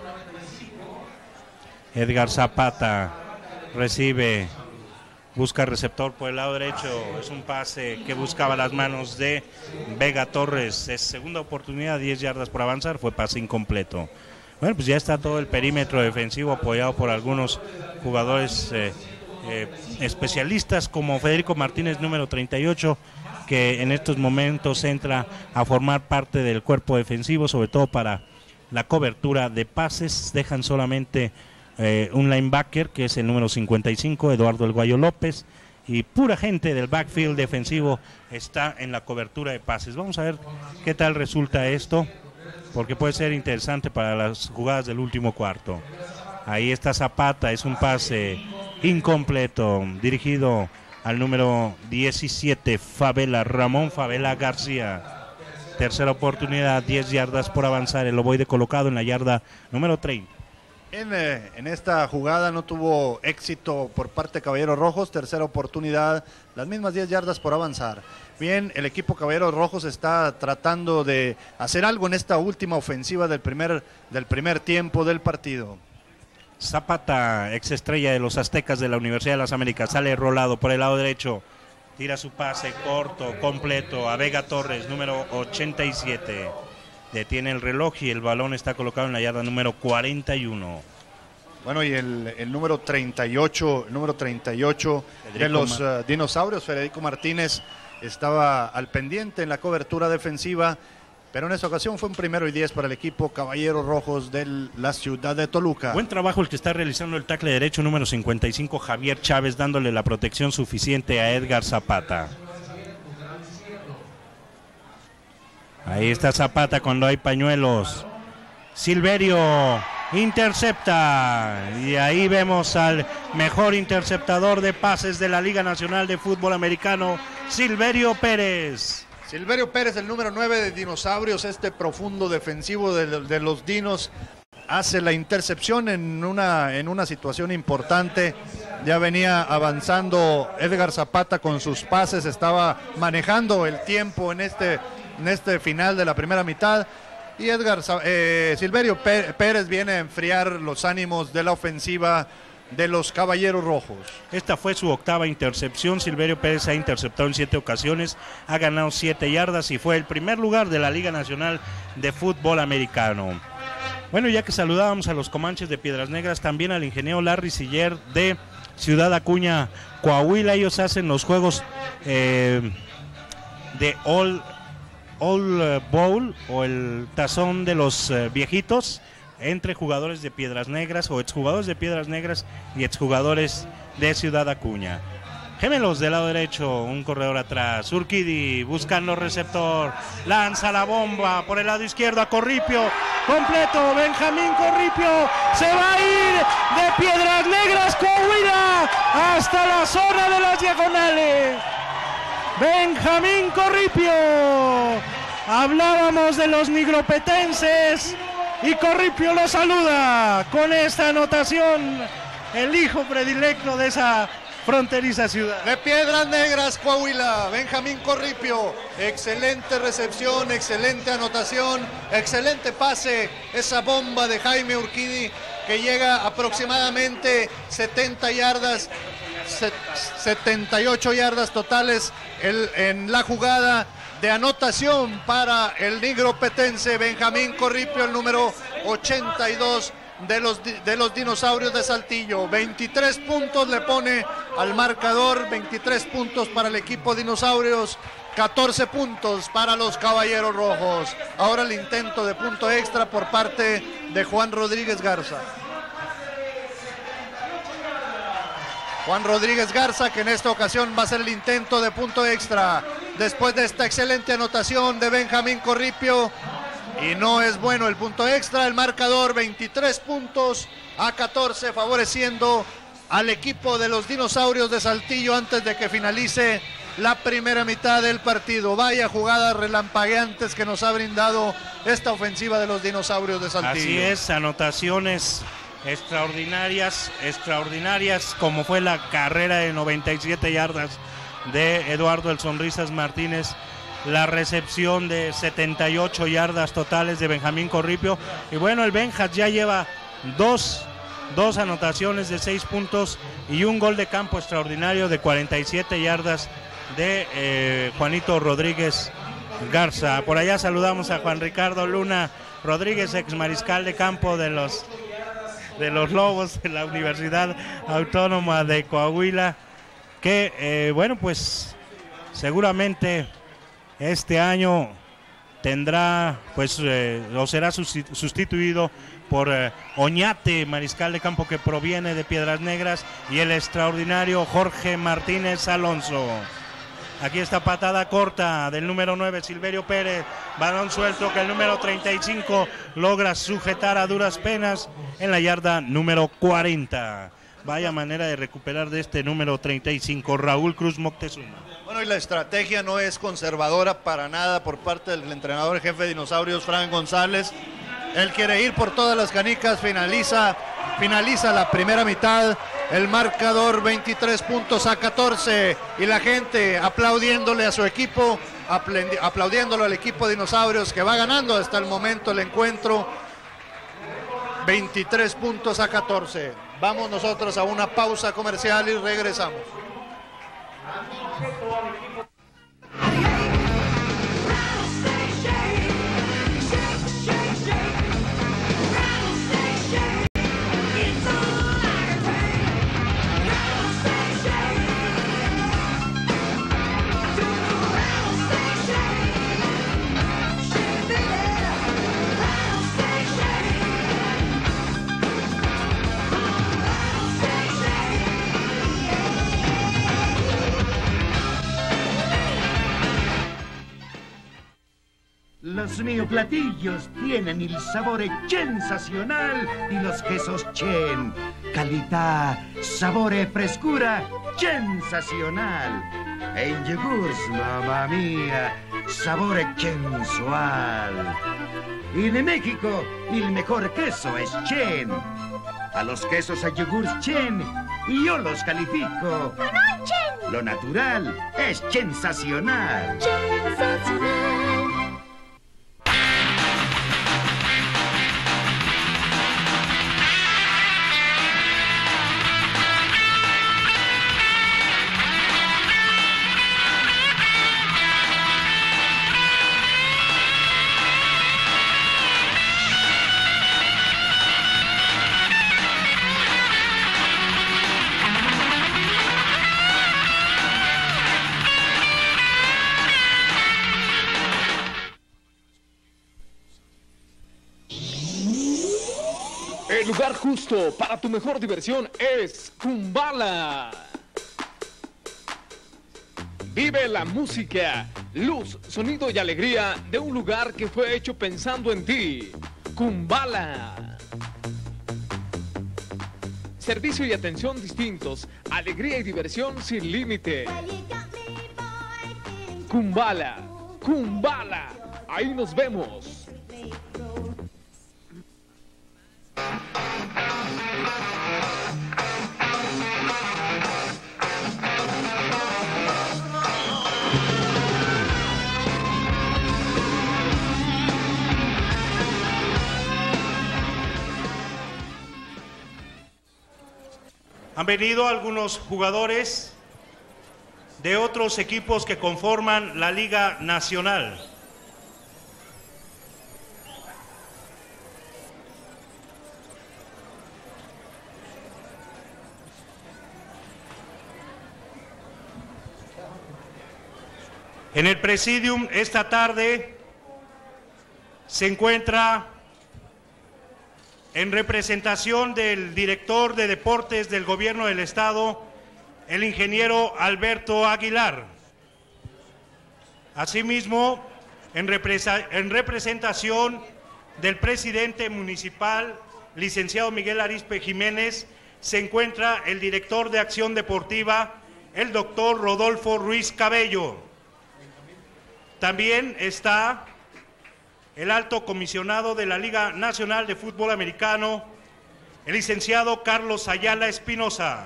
Speaker 1: Edgar Zapata recibe, busca receptor por el lado derecho. Es un pase que buscaba las manos de Vega Torres. Es segunda oportunidad, diez yardas por avanzar. Fue pase incompleto. Bueno, pues ya está todo el perímetro defensivo apoyado por algunos jugadores eh, eh, especialistas como Federico Martínez, número treinta y ocho, que en estos momentos entra a formar parte del cuerpo defensivo, sobre todo para la cobertura de pases. Dejan solamente eh, un linebacker, que es el número cincuenta y cinco, Eduardo El Guayo López, y pura gente del backfield defensivo está en la cobertura de pases. Vamos a ver qué tal resulta esto, porque puede ser interesante para las jugadas del último cuarto. Ahí está Zapata, es un pase incompleto, dirigido al número diecisiete, Favela, Ramón Favela García. Tercera oportunidad, diez yardas por avanzar, el ovoide colocado en la yarda número treinta.
Speaker 2: En, eh, en esta jugada no tuvo éxito por parte de Caballeros Rojos. Tercera oportunidad, las mismas diez yardas por avanzar. Bien, el equipo Caballeros Rojos está tratando de hacer algo en esta última ofensiva del primer, del primer tiempo del partido.
Speaker 1: Zapata, ex estrella de los Aztecas de la Universidad de las Américas, sale rolado por el lado derecho, tira su pase corto, completo a Vega Torres, número ochenta y siete. Detiene el reloj y el balón está colocado en la yarda número cuarenta y uno.
Speaker 2: Bueno, y el, el número treinta y ocho, el número treinta y ocho de los uh, dinosaurios, Federico Martínez, estaba al pendiente en la cobertura defensiva, pero en esta ocasión fue un primero y diez para el equipo Caballeros Rojos de la ciudad de Toluca.
Speaker 1: Buen trabajo el que está realizando el tackle derecho número cincuenta y cinco, Javier Chávez, dándole la protección suficiente a Edgar Zapata. Ahí está Zapata cuando hay pañuelos. Silverio intercepta y ahí vemos al mejor interceptador de pases de la Liga Nacional de Fútbol Americano, Silverio Pérez.
Speaker 2: Silverio Pérez, el número nueve de Dinosaurios, este profundo defensivo de, de los Dinos, hace la intercepción en una, en una situación importante. Ya venía avanzando Edgar Zapata con sus pases, estaba manejando el tiempo en este, en este final de la primera mitad. Y Edgar eh, Silverio Pérez viene a enfriar los ánimos de la ofensiva de los Caballeros Rojos.
Speaker 1: Esta fue su octava intercepción. Silverio Pérez ha interceptado en siete ocasiones, ha ganado siete yardas y fue el primer lugar de la Liga Nacional de Fútbol Americano. Bueno, ya que saludábamos a los Comanches de Piedras Negras, también al ingeniero Larry Siller de Ciudad Acuña, Coahuila. Ellos hacen los juegos eh, de All All Bowl o el tazón de los uh, viejitos entre jugadores de Piedras Negras o exjugadores de Piedras Negras y exjugadores de Ciudad Acuña. Gemelos del lado derecho, un corredor atrás, Urquidi buscando receptor, lanza la bomba por el lado izquierdo a Corripio, completo, Benjamín Corripio, se va a ir de Piedras Negras, Coahuila, hasta la zona de las diagonales. Benjamín Corripio. Hablábamos de los nigropetenses y Corripio lo saluda con esta anotación, el hijo predilecto de esa fronteriza ciudad.
Speaker 2: De Piedras Negras, Coahuila, Benjamín Corripio, excelente recepción, excelente anotación, excelente pase, esa bomba de Jaime Urquidi que llega aproximadamente setenta yardas, setenta y ocho yardas totales el, en la jugada de anotación para el nigropetense Benjamín Corripio, el número ochenta y dos de los, de los Dinosaurios de Saltillo. veintitrés puntos le pone al marcador, veintitrés puntos para el equipo Dinosaurios, catorce puntos para los Caballeros Rojos. Ahora el intento de punto extra por parte de Juan Rodríguez Garza. Juan Rodríguez Garza, que en esta ocasión va a ser el intento de punto extra después de esta excelente anotación de Benjamín Corripio, y no es bueno el punto extra. El marcador veintitrés puntos a catorce, favoreciendo al equipo de los Dinosaurios de Saltillo antes de que finalice la primera mitad del partido. Vaya jugadas relampagueantes que nos ha brindado esta ofensiva de los Dinosaurios de Saltillo.
Speaker 1: Así es, anotaciones extraordinarias, extraordinarias, como fue la carrera de noventa y siete yardas de Eduardo El Sonrisas Martínez, la recepción de setenta y ocho yardas totales de Benjamín Corripio, y bueno, el Benjas ya lleva dos, dos anotaciones de seis puntos y un gol de campo extraordinario de cuarenta y siete yardas de eh, Juanito Rodríguez Garza. Por allá saludamos a Juan Ricardo Luna Rodríguez, ex mariscal de campo de los de los Lobos de la Universidad Autónoma de Coahuila, que eh, bueno, pues seguramente este año tendrá, pues, eh, o será sustituido por eh, Oñate, mariscal de campo que proviene de Piedras Negras, y el extraordinario Jorge Martínez Alonso. Aquí está patada corta del número nueve, Silverio Pérez, balón suelto que el número treinta y cinco logra sujetar a duras penas en la yarda número cuarenta. Vaya manera de recuperar de este número treinta y cinco, Raúl Cruz Moctezuma.
Speaker 2: Bueno, y la estrategia no es conservadora para nada por parte del entrenador jefe de Dinosaurios, Frank González. Él quiere ir por todas las canicas, finaliza, finaliza la primera mitad, el marcador veintitrés puntos a catorce, y la gente aplaudiéndole a su equipo, aplaudiéndolo al equipo de Dinosaurios, que va ganando hasta el momento el encuentro. veintitrés puntos a catorce. Vamos nosotros a una pausa comercial y regresamos.
Speaker 3: Los míos platillos tienen el sabor sensacional y los quesos Chen. Calidad, sabor y frescura sensacional. En yogures, mamá mía, sabor sensual. Y de México, el mejor queso es Chen. A los quesos a yogur Chen, yo los califico.
Speaker 4: ¡No, no, Chen!
Speaker 3: Lo natural es sensacional.
Speaker 4: Sensacional.
Speaker 5: El lugar justo para tu mejor diversión es Kumbala. Vive la música, luz, sonido y alegría de un lugar que fue hecho pensando en ti. Kumbala. Servicio y atención distintos, alegría y diversión sin límite. Kumbala, Kumbala. Ahí nos vemos.
Speaker 1: Han venido algunos jugadores de otros equipos que conforman la Liga Nacional. En el Presidium esta tarde se encuentra, en representación del director de Deportes del Gobierno del Estado, el ingeniero Alberto Aguilar. Asimismo, en, represa, en representación del presidente municipal, licenciado Miguel Arizpe Jiménez, se encuentra el director de Acción Deportiva, el doctor Rodolfo Ruiz Cabello. También está el alto comisionado de la Liga Nacional de Fútbol Americano, el licenciado Carlos Ayala Espinosa.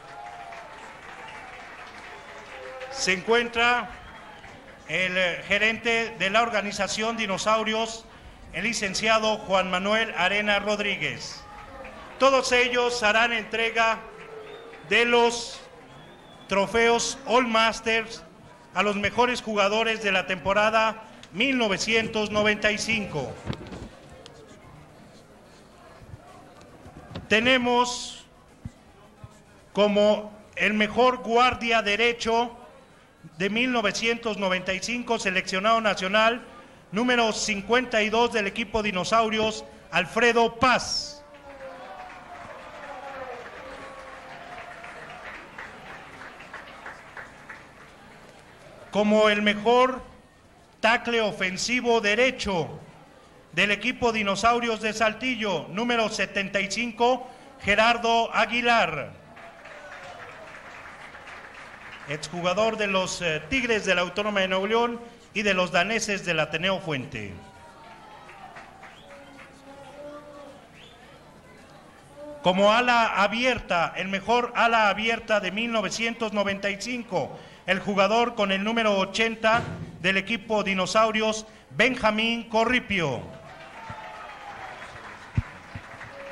Speaker 1: Se encuentra el gerente de la organización Dinosaurios, el licenciado Juan Manuel Arena Rodríguez. Todos ellos harán entrega de los trofeos All Masters a los mejores jugadores de la temporada mil novecientos noventa y cinco. Tenemos como el mejor guardia derecho de mil novecientos noventa y cinco, seleccionado nacional, número cincuenta y dos del equipo Dinosaurios, Alfredo Paz. Como el mejor tackle ofensivo derecho del equipo Dinosaurios de Saltillo, número setenta y cinco, Gerardo Aguilar. Exjugador de los eh, Tigres de la Autónoma de Nuevo León y de los daneses del Ateneo Fuente. Como ala abierta, el mejor ala abierta de mil novecientos noventa y cinco, el jugador con el número ochenta del equipo Dinosaurios, Benjamín Corripio.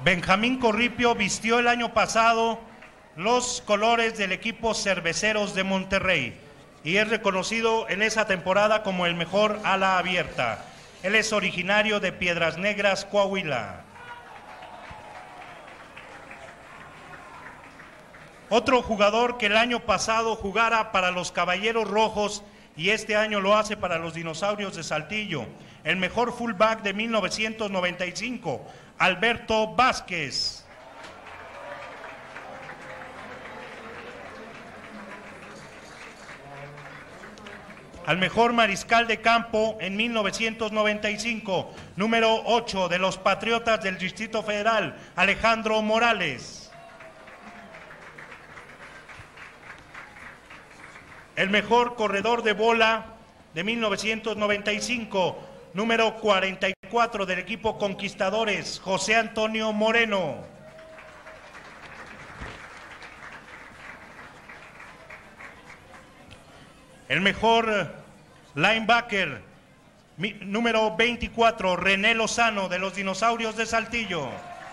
Speaker 1: Benjamín Corripio vistió el año pasado los colores del equipo Cerveceros de Monterrey y es reconocido en esa temporada como el mejor ala abierta. Él es originario de Piedras Negras, Coahuila. Otro jugador que el año pasado jugara para los Caballeros Rojos y este año lo hace para los Dinosaurios de Saltillo, el mejor fullback de mil novecientos noventa y cinco, Alberto Vázquez. Al mejor mariscal de campo en mil novecientos noventa y cinco, número ocho de los Patriotas del Distrito Federal, Alejandro Morales. El mejor corredor de bola de mil novecientos noventa y cinco, número cuarenta y cuatro del equipo Conquistadores, José Antonio Moreno. El mejor linebacker, número veinticuatro, René Lozano de los Dinosaurios de Saltillo.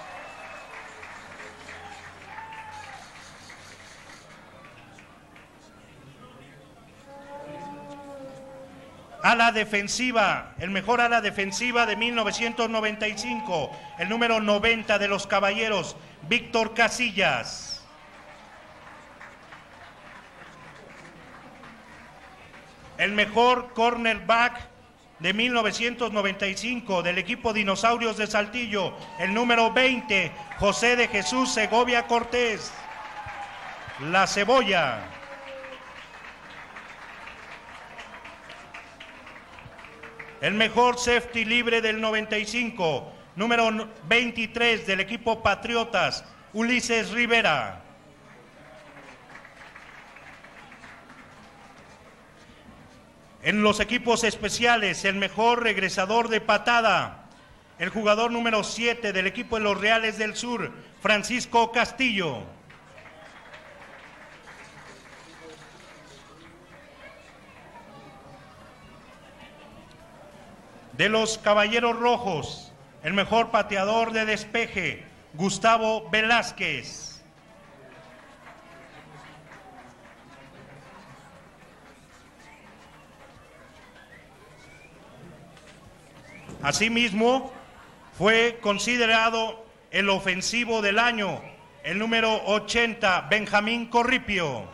Speaker 1: Ala defensiva, el mejor ala defensiva de mil novecientos noventa y cinco, el número noventa de los Caballeros, Víctor Casillas. El mejor cornerback de mil novecientos noventa y cinco del equipo Dinosaurios de Saltillo, el número veinte, José de Jesús Segovia Cortés, La Cebolla. El mejor safety libre del noventa y cinco, número veintitrés del equipo Patriotas, Ulises Rivera. En los equipos especiales, el mejor regresador de patada, el jugador número siete del equipo de los Reales del Sur, Francisco Castillo. De los Caballeros Rojos, el mejor pateador de despeje, Gustavo Velázquez. Asimismo, fue considerado el ofensivo del año, el número ochenta, Benjamín Corripio.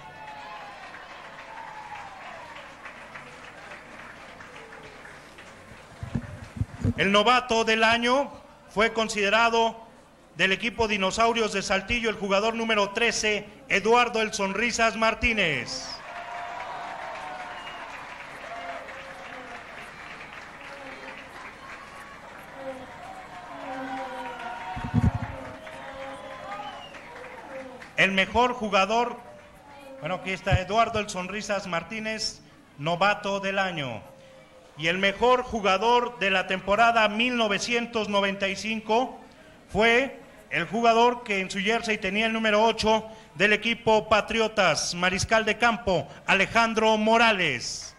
Speaker 1: El novato del año fue considerado del equipo Dinosaurios de Saltillo el jugador número trece, Eduardo El Sonrisas Martínez. El mejor jugador, bueno, aquí está Eduardo El Sonrisas Martínez, novato del año. Y el mejor jugador de la temporada mil novecientos noventa y cinco fue el jugador que en su jersey tenía el número ocho del equipo Patriotas, mariscal de campo, Alejandro Morales.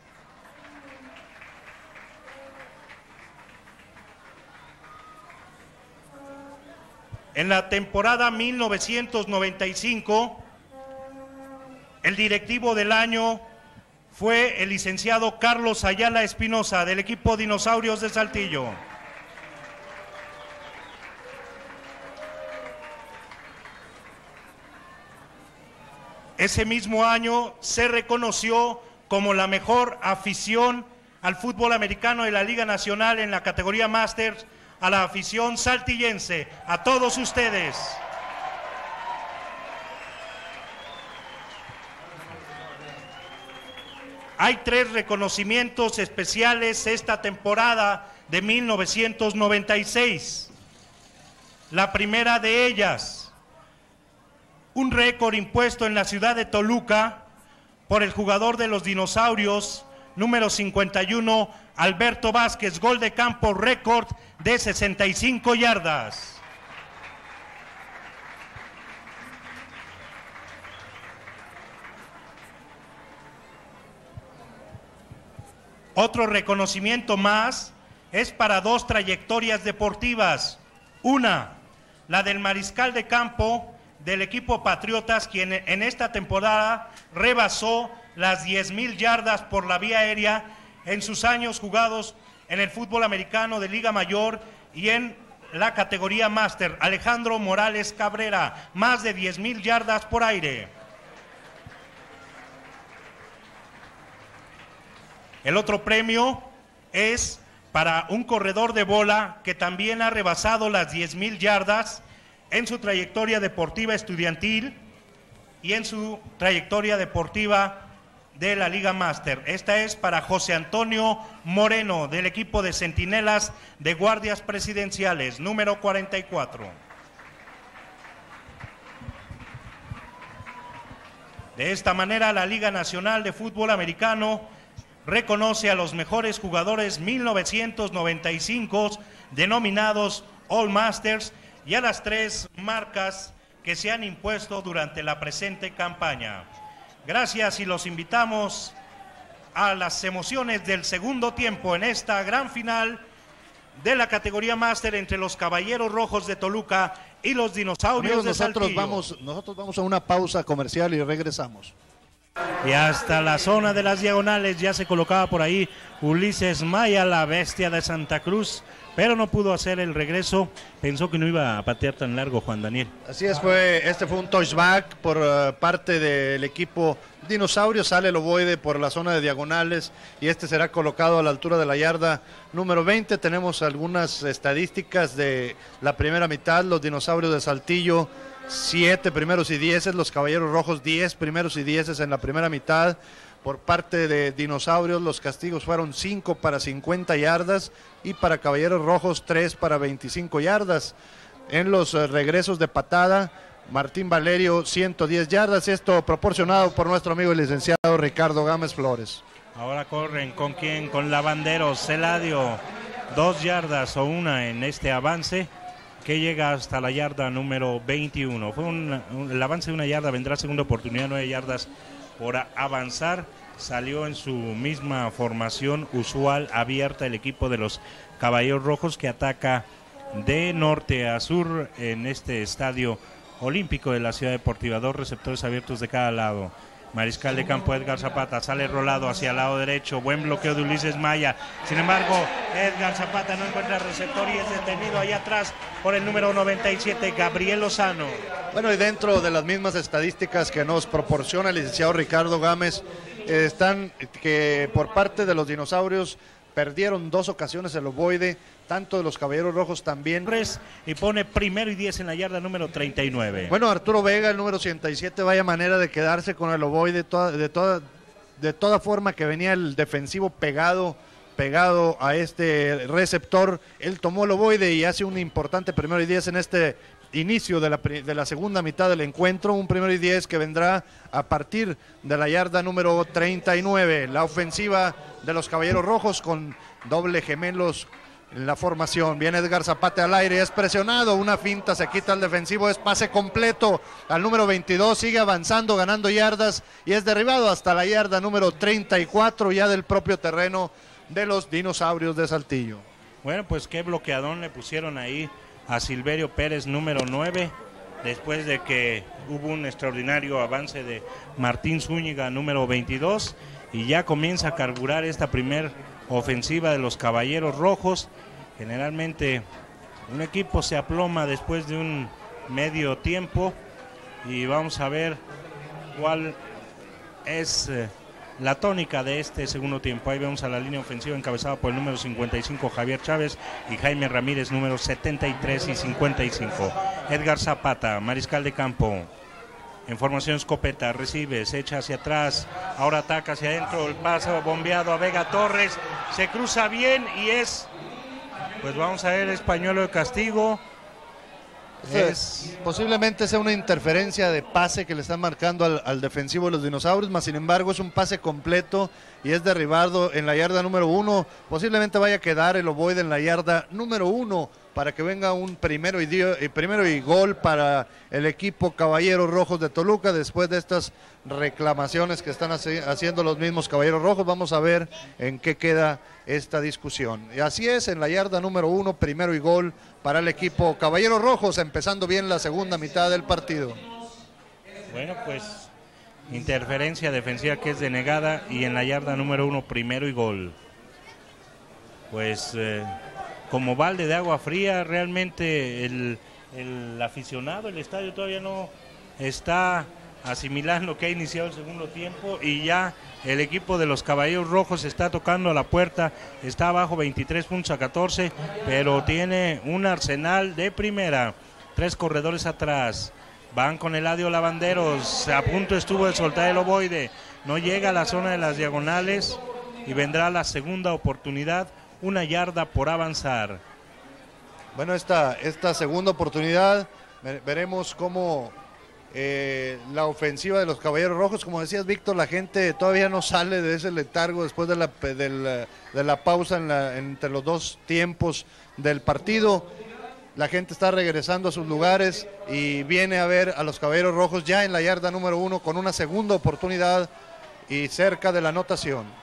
Speaker 1: En la temporada mil novecientos noventa y cinco, el directivo del año fue el licenciado Carlos Ayala Espinosa del equipo Dinosaurios de Saltillo. Ese mismo año se reconoció como la mejor afición al fútbol americano de la Liga Nacional en la categoría Masters a la afición saltillense. A todos ustedes. Hay tres reconocimientos especiales esta temporada de mil novecientos noventa y seis. La primera de ellas, un récord impuesto en la ciudad de Toluca por el jugador de los Dinosaurios, número cincuenta y uno, Alberto Vázquez, gol de campo récord de sesenta y cinco yardas. Otro reconocimiento más es para dos trayectorias deportivas. Una, la del mariscal de campo del equipo Patriotas, quien en esta temporada rebasó las diez mil yardas por la vía aérea en sus años jugados en el fútbol americano de Liga Mayor y en la categoría Máster. Alejandro Morales Cabrera, más de diez mil yardas por aire. El otro premio es para un corredor de bola que también ha rebasado las diez mil yardas en su trayectoria deportiva estudiantil y en su trayectoria deportiva de la Liga Máster. Esta es para José Antonio Moreno, del equipo de Centinelas de Guardias Presidenciales, número cuarenta y cuatro. De esta manera, la Liga Nacional de Fútbol Americano reconoce a los mejores jugadores mil novecientos noventa y cinco denominados All Masters y a las tres marcas que se han impuesto durante la presente campaña. Gracias y los invitamos a las emociones del segundo tiempo en esta gran final de la categoría Máster entre los Caballeros Rojos de Toluca y los Dinosaurios
Speaker 2: Amigos,
Speaker 1: de
Speaker 2: nosotros
Speaker 1: Saltillo.
Speaker 2: vamos, nosotros vamos a una pausa comercial y regresamos.
Speaker 1: Y hasta la zona de las diagonales ya se colocaba por ahí Ulises Maya, la bestia de Santa Cruz, pero no pudo hacer el regreso. Pensó que no iba a patear tan largo, Juan Daniel.
Speaker 2: Así es, fue, este fue un touchback por uh, parte del equipo Dinosaurio. Sale el ovoide por la zona de diagonales y este será colocado a la altura de la yarda número veinte. Tenemos algunas estadísticas de la primera mitad. Los Dinosaurios de Saltillo, siete primeros y dieces. Los Caballeros Rojos, diez primeros y dieces en la primera mitad. Por parte de Dinosaurios, los castigos fueron cinco para cincuenta yardas y para Caballeros Rojos, tres para veinticinco yardas. En los uh, regresos de patada, Martín Valerio, ciento diez yardas. Esto proporcionado por nuestro amigo el licenciado Ricardo Gámez Flores.
Speaker 1: Ahora corren, ¿con quién? Con Lavanderos, Celadio, dos yardas o una en este avance que llega hasta la yarda número veintiuno. Fue un, un, el avance de una yarda, vendrá segunda oportunidad, nueve yardas por avanzar. Salió en su misma formación usual abierta el equipo de los Caballeros Rojos, que ataca de norte a sur en este estadio olímpico de la Ciudad Deportiva. Dos receptores abiertos de cada lado. Mariscal de campo Edgar Zapata, sale rolado hacia el lado derecho, buen bloqueo de Ulises Maya. Sin embargo, Edgar Zapata no encuentra receptor y es detenido allá atrás por el número noventa y siete, Gabriel Lozano.
Speaker 2: Bueno, y dentro de las mismas estadísticas que nos proporciona el licenciado Ricardo Gámez, eh, están que por parte de los Dinosaurios perdieron dos ocasiones el ovoide, tanto de los Caballeros Rojos también.
Speaker 1: Y pone primero y diez en la yarda número treinta y nueve.
Speaker 2: Bueno, Arturo Vega, el número ciento siete, vaya manera de quedarse con el ovoide, toda, de, toda, de toda forma que venía el defensivo pegado, pegado a este receptor. Él tomó el ovoide y hace un importante primero y diez en este inicio de la, de la segunda mitad del encuentro, un primero y diez que vendrá a partir de la yarda número treinta y nueve. La ofensiva de los Caballeros Rojos con doble gemelos en la formación. Viene Edgar Zapata al aire, es presionado, una finta, se quita el defensivo, es pase completo al número veintidós, sigue avanzando, ganando yardas y es derribado hasta la yarda número treinta y cuatro ya del propio terreno de los Dinosaurios de Saltillo.
Speaker 1: Bueno, pues qué bloqueadón le pusieron ahí a Silverio Pérez, número nueve, después de que hubo un extraordinario avance de Martín Zúñiga, número veintidós, y ya comienza a carburar esta primer ofensiva de los Caballeros Rojos. Generalmente un equipo se aploma después de un medio tiempo y vamos a ver cuál es eh, la tónica de este segundo tiempo. Ahí vemos a la línea ofensiva encabezada por el número cincuenta y cinco Javier Chávez y Jaime Ramírez, número setenta y tres y cincuenta y cinco. Edgar Zapata, mariscal de campo, en formación escopeta, recibe, se echa hacia atrás, ahora ataca hacia adentro, el paso bombeado a Vega Torres, se cruza bien y es, pues vamos a ver, es pañuelo de castigo.
Speaker 2: Es, posiblemente sea una interferencia de pase que le están marcando al, al defensivo de los Dinosaurios, más sin embargo es un pase completo y es derribado en la yarda número uno. Posiblemente vaya a quedar el ovoide en la yarda número uno para que venga un primero y, dio, y primero y gol para el equipo Caballeros Rojos de Toluca después de estas reclamaciones que están hace, haciendo los mismos Caballeros Rojos. Vamos a ver en qué queda esta discusión. Y así es, en la yarda número uno, primero y gol para el equipo Caballeros Rojos, empezando bien la segunda mitad del partido.
Speaker 1: Bueno, pues interferencia defensiva que es denegada y en la yarda número uno, primero y gol. Pues eh, como balde de agua fría, realmente el, el aficionado, el estadio todavía no está asimilando que ha iniciado el segundo tiempo y ya el equipo de los Caballeros Rojos está tocando a la puerta, está abajo veintitrés puntos a catorce, pero tiene un arsenal de primera, tres corredores atrás, van con Eladio Lavanderos, a punto estuvo de soltar el ovoide, no llega a la zona de las diagonales y vendrá la segunda oportunidad, una yarda por avanzar.
Speaker 2: Bueno, esta, esta segunda oportunidad, veremos cómo eh, la ofensiva de los Caballeros Rojos, como decías Víctor, la gente todavía no sale de ese letargo después de la, de la, de la pausa en la, entre los dos tiempos del partido. La gente está regresando a sus lugares y viene a ver a los Caballeros Rojos ya en la yarda número uno con una segunda oportunidad y cerca de la anotación.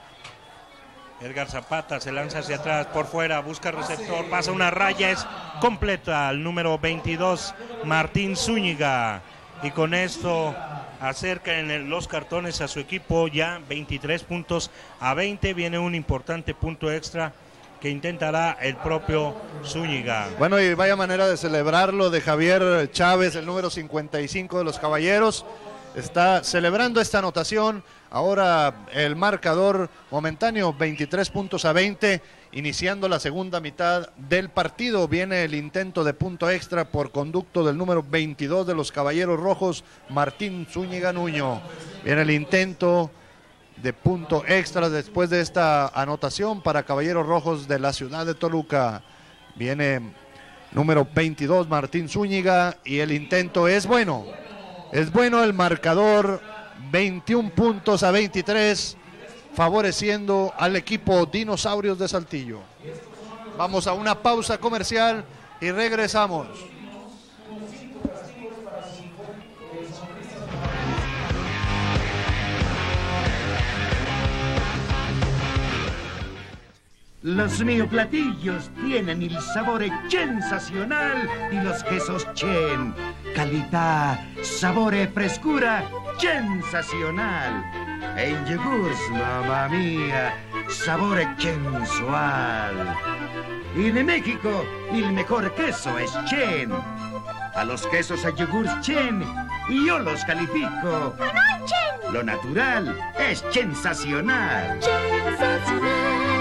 Speaker 1: Edgar Zapata se lanza hacia atrás, por fuera, busca receptor, pasa una raya, es completa al número veintidós, Martín Zúñiga. Y con esto acercan el, los cartones a su equipo, ya veintitrés puntos a veinte, viene un importante punto extra que intentará el propio Zúñiga.
Speaker 2: Bueno, y vaya manera de celebrarlo de Javier Chávez, el número cincuenta y cinco de los Caballeros. Está celebrando esta anotación. Ahora el marcador momentáneo, veintitrés puntos a veinte, iniciando la segunda mitad del partido. Viene el intento de punto extra por conducto del número veintidós de los Caballeros Rojos, Martín Zúñiga Nuño. Viene el intento de punto extra después de esta anotación para Caballeros Rojos de la ciudad de Toluca. Viene número veintidós, Martín Zúñiga, y el intento es bueno. Es bueno el marcador, veintiún puntos a veintitrés, favoreciendo al equipo Dinosaurios de Saltillo. Vamos a una pausa comercial y regresamos.
Speaker 3: Los neoplatillos tienen el sabor sensacional y los quesos Chen. Calidad, sabor y frescura sensacional. En yogures, mamá mía, sabor sensual. Y de México, el mejor queso es Chen. A los quesos a yogures Chen, yo los califico.
Speaker 4: Chen.
Speaker 3: Lo natural es sensacional.
Speaker 4: Sensacional.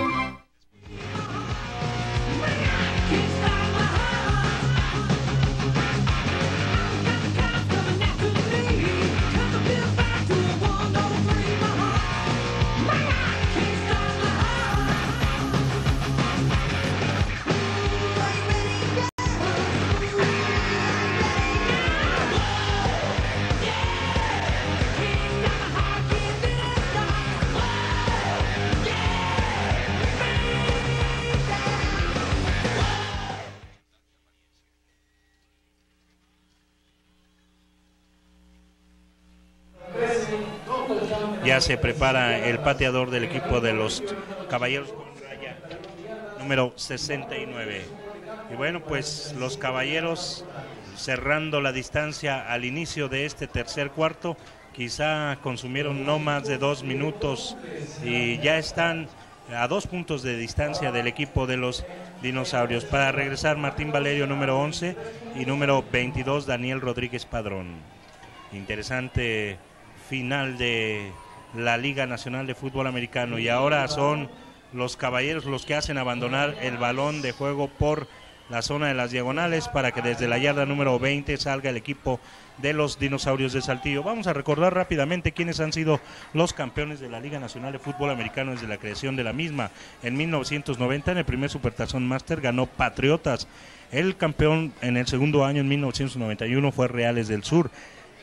Speaker 1: Ya se prepara el pateador del equipo de los Caballeros con raya número sesenta y nueve. Y bueno, pues los Caballeros cerrando la distancia al inicio de este tercer cuarto. Quizá consumieron no más de dos minutos y ya están a dos puntos de distancia del equipo de los Dinosaurios. Para regresar, Martín Valerio, número once, y número veintidós, Daniel Rodríguez Padrón. Interesante final de la Liga Nacional de Fútbol Americano, y ahora son los Caballeros los que hacen abandonar el balón de juego por la zona de las diagonales para que desde la yarda número veinte salga el equipo de los Dinosaurios de Saltillo. Vamos a recordar rápidamente quiénes han sido los campeones de la Liga Nacional de Fútbol Americano desde la creación de la misma. En mil novecientos noventa, en el primer Supertazón Master, ganó Patriotas. El campeón en el segundo año, en mil novecientos noventa y uno, fue Reales del Sur.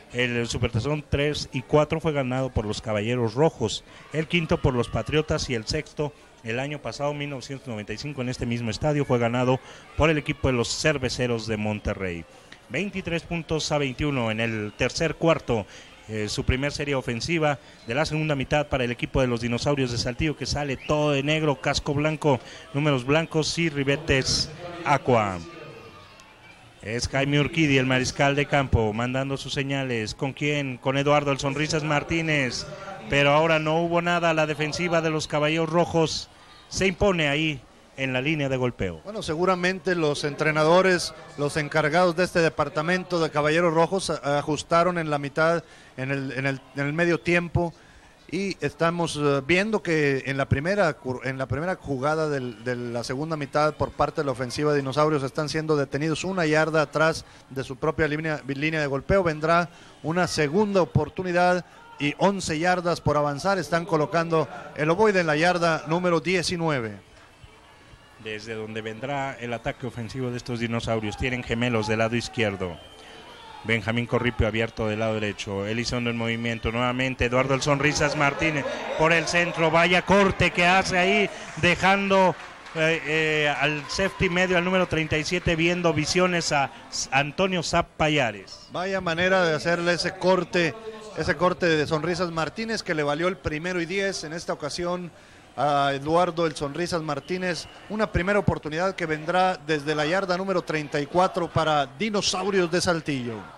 Speaker 1: El Supertazón tres y cuatro fue ganado por los Caballeros Rojos, el quinto por los Patriotas y el sexto el año pasado, mil novecientos noventa y cinco, en este mismo estadio fue ganado por el equipo de los Cerveceros de Monterrey. veintitrés puntos a veintiuno en el tercer cuarto, eh, su primer serie ofensiva de la segunda mitad para el equipo de los Dinosaurios de Saltillo, que sale todo de negro, casco blanco, números blancos y ribetes aqua. Es Jaime Urquidi, el mariscal de campo, mandando sus señales. ¿Con quién? Con Eduardo el Sonrisas Martínez. Pero ahora no hubo nada. La defensiva de los Caballeros Rojos se impone ahí en la línea de golpeo.
Speaker 2: Bueno, seguramente los entrenadores, los encargados de este departamento de Caballeros Rojos ajustaron en la mitad, en el, en el, en el medio tiempo. Y estamos viendo que en la primera en la primera jugada del, de la segunda mitad por parte de la ofensiva de Dinosaurios están siendo detenidos una yarda atrás de su propia línea, línea de golpeo. Vendrá una segunda oportunidad y once yardas por avanzar. Están colocando el ovoide en la yarda número diecinueve.
Speaker 1: Desde donde vendrá el ataque ofensivo de estos Dinosaurios. Tienen gemelos del lado izquierdo. Benjamín Corripio abierto del lado derecho, Elizondo en movimiento nuevamente, Eduardo el Sonrisas Martínez por el centro, vaya corte que hace ahí, dejando eh, eh, al safety medio, al número treinta y siete, viendo visiones a Antonio Zap Payares.
Speaker 2: Vaya manera de hacerle ese corte, ese corte de Sonrisas Martínez que le valió el primero y diez en esta ocasión a Eduardo el Sonrisas Martínez, una primera oportunidad que vendrá desde la yarda número treinta y cuatro para Dinosaurios de Saltillo.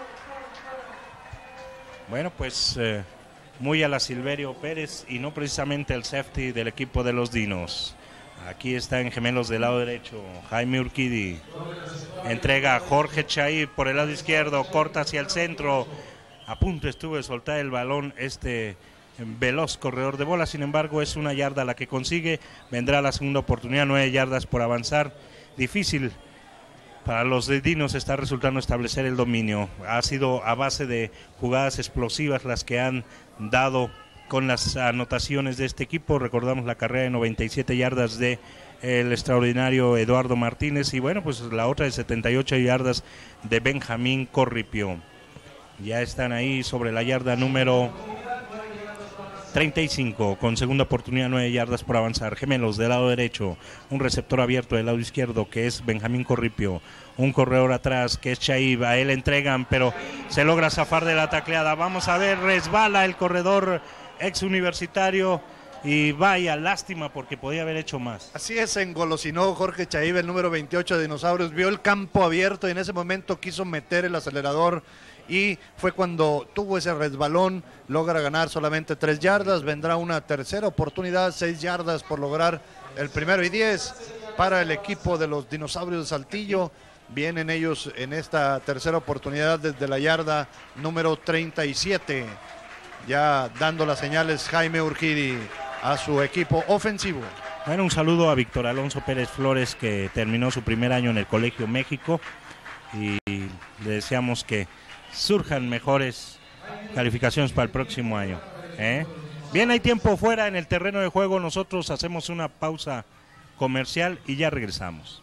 Speaker 1: Bueno, pues eh, muy a la Silverio Pérez y no precisamente el safety del equipo de los Dinos. Aquí está en gemelos del lado derecho, Jaime Urquidi, entrega a Jorge Chaí por el lado izquierdo, corta hacia el centro, a punto estuvo de soltar el balón este veloz corredor de bola, sin embargo es una yarda la que consigue, vendrá la segunda oportunidad, nueve yardas por avanzar, difícil para los de Dinos está resultando establecer el dominio, ha sido a base de jugadas explosivas las que han dado con las anotaciones de este equipo. Recordamos la carrera de noventa y siete yardas de el extraordinario Eduardo Martínez y bueno, pues la otra de setenta y ocho yardas de Benjamín Corripio. Ya están ahí sobre la yarda número treinta y cinco, con segunda oportunidad, nueve yardas por avanzar. Gemelos del lado derecho, un receptor abierto del lado izquierdo que es Benjamín Corripio, un corredor atrás que es Chaib, a él entregan pero se logra zafar de la tacleada. Vamos a ver, resbala el corredor ex universitario y vaya lástima porque podía haber hecho más.
Speaker 2: Así es, engolosinó Jorge Chaib, el número veintiocho de Dinosaurios, vio el campo abierto y en ese momento quiso meter el acelerador y fue cuando tuvo ese resbalón, logra ganar solamente tres yardas, vendrá una tercera oportunidad, seis yardas por lograr el primero y diez para el equipo de los Dinosaurios de Saltillo. Vienen ellos en esta tercera oportunidad desde la yarda número treinta y siete, ya dando las señales Jaime Urquidi a su equipo ofensivo.
Speaker 1: Bueno, un saludo a Víctor Alonso Pérez Flores, que terminó su primer año en el Colegio México y le deseamos que surjan mejores calificaciones para el próximo año, ¿eh? Bien, hay tiempo fuera en el terreno de juego, nosotros hacemos una pausa comercial y ya regresamos.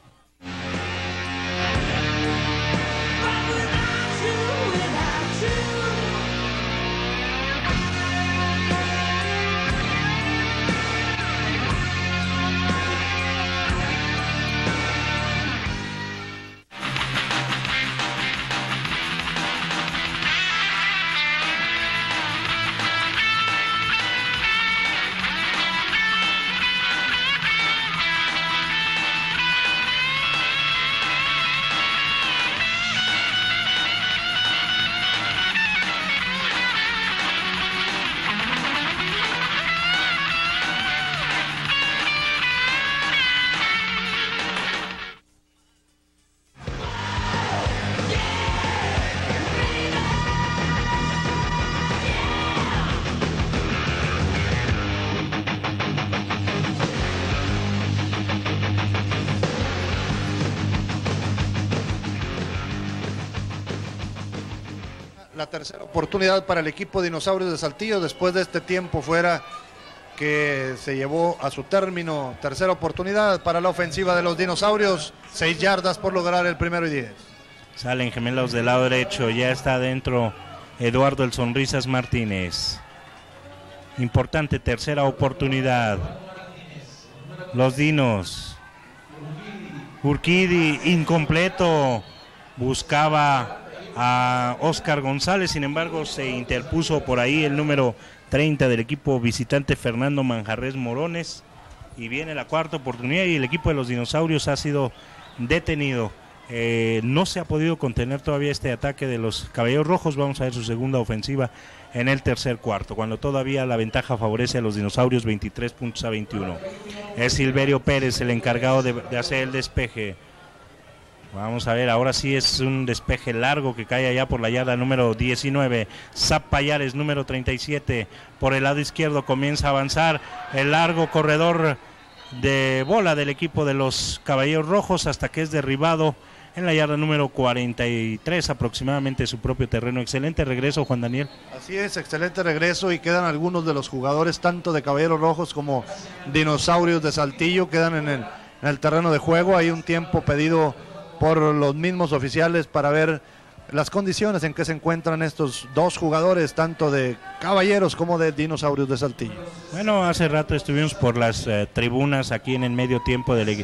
Speaker 2: La tercera oportunidad para el equipo Dinosaurios de Saltillo después de este tiempo fuera que se llevó a su término. Tercera oportunidad para la ofensiva de los Dinosaurios, seis yardas por lograr el primero y diez.
Speaker 1: Salen gemelos del lado derecho, ya está dentro Eduardo el Sonrisas Martínez. Importante tercera oportunidad. Los Dinos. Urquidi, incompleto. Buscaba a Oscar González, sin embargo se interpuso por ahí el número treinta del equipo visitante, Fernando Manjarres Morones. Y viene la cuarta oportunidad y el equipo de los Dinosaurios ha sido detenido. Eh, no se ha podido contener todavía este ataque de los Caballeros Rojos. Vamos a ver su segunda ofensiva en el tercer cuarto, cuando todavía la ventaja favorece a los Dinosaurios, veintitrés puntos a veintiuno. Es Silverio Pérez el encargado de, de hacer el despeje. Vamos a ver, ahora sí es un despeje largo que cae allá por la yarda número diecinueve. Zap Payares, número treinta y siete, por el lado izquierdo comienza a avanzar el largo corredor de bola del equipo de los Caballeros Rojos hasta que es derribado en la yarda número cuarenta y tres aproximadamente de su propio terreno. Excelente regreso, Juan Daniel.
Speaker 2: Así es, excelente regreso, y quedan algunos de los jugadores tanto de Caballeros Rojos como Dinosaurios de Saltillo, quedan en el, en el terreno de juego. Hay un tiempo pedido por los mismos oficiales para ver las condiciones en que se encuentran estos dos jugadores, tanto de Caballeros como de Dinosaurios de Saltillo.
Speaker 1: Bueno, hace rato estuvimos por las eh, tribunas aquí en el medio tiempo del,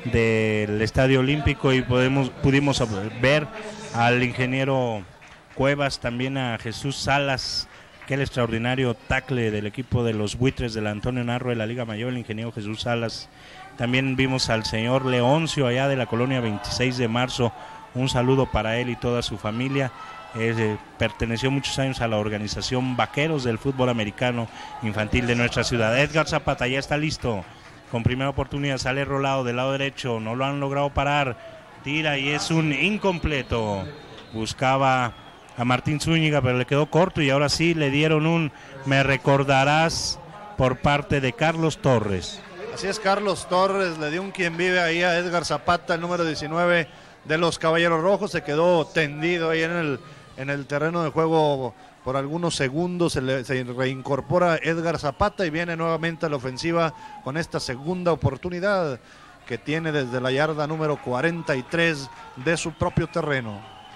Speaker 1: del Estadio Olímpico y podemos, pudimos ver al ingeniero Cuevas, también a Jesús Salas, que el extraordinario tackle del equipo de los Buitres del Antonio Narro de la Liga Mayor, el ingeniero Jesús Salas. También vimos al señor Leoncio allá de la colonia veintiséis de marzo, un saludo para él y toda su familia. Eh, perteneció muchos años a la organización Vaqueros del fútbol americano infantil de nuestra ciudad. Edgar Zapata ya está listo, con primera oportunidad sale rolado del lado derecho, no lo han logrado parar, tira y es un incompleto. Buscaba a Martín Zúñiga pero le quedó corto y ahora sí le dieron un me recordarás por parte de Carlos Torres.
Speaker 2: Así es, Carlos Torres le dio un quien vive ahí a Edgar Zapata, el número diecinueve de los Caballeros Rojos. Se quedó tendido ahí en el, en el terreno de juego por algunos segundos. Se, le, se reincorpora Edgar Zapata y viene nuevamente a la ofensiva con esta segunda oportunidad que tiene desde la yarda número cuarenta y tres de su propio terreno.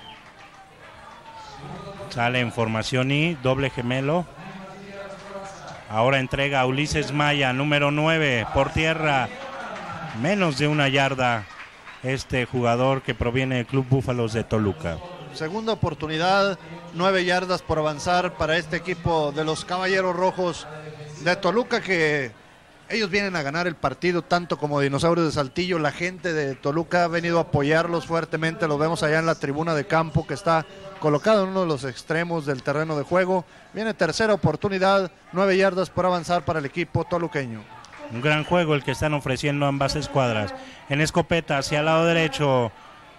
Speaker 1: Sale en formación y doble gemelo. Ahora entrega a Ulises Maya, número nueve, por tierra, menos de una yarda, este jugador que proviene del Club Búfalos de Toluca.
Speaker 2: Segunda oportunidad, nueve yardas por avanzar para este equipo de los Caballeros Rojos de Toluca, que ellos vienen a ganar el partido tanto como Dinosaurios de Saltillo. La gente de Toluca ha venido a apoyarlos fuertemente, los vemos allá en la tribuna de campo que está colocado en uno de los extremos del terreno de juego. Viene tercera oportunidad, nueve yardas por avanzar para el equipo toluqueño.
Speaker 1: Un gran juego el que están ofreciendo ambas escuadras. En escopeta hacia el lado derecho,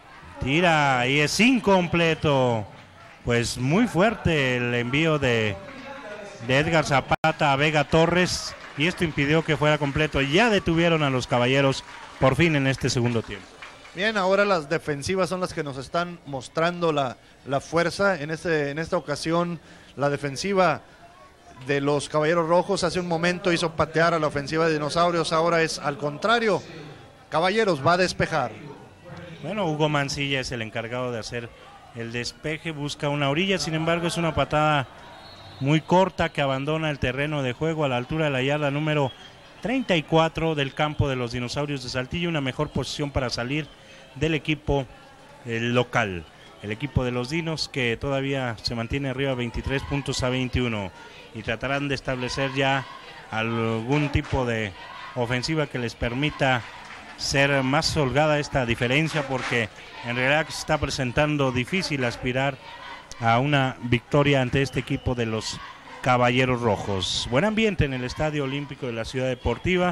Speaker 1: tira y es incompleto. Pues muy fuerte el envío de, de Edgar Zapata a Vega Torres y esto impidió que fuera completo. Ya detuvieron a los Caballeros por fin en este segundo tiempo.
Speaker 2: Bien, ahora las defensivas son las que nos están mostrando la, la fuerza. En, este, en esta ocasión, la defensiva de los Caballeros Rojos hace un momento hizo patear a la ofensiva de Dinosaurios. Ahora es al contrario. Caballeros va a despejar.
Speaker 1: Bueno, Hugo Mancilla es el encargado de hacer el despeje. Busca una orilla, sin embargo, es una patada muy corta que abandona el terreno de juego a la altura de la yarda número treinta y cuatro del campo de los Dinosaurios de Saltillo. Una mejor posición para salir del equipo eh, local, el equipo de los Dinos, que todavía se mantiene arriba veintitrés puntos a veintiuno y tratarán de establecer ya algún tipo de ofensiva que les permita ser más holgada esta diferencia, porque en realidad se está presentando difícil aspirar a una victoria ante este equipo de los Caballeros Rojos. Buen ambiente en el Estadio Olímpico de la Ciudad Deportiva,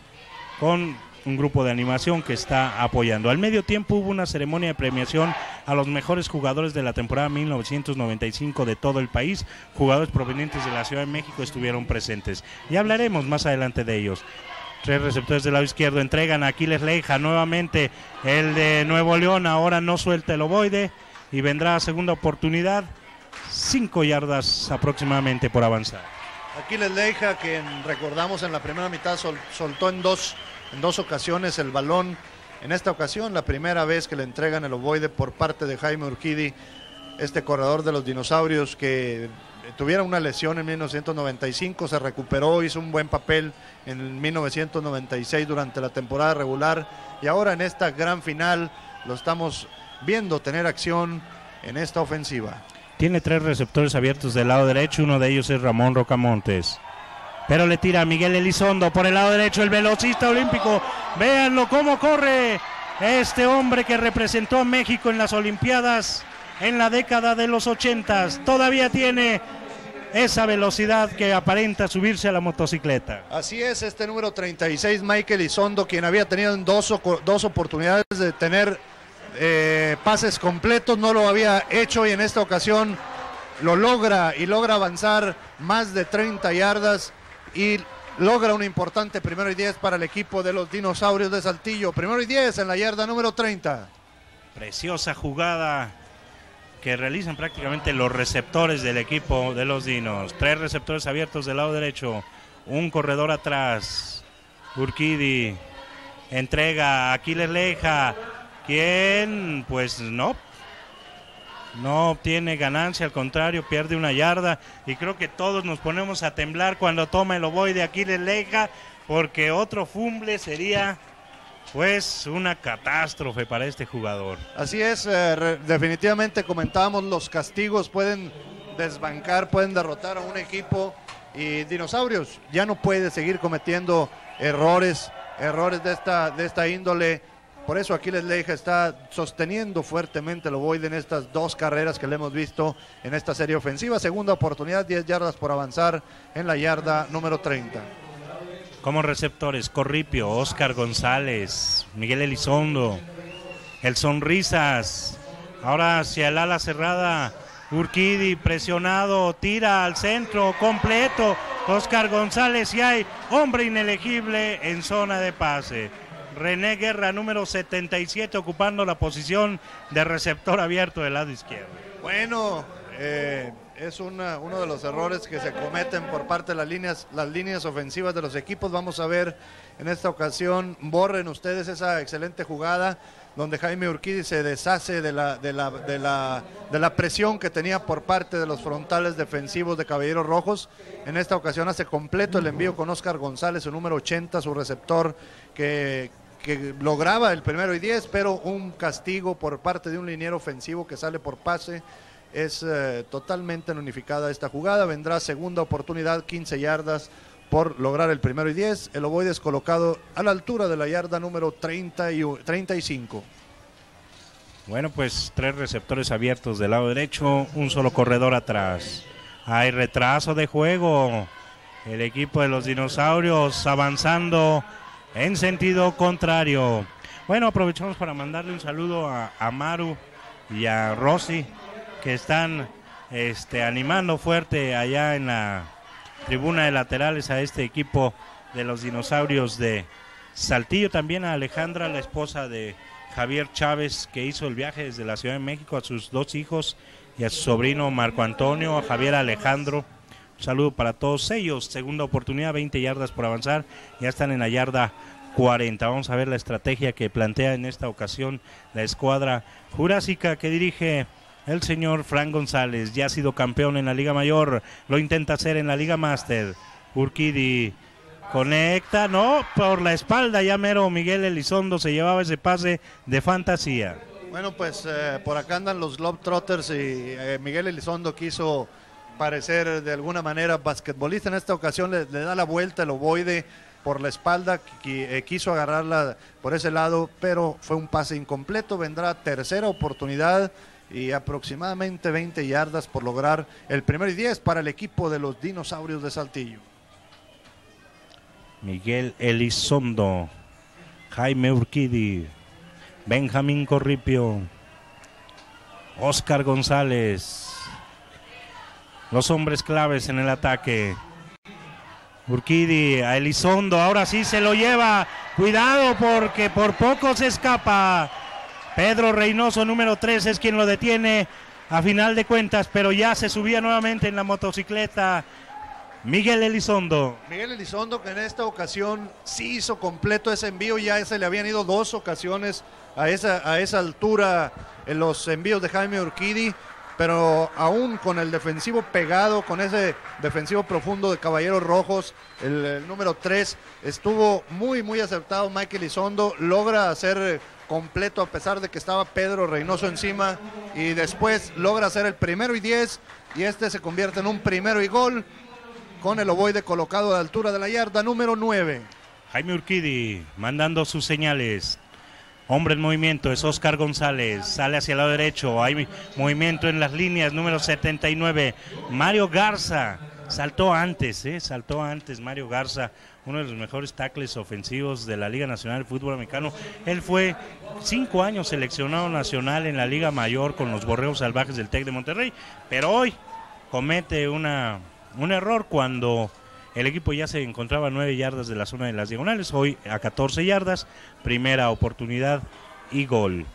Speaker 1: con un grupo de animación que está apoyando. Al medio tiempo hubo una ceremonia de premiación a los mejores jugadores de la temporada mil novecientos noventa y cinco de todo el país. Jugadores provenientes de la Ciudad de México estuvieron presentes. Ya hablaremos más adelante de ellos. Tres receptores del lado izquierdo entregan a Aquiles Leija, nuevamente el de Nuevo León, ahora no suelta el ovoide y vendrá a segunda oportunidad, cinco yardas aproximadamente por avanzar.
Speaker 2: Aquiles Leija, que recordamos en la primera mitad sol, soltó en dos, en dos ocasiones el balón. En esta ocasión, la primera vez que le entregan el ovoide por parte de Jaime Urquidi, este corredor de los dinosaurios que tuviera una lesión en mil novecientos noventa y cinco, se recuperó, hizo un buen papel en mil novecientos noventa y seis durante la temporada regular y ahora en esta gran final lo estamos viendo tener acción en esta ofensiva.
Speaker 1: Tiene tres receptores abiertos del lado derecho, uno de ellos es Ramón Rocamontes. Pero le tira a Miguel Elizondo por el lado derecho, el velocista olímpico. Véanlo cómo corre este hombre que representó a México en las Olimpiadas en la década de los ochentas. Todavía tiene esa velocidad que aparenta subirse a la motocicleta.
Speaker 2: Así es, este número treinta y seis, Michael Elizondo, quien había tenido dos, dos oportunidades de tener eh, pases completos, no lo había hecho y en esta ocasión lo logra y logra avanzar más de treinta yardas y logra un importante primero y diez para el equipo de los dinosaurios de Saltillo. Primero y diez en la yarda número treinta.
Speaker 1: Preciosa jugada que realizan prácticamente los receptores del equipo de los dinos. Tres receptores abiertos del lado derecho, un corredor atrás. Urquidi entrega a Aquiles Leija, quien pues no no obtiene ganancia, al contrario pierde una yarda y creo que todos nos ponemos a temblar cuando toma el ovoide de Aquiles Leija, porque otro fumble sería pues una catástrofe para este jugador.
Speaker 2: Así es, eh, re, definitivamente comentábamos, los castigos pueden desbancar, pueden derrotar a un equipo y Dinosaurios ya no puede seguir cometiendo errores, errores de esta, de esta índole. Por eso Aquiles Leija está sosteniendo fuertemente el ovoide en estas dos carreras que le hemos visto en esta serie ofensiva. Segunda oportunidad, diez yardas por avanzar en la yarda número treinta.
Speaker 1: Como receptores, Corripio, Oscar González, Miguel Elizondo, el Sonrisas, ahora hacia el ala cerrada, Urquidi presionado, tira al centro, completo, Oscar González y hay hombre inelegible en zona de pase. René Guerra, número setenta y siete, ocupando la posición de receptor abierto del lado izquierdo.
Speaker 2: Bueno, eh... es una, uno de los errores que se cometen por parte de las líneas, las líneas ofensivas de los equipos. Vamos a ver en esta ocasión, borren ustedes esa excelente jugada donde Jaime Urquidi se deshace de la, de la, de la, de la presión que tenía por parte de los frontales defensivos de Caballeros Rojos. En esta ocasión hace completo el envío con Oscar González, su número ochenta, su receptor que, que lograba el primero y diez, pero un castigo por parte de un liniero ofensivo que sale por pase. Es eh, totalmente unificada esta jugada. Vendrá segunda oportunidad, quince yardas por lograr el primero y diez. El ovoide es colocado a la altura de la yarda número treinta y treinta y cinco.
Speaker 1: Bueno, pues tres receptores abiertos del lado derecho, un solo corredor atrás. Hay retraso de juego. El equipo de los dinosaurios avanzando en sentido contrario. Bueno, aprovechamos para mandarle un saludo a, a Maru y a Rosy, que están este, animando fuerte allá en la tribuna de laterales a este equipo de los dinosaurios de Saltillo. También a Alejandra, la esposa de Javier Chávez, que hizo el viaje desde la Ciudad de México, a sus dos hijos y a su sobrino Marco Antonio, a Javier Alejandro. Un saludo para todos ellos. Segunda oportunidad, veinte yardas por avanzar. Ya están en la yarda cuarenta. Vamos a ver la estrategia que plantea en esta ocasión la escuadra jurásica que dirige el señor Frank González. Ya ha sido campeón en la Liga Mayor, lo intenta hacer en la Liga Máster. Urquidi conecta, no, por la espalda ya mero Miguel Elizondo se llevaba ese pase de fantasía.
Speaker 2: Bueno, pues eh, por acá andan los Globetrotters y eh, Miguel Elizondo quiso parecer de alguna manera basquetbolista. En esta ocasión le, le da la vuelta el ovoide por la espalda, qu eh, quiso agarrarla por ese lado, pero fue un pase incompleto. Vendrá tercera oportunidad y aproximadamente veinte yardas por lograr el primero y diez para el equipo de los dinosaurios de Saltillo.
Speaker 1: Miguel Elizondo, Jaime Urquidi, Benjamín Corripio, Oscar González, los hombres claves en el ataque. Urquidi a Elizondo, ahora sí se lo lleva, cuidado porque por poco se escapa. Pedro Reynoso, número tres, es quien lo detiene a final de cuentas, pero ya se subía nuevamente en la motocicleta Miguel Elizondo.
Speaker 2: Miguel Elizondo, que en esta ocasión sí hizo completo ese envío, ya se le habían ido dos ocasiones a esa, a esa altura en los envíos de Jaime Urquidi, pero aún con el defensivo pegado, con ese defensivo profundo de Caballeros Rojos, el, el número tres, estuvo muy, muy acertado Michael Izondo, logra hacer completo a pesar de que estaba Pedro Reynoso encima, y después logra hacer el primero y diez, y este se convierte en un primero y gol, con el ovoide colocado a la altura de la yarda número nueve.
Speaker 1: Jaime Urquidi mandando sus señales. Hombre en movimiento es Oscar González, sale hacia el lado derecho, hay movimiento en las líneas, número setenta y nueve, Mario Garza, saltó antes, eh, saltó antes Mario Garza, uno de los mejores tackles ofensivos de la Liga Nacional de Fútbol Americano. Él fue cinco años seleccionado nacional en la Liga Mayor con los Borregos Salvajes del Tec de Monterrey, pero hoy comete una, un error cuando el equipo ya se encontraba a nueve yardas de la zona de las diagonales, hoy a catorce yardas, primera oportunidad y gol.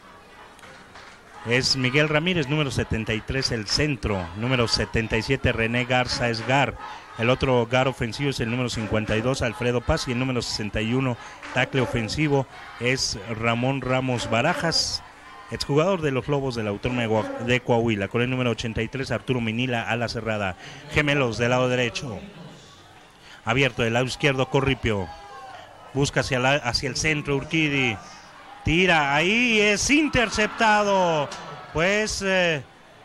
Speaker 1: Es Miguel Ramírez, número setenta y tres, el centro, número setenta y siete, René Garza Esgar, el otro Gar ofensivo es el número cincuenta y dos, Alfredo Paz, y el número sesenta y uno, tackle ofensivo, es Ramón Ramos Barajas, exjugador de los Lobos de la Autónoma de Coahuila, con el número ochenta y tres, Arturo Minila, ala cerrada, gemelos del lado derecho. Abierto del lado izquierdo, Corripio. Busca hacia, la, hacia el centro, Urquidi. Tira, ahí es interceptado. Pues eh,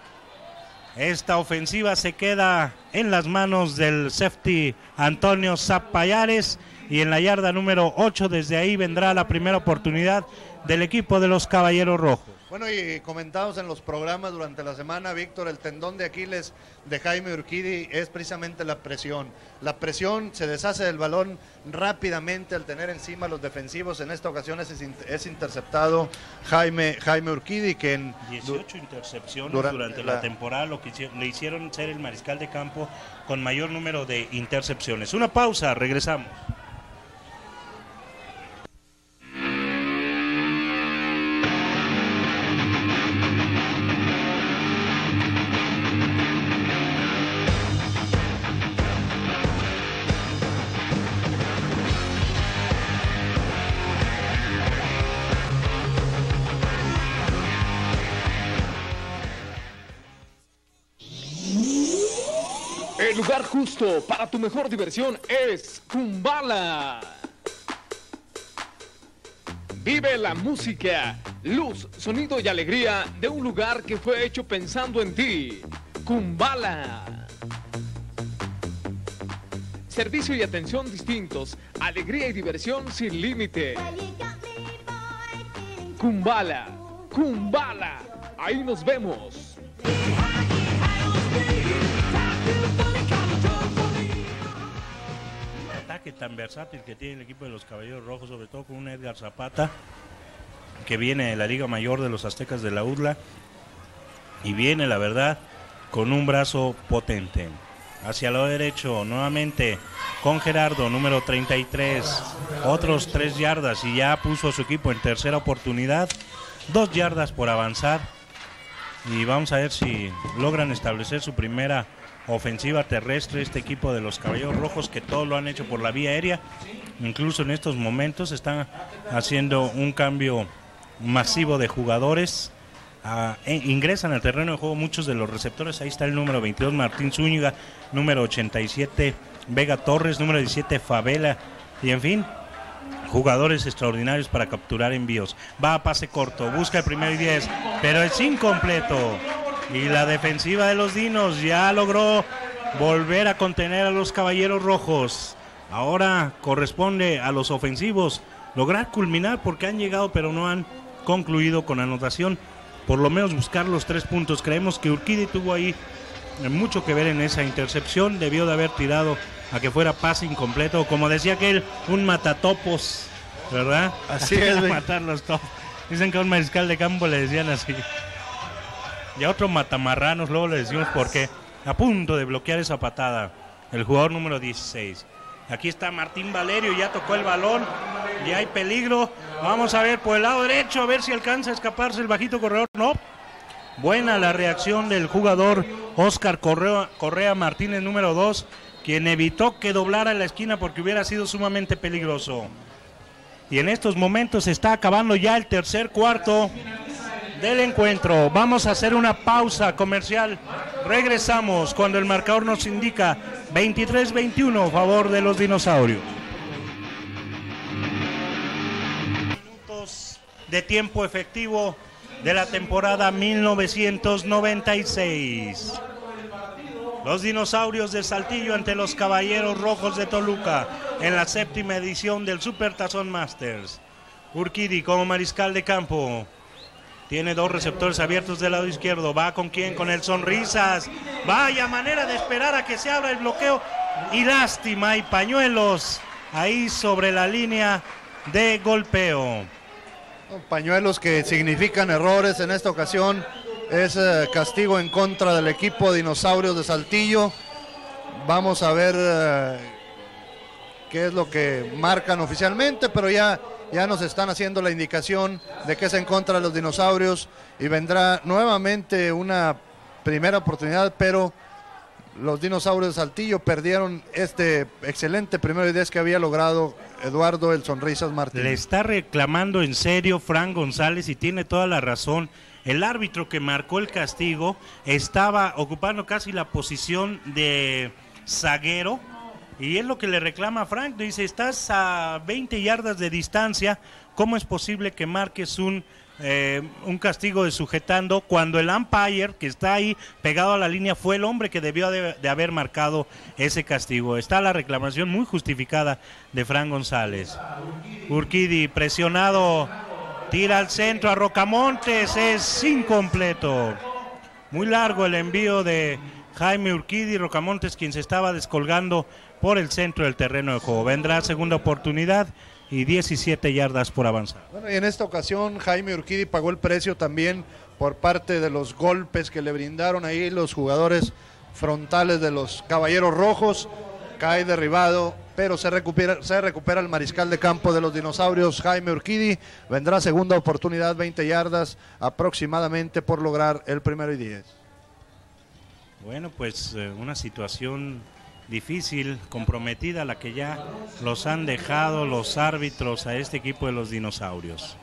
Speaker 1: esta ofensiva se queda en las manos del safety Antonio Zapayares. Y en la yarda número ocho, desde ahí vendrá la primera oportunidad del equipo de los Caballeros Rojos.
Speaker 2: Bueno, y comentamos en los programas durante la semana, Víctor, el tendón de Aquiles de Jaime Urquidi es precisamente la presión. La presión, se deshace del balón rápidamente al tener encima a los defensivos. En esta ocasión es, es interceptado Jaime, Jaime Urquidi, que en
Speaker 1: dieciocho intercepciones durante, durante la, la temporada, lo que hicieron, le hicieron ser el mariscal de campo con mayor número de intercepciones. Una pausa, regresamos.
Speaker 5: El lugar justo para tu mejor diversión es Kumbala. Vive la música, luz, sonido y alegría de un lugar que fue hecho pensando en ti. Kumbala. Servicio y atención distintos, alegría y diversión sin límite. Kumbala, Kumbala, ahí nos vemos.
Speaker 1: Ataque tan versátil que tiene el equipo de los Caballeros Rojos, sobre todo con un Edgar Zapata que viene de la Liga Mayor de los Aztecas de la U D L A y viene, la verdad, con un brazo potente. Hacia el lado derecho, nuevamente con Gerardo, número treinta y tres, otros tres yardas y ya puso a su equipo en tercera oportunidad, dos yardas por avanzar, y vamos a ver si logran establecer su primera ofensiva terrestre este equipo de los Caballeros Rojos, que todo lo han hecho por la vía aérea. Incluso en estos momentos están haciendo un cambio masivo de jugadores. Uh, e ingresan al terreno de juego muchos de los receptores. Ahí está el número veintidós, Martín Zúñiga, número ochenta y siete, Vega Torres, número diecisiete, Favela, y en fin, jugadores extraordinarios para capturar envíos. Va a pase corto, busca el primero y diez, pero es incompleto. Y la defensiva de los Dinos ya logró volver a contener a los Caballeros Rojos. Ahora corresponde a los ofensivos lograr culminar, porque han llegado pero no han concluido con anotación. Por lo menos buscar los tres puntos. Creemos que Urquidi tuvo ahí mucho que ver en esa intercepción. Debió de haber tirado a que fuera pase incompleto. Como decía aquel, un matatopos, ¿verdad?
Speaker 2: Así es.
Speaker 1: Matar los topos. Dicen que a un mariscal de campo le decían así. Y a otro matamarranos, luego le decimos por qué. A punto de bloquear esa patada, el jugador número dieciséis. Aquí está Martín Valerio, ya tocó el balón, ya hay peligro. Vamos a ver por el lado derecho, a ver si alcanza a escaparse el bajito corredor. No. Buena la reacción del jugador Oscar Correa, Correa Martínez, número dos, quien evitó que doblara la esquina porque hubiera sido sumamente peligroso. Y en estos momentos se está acabando ya el tercer cuarto del encuentro. Vamos a hacer una pausa comercial. Regresamos cuando el marcador nos indica veintitrés veintiuno a favor de los dinosaurios. Minutos de tiempo efectivo de la temporada mil novecientos noventa y seis. Los dinosaurios de Saltillo ante los Caballeros Rojos de Toluca en la séptima edición del Supertazón Masters. Urquidy como mariscal de campo. Tiene dos receptores abiertos del lado izquierdo. ¿Va con quién? Con el Sonrisas. Vaya manera de esperar a que se abra el bloqueo. Y lástima, hay pañuelos ahí sobre la línea de golpeo.
Speaker 2: Pañuelos que significan errores en esta ocasión. Es eh, castigo en contra del equipo Dinosaurios de Saltillo. Vamos a ver eh, qué es lo que marcan oficialmente, pero ya, ya nos están haciendo la indicación de que es en contra de los dinosaurios y vendrá nuevamente una primera oportunidad, pero los Dinosaurios de Saltillo perdieron este excelente primero y diez que había logrado Eduardo el Sonrisas Martínez.
Speaker 1: Le está reclamando en serio Frank González y tiene toda la razón. El árbitro que marcó el castigo estaba ocupando casi la posición de zaguero y es lo que le reclama a Frank. Dice, estás a veinte yardas de distancia, ¿cómo es posible que marques un, eh, un castigo de sujetando cuando el umpire que está ahí pegado a la línea fue el hombre que debió de, de haber marcado ese castigo? Está la reclamación muy justificada de Frank González. Urquidy presionado, tira al centro a Rocamontes, es incompleto. Muy largo el envío de Jaime Urquidy. Rocamontes quien se estaba descolgando por el centro del terreno de juego. Vendrá segunda oportunidad y diecisiete yardas por avanzar.
Speaker 2: Bueno, y en esta ocasión Jaime Urquidy pagó el precio también por parte de los golpes que le brindaron ahí los jugadores frontales de los Caballeros Rojos. Cae derribado, pero se recupera, se recupera el mariscal de campo de los Dinosaurios, Jaime Urquidy. Vendrá segunda oportunidad, veinte yardas aproximadamente por lograr el primero y diez.
Speaker 1: Bueno, pues eh, una situación difícil, comprometida, la que ya los han dejado los árbitros a este equipo de los Dinosaurios.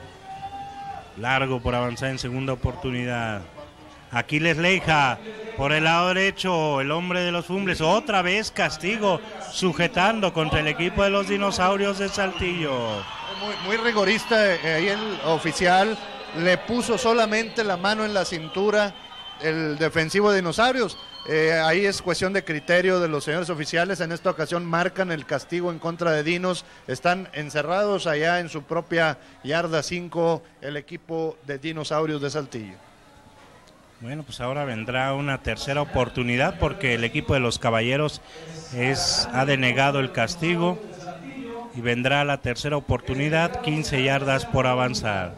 Speaker 1: Largo por avanzar en segunda oportunidad. Aquiles Leija por el lado derecho, el hombre de los fumbles, otra vez castigo, sujetando contra el equipo de los Dinosaurios de Saltillo.
Speaker 2: Muy, muy rigorista eh, ahí el oficial, le puso solamente la mano en la cintura el defensivo de Dinosaurios. Eh, ahí es cuestión de criterio de los señores oficiales. En esta ocasión marcan el castigo en contra de Dinos. Están encerrados allá en su propia yarda cinco el equipo de Dinosaurios de Saltillo.
Speaker 1: Bueno, pues ahora vendrá una tercera oportunidad porque el equipo de los Caballeros es, ha denegado el castigo y vendrá la tercera oportunidad, quince yardas por avanzar.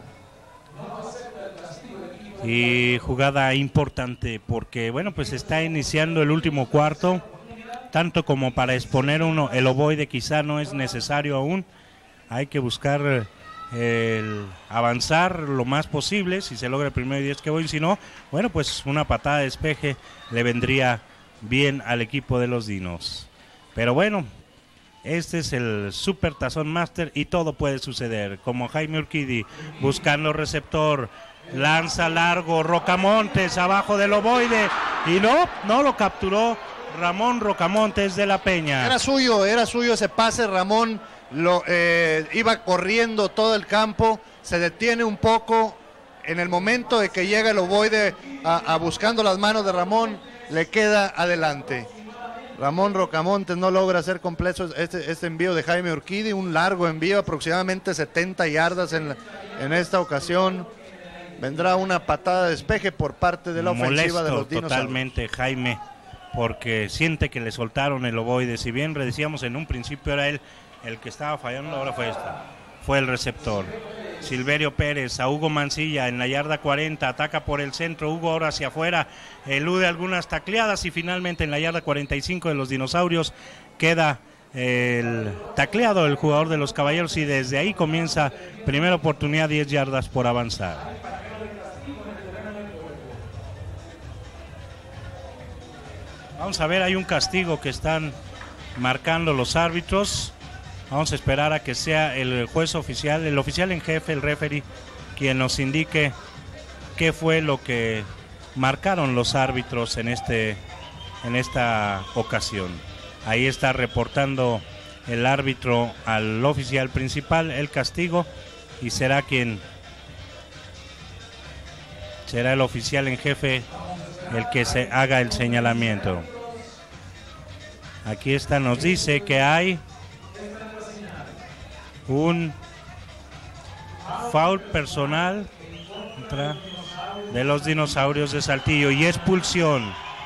Speaker 1: Y jugada importante porque, bueno, pues está iniciando el último cuarto, tanto como para exponer uno, el ovoide quizá no es necesario aún, hay que buscar el avanzar lo más posible, si se logra el primero y diez que voy, si no, bueno, pues una patada de despeje le vendría bien al equipo de los Dinos. Pero bueno, este es el Supertazón Master y todo puede suceder, como Jaime Urquidy buscando receptor, lanza largo, Rocamontes abajo del ovoide y no, no lo capturó Ramón Rocamontes de la Peña.
Speaker 2: Era suyo, era suyo ese pase. Ramón lo eh, iba corriendo todo el campo, se detiene un poco en el momento de que llega el ovoide a, a buscando las manos de Ramón, le queda adelante. Ramón Rocamontes no logra hacer completo este, este envío de Jaime Urquidy, un largo envío, aproximadamente setenta yardas en, la, en esta ocasión. Vendrá una patada de despeje por parte de la ofensiva
Speaker 1: Molesto
Speaker 2: de los Dinosaurios.
Speaker 1: Totalmente Jaime, porque siente que le soltaron el ovoide. Si bien decíamos en un principio era él el que estaba fallando, ahora fue esta. Fue el receptor. Silverio Pérez a Hugo Mancilla en la yarda cuarenta, ataca por el centro, Hugo ahora hacia afuera, elude algunas tacleadas y finalmente en la yarda cuarenta y cinco de los Dinosaurios queda el tacleado del jugador de los Caballeros y desde ahí comienza primera oportunidad, diez yardas por avanzar. Vamos a ver, hay un castigo que están marcando los árbitros. Vamos a esperar a que sea el juez oficial, el oficial en jefe, el referee, quien nos indique qué fue lo que marcaron los árbitros en, este, en esta ocasión. Ahí está reportando el árbitro al oficial principal el castigo y será quien será el oficial en jefe el que se haga el señalamiento. Aquí está, nos dice que hay un foul personal contra de los Dinosaurios de Saltillo y expulsión.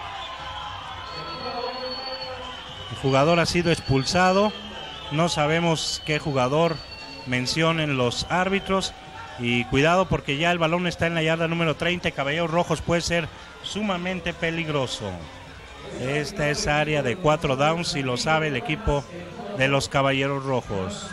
Speaker 1: El jugador ha sido expulsado. No sabemos qué jugador mencionen los árbitros. Y cuidado porque ya el balón está en la yarda número treinta. Caballeros Rojos puede ser sumamente peligroso. Esta es área de cuatro downs y lo sabe el equipo de los Caballeros Rojos.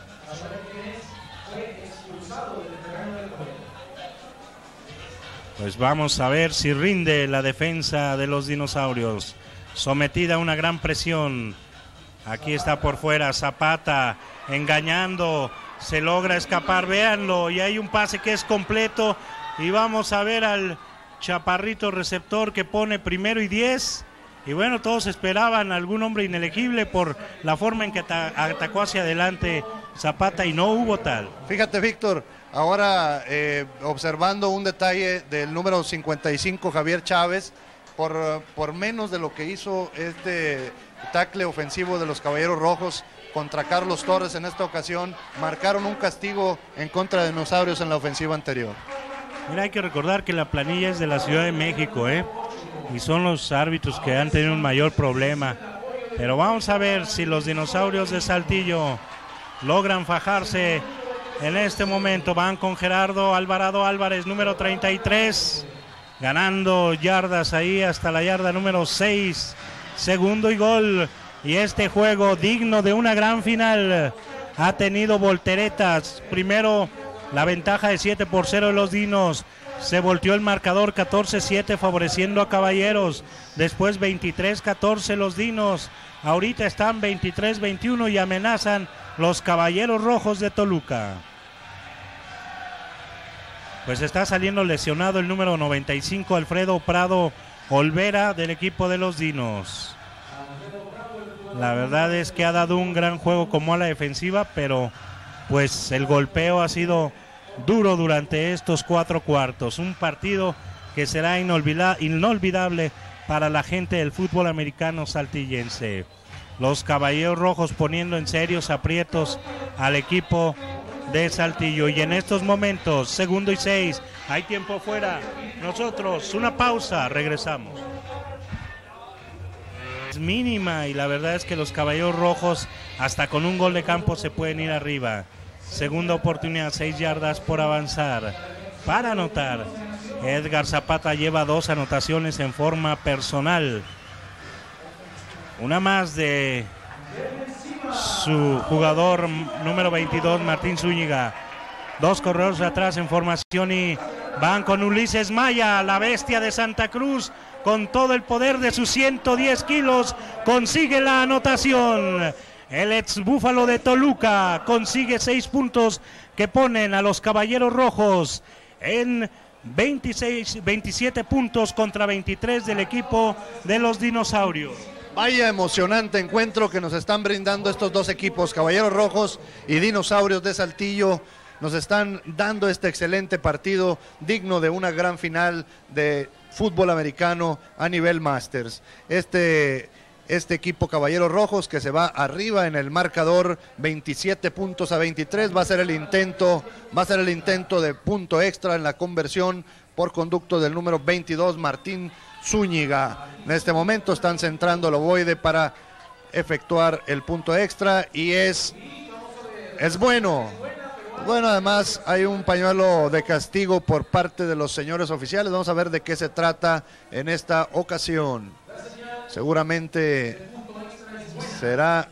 Speaker 1: Pues vamos a ver si rinde la defensa de los Dinosaurios. Sometida a una gran presión. Aquí está por fuera Zapata engañando. Se logra escapar, véanlo, y hay un pase que es completo y vamos a ver al chaparrito receptor que pone primero y diez y bueno, todos esperaban algún hombre inelegible por la forma en que atacó hacia adelante Zapata y no hubo tal.
Speaker 2: Fíjate, Víctor, ahora eh, observando un detalle del número cincuenta y cinco, Javier Chávez, por, por menos de lo que hizo este tackle ofensivo de los Caballeros Rojos contra Carlos Torres en esta ocasión, marcaron un castigo en contra de Dinosaurios en la ofensiva anterior.
Speaker 1: Mira, hay que recordar que la planilla es de la Ciudad de México, ¿eh? Y son los árbitros que han tenido un mayor problema. Pero vamos a ver si los Dinosaurios de Saltillo logran fajarse en este momento. Van con Gerardo Alvarado Álvarez, número treinta y tres, ganando yardas ahí hasta la yarda número seis. Segundo y gol. Y este juego, digno de una gran final, ha tenido volteretas. Primero la ventaja de siete por cero de los Dinos. Se volteó el marcador catorce siete favoreciendo a Caballeros. Después veintitrés catorce los Dinos. Ahorita están veintitrés veintiuno y amenazan los Caballeros Rojos de Toluca. Pues está saliendo lesionado el número noventa y cinco, Alfredo Prado Olvera, del equipo de los Dinos. La verdad es que ha dado un gran juego como a la defensiva, pero pues el golpeo ha sido duro durante estos cuatro cuartos. Un partido que será inolvidable para la gente del fútbol americano saltillense. Los Caballeros Rojos poniendo en serios aprietos al equipo de Saltillo. Y en estos momentos, segundo y seis, hay tiempo fuera. Nosotros, una pausa, regresamos. Es mínima y la verdad es que los Caballeros Rojos hasta con un gol de campo se pueden ir arriba. Segunda oportunidad, seis yardas por avanzar. Para anotar, Edgar Zapata lleva dos anotaciones en forma personal. Una más de su jugador número veintidós, Martín Zúñiga. Dos corredores atrás en formación y van con Ulises Maya, la bestia de Santa Cruz. Con todo el poder de sus ciento diez kilos, consigue la anotación. El ex Búfalo de Toluca consigue seis puntos que ponen a los Caballeros Rojos en veintiséis, veintisiete puntos contra veintitrés del equipo de los Dinosaurios.
Speaker 2: Vaya emocionante encuentro que nos están brindando estos dos equipos, Caballeros Rojos y Dinosaurios de Saltillo. Nos están dando este excelente partido digno de una gran final de fútbol americano a nivel Masters. Este, este equipo Caballeros Rojos que se va arriba en el marcador, veintisiete puntos a veintitrés, va a ser el intento, va a ser el intento de punto extra en la conversión por conducto del número veintidós, Martín Zúñiga. En este momento están centrando el ovoide para efectuar el punto extra y es, es bueno. Bueno, además hay un pañuelo de castigo por parte de los señores oficiales. Vamos a ver de qué se trata en esta ocasión. Seguramente será...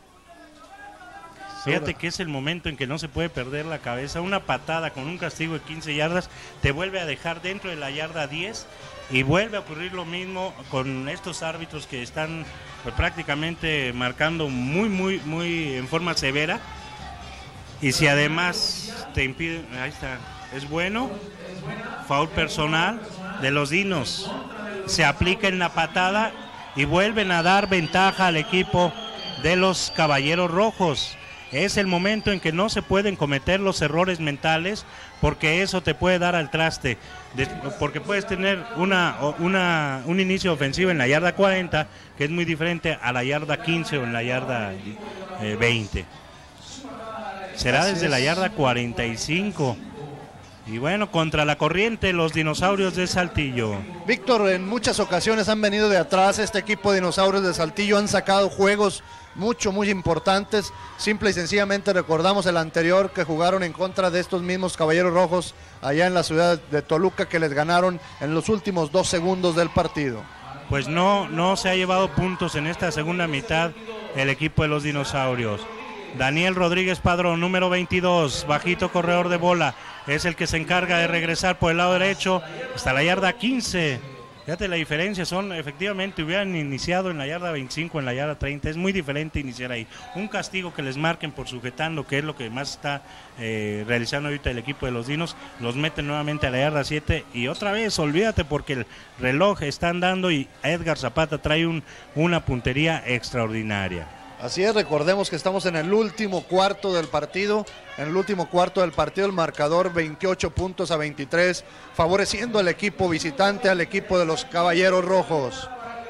Speaker 1: Fíjate que es el momento en que no se puede perder la cabeza. Una patada con un castigo de quince yardas te vuelve a dejar dentro de la yarda diez y vuelve a ocurrir lo mismo con estos árbitros que están pues, prácticamente marcando muy, muy, muy en forma severa. Y si además te impiden, ahí está, es bueno, foul personal de los Dinos. Se aplica en la patada y vuelven a dar ventaja al equipo de los Caballeros Rojos. Es el momento en que no se pueden cometer los errores mentales, porque eso te puede dar al traste, de, porque puedes tener una, una, un inicio ofensivo en la yarda cuarenta, que es muy diferente a la yarda quince o en la yarda eh, veinte. Será Así desde es. la yarda cuarenta y cinco. Y bueno, contra la corriente los Dinosaurios de Saltillo.
Speaker 2: Víctor, en muchas ocasiones han venido de atrás este equipo de Dinosaurios de Saltillo, han sacado juegos mucho, muy importantes. Simple y sencillamente recordamos el anterior que jugaron en contra de estos mismos Caballeros Rojos allá en la ciudad de Toluca, que les ganaron en los últimos dos segundos del partido.
Speaker 1: Pues no, no se ha llevado puntos en esta segunda mitad el equipo de los Dinosaurios. Daniel Rodríguez Padrón, número veintidós, bajito corredor de bola, es el que se encarga de regresar por el lado derecho hasta la yarda quince. Fíjate la diferencia, son efectivamente, hubieran iniciado en la yarda veinticinco, en la yarda treinta, es muy diferente iniciar ahí. Un castigo que les marquen por sujetando, que es lo que más está eh, realizando ahorita el equipo de los Dinos, los meten nuevamente a la yarda siete y otra vez, olvídate, porque el reloj está andando y Edgar Zapata trae un, una puntería extraordinaria.
Speaker 2: Así es, recordemos que estamos en el último cuarto del partido, en el último cuarto del partido el marcador veintiocho puntos a veintitrés, favoreciendo al equipo visitante, al equipo de los Caballeros Rojos.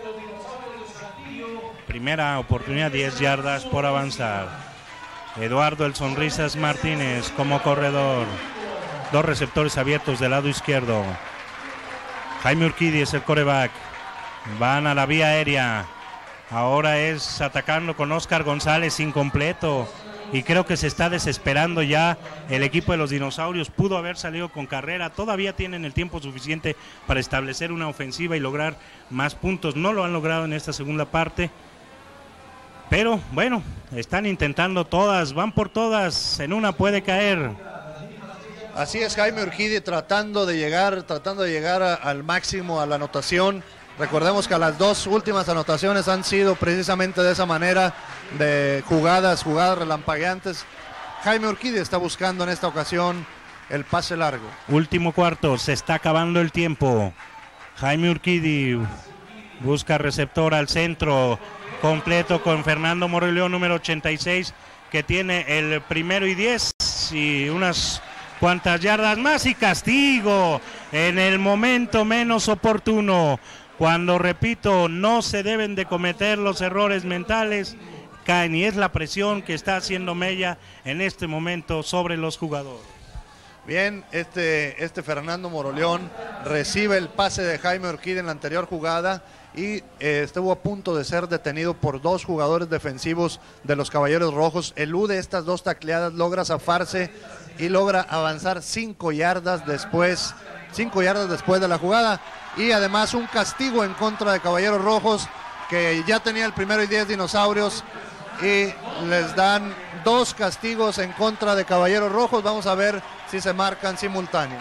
Speaker 1: Primera oportunidad, diez yardas por avanzar. Eduardo el Sonrisas Martínez como corredor, dos receptores abiertos del lado izquierdo. Jaime Urquidi es el quarterback, van a la vía aérea. Ahora es atacando con Oscar González, incompleto, y creo que se está desesperando ya el equipo de los Dinosaurios. Pudo haber salido con carrera, todavía tienen el tiempo suficiente para establecer una ofensiva y lograr más puntos. No lo han logrado en esta segunda parte, pero bueno, están intentando todas, van por todas, en una puede caer.
Speaker 2: Así es, Jaime Urquidi tratando de llegar, tratando de llegar a, al máximo a la anotación. Recordemos que las dos últimas anotaciones han sido precisamente de esa manera, de jugadas, jugadas relampagueantes. Jaime Urquidi está buscando en esta ocasión el pase largo.
Speaker 1: Último cuarto, se está acabando el tiempo. Jaime Urquidi busca receptor al centro, completo con Fernando Moroleón, número ochenta y seis, que tiene el primero y diez y unas cuantas yardas más, y castigo en el momento menos oportuno. Cuando, repito, no se deben de cometer los errores mentales, caen, y es la presión que está haciendo mella en este momento sobre los jugadores.
Speaker 2: Bien, este, este Fernando Moroleón recibe el pase de Jaime Urquidi en la anterior jugada y eh, estuvo a punto de ser detenido por dos jugadores defensivos de los Caballeros Rojos. Elude estas dos tacleadas, logra zafarse y logra avanzar cinco yardas después, cinco yardas después de la jugada. Y además un castigo en contra de Caballeros Rojos, que ya tenía el primero y diez Dinosaurios, y les dan dos castigos en contra de Caballeros Rojos. Vamos a ver si se marcan simultáneos.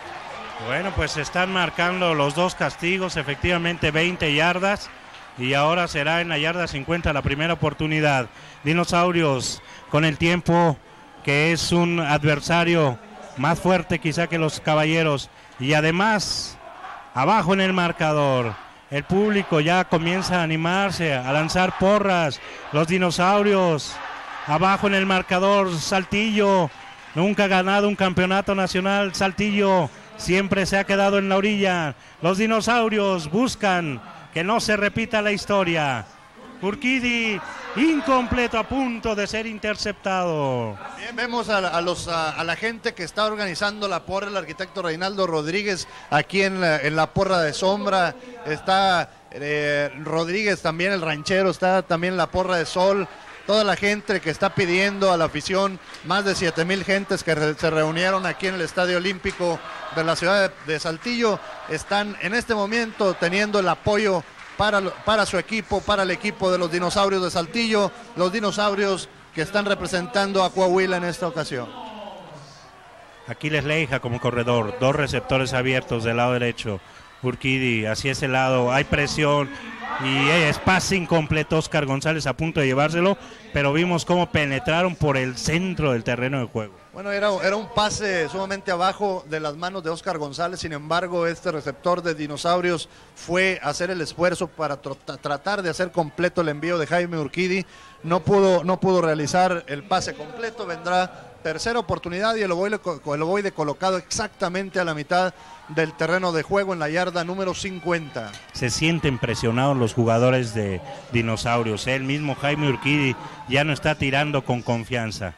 Speaker 1: Bueno, pues se están marcando los dos castigos, efectivamente veinte yardas, y ahora será en la yarda cincuenta la primera oportunidad. Dinosaurios con el tiempo, que es un adversario más fuerte quizá que los Caballeros, y además abajo en el marcador, el público ya comienza a animarse, a lanzar porras. Los Dinosaurios, abajo en el marcador, Saltillo, nunca ha ganado un campeonato nacional. Saltillo siempre se ha quedado en la orilla. Los Dinosaurios buscan que no se repita la historia. Urquidi, incompleto, a punto de ser interceptado.
Speaker 2: Bien, vemos a, a, los, a, a la gente que está organizando la porra, el arquitecto Reinaldo Rodríguez aquí en la, en la porra de sombra, está eh, Rodríguez también, el ranchero, está también la porra de sol, toda la gente que está pidiendo a la afición, más de siete mil gentes que re, se reunieron aquí en el Estadio Olímpico de la ciudad de, de Saltillo, están en este momento teniendo el apoyo Para, para su equipo, para el equipo de los Dinosaurios de Saltillo, los Dinosaurios que están representando a Coahuila en esta ocasión.
Speaker 1: Aquiles Leija como corredor, dos receptores abiertos del lado derecho. Urquidi hacia ese lado, hay presión y es pase incompleto. Oscar González a punto de llevárselo, pero vimos cómo penetraron por el centro del terreno de juego.
Speaker 2: Bueno, era, era un pase sumamente abajo de las manos de Oscar González, sin embargo este receptor de Dinosaurios fue a hacer el esfuerzo para tr tratar de hacer completo el envío de Jaime Urquidi, no pudo, no pudo realizar el pase completo. Vendrá tercera oportunidad y el ovoide, el ovoide colocado exactamente a la mitad del terreno de juego en la yarda número cincuenta.
Speaker 1: Se sienten presionados los jugadores de Dinosaurios, el mismo Jaime Urquidi ya no está tirando con confianza.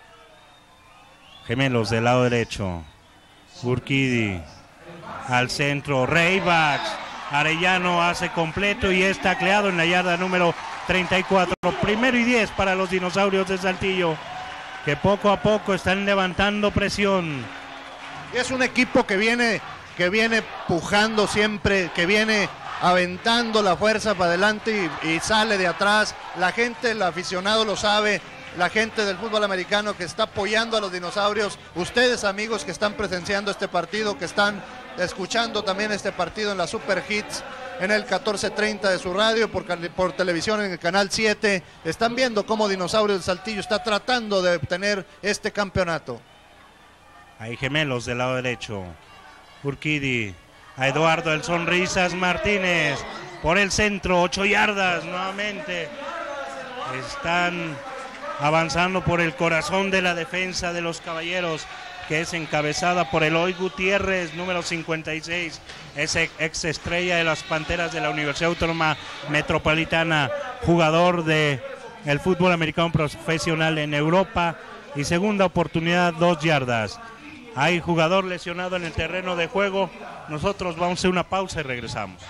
Speaker 1: Gemelos del lado derecho, Urquidi al centro, Raybacks, Arellano hace completo y es tacleado en la yarda número treinta y cuatro. Primero y diez para los Dinosaurios de Saltillo, que poco a poco están levantando presión.
Speaker 2: Y es un equipo que viene, que viene pujando siempre, que viene aventando la fuerza para adelante y, y sale de atrás. La gente, el aficionado lo sabe, la gente del fútbol americano que está apoyando a los Dinosaurios, ustedes amigos que están presenciando este partido, que están escuchando también este partido en la Super Hits, en el catorce treinta de su radio, por, por televisión en el canal siete, están viendo cómo Dinosaurios de Saltillo está tratando de obtener este campeonato.
Speaker 1: Hay Gemelos del lado derecho, Urquidi, a Eduardo el Sonrisas Martínez, por el centro, ocho yardas nuevamente, están avanzando por el corazón de la defensa de los Caballeros, que es encabezada por Eloy Gutiérrez, número cincuenta y seis, es ex estrella de las Panteras de la Universidad Autónoma Metropolitana, jugador de el fútbol americano profesional en Europa, y segunda oportunidad, dos yardas. Hay jugador lesionado en el terreno de juego. Nosotros vamos a hacer una pausa y regresamos.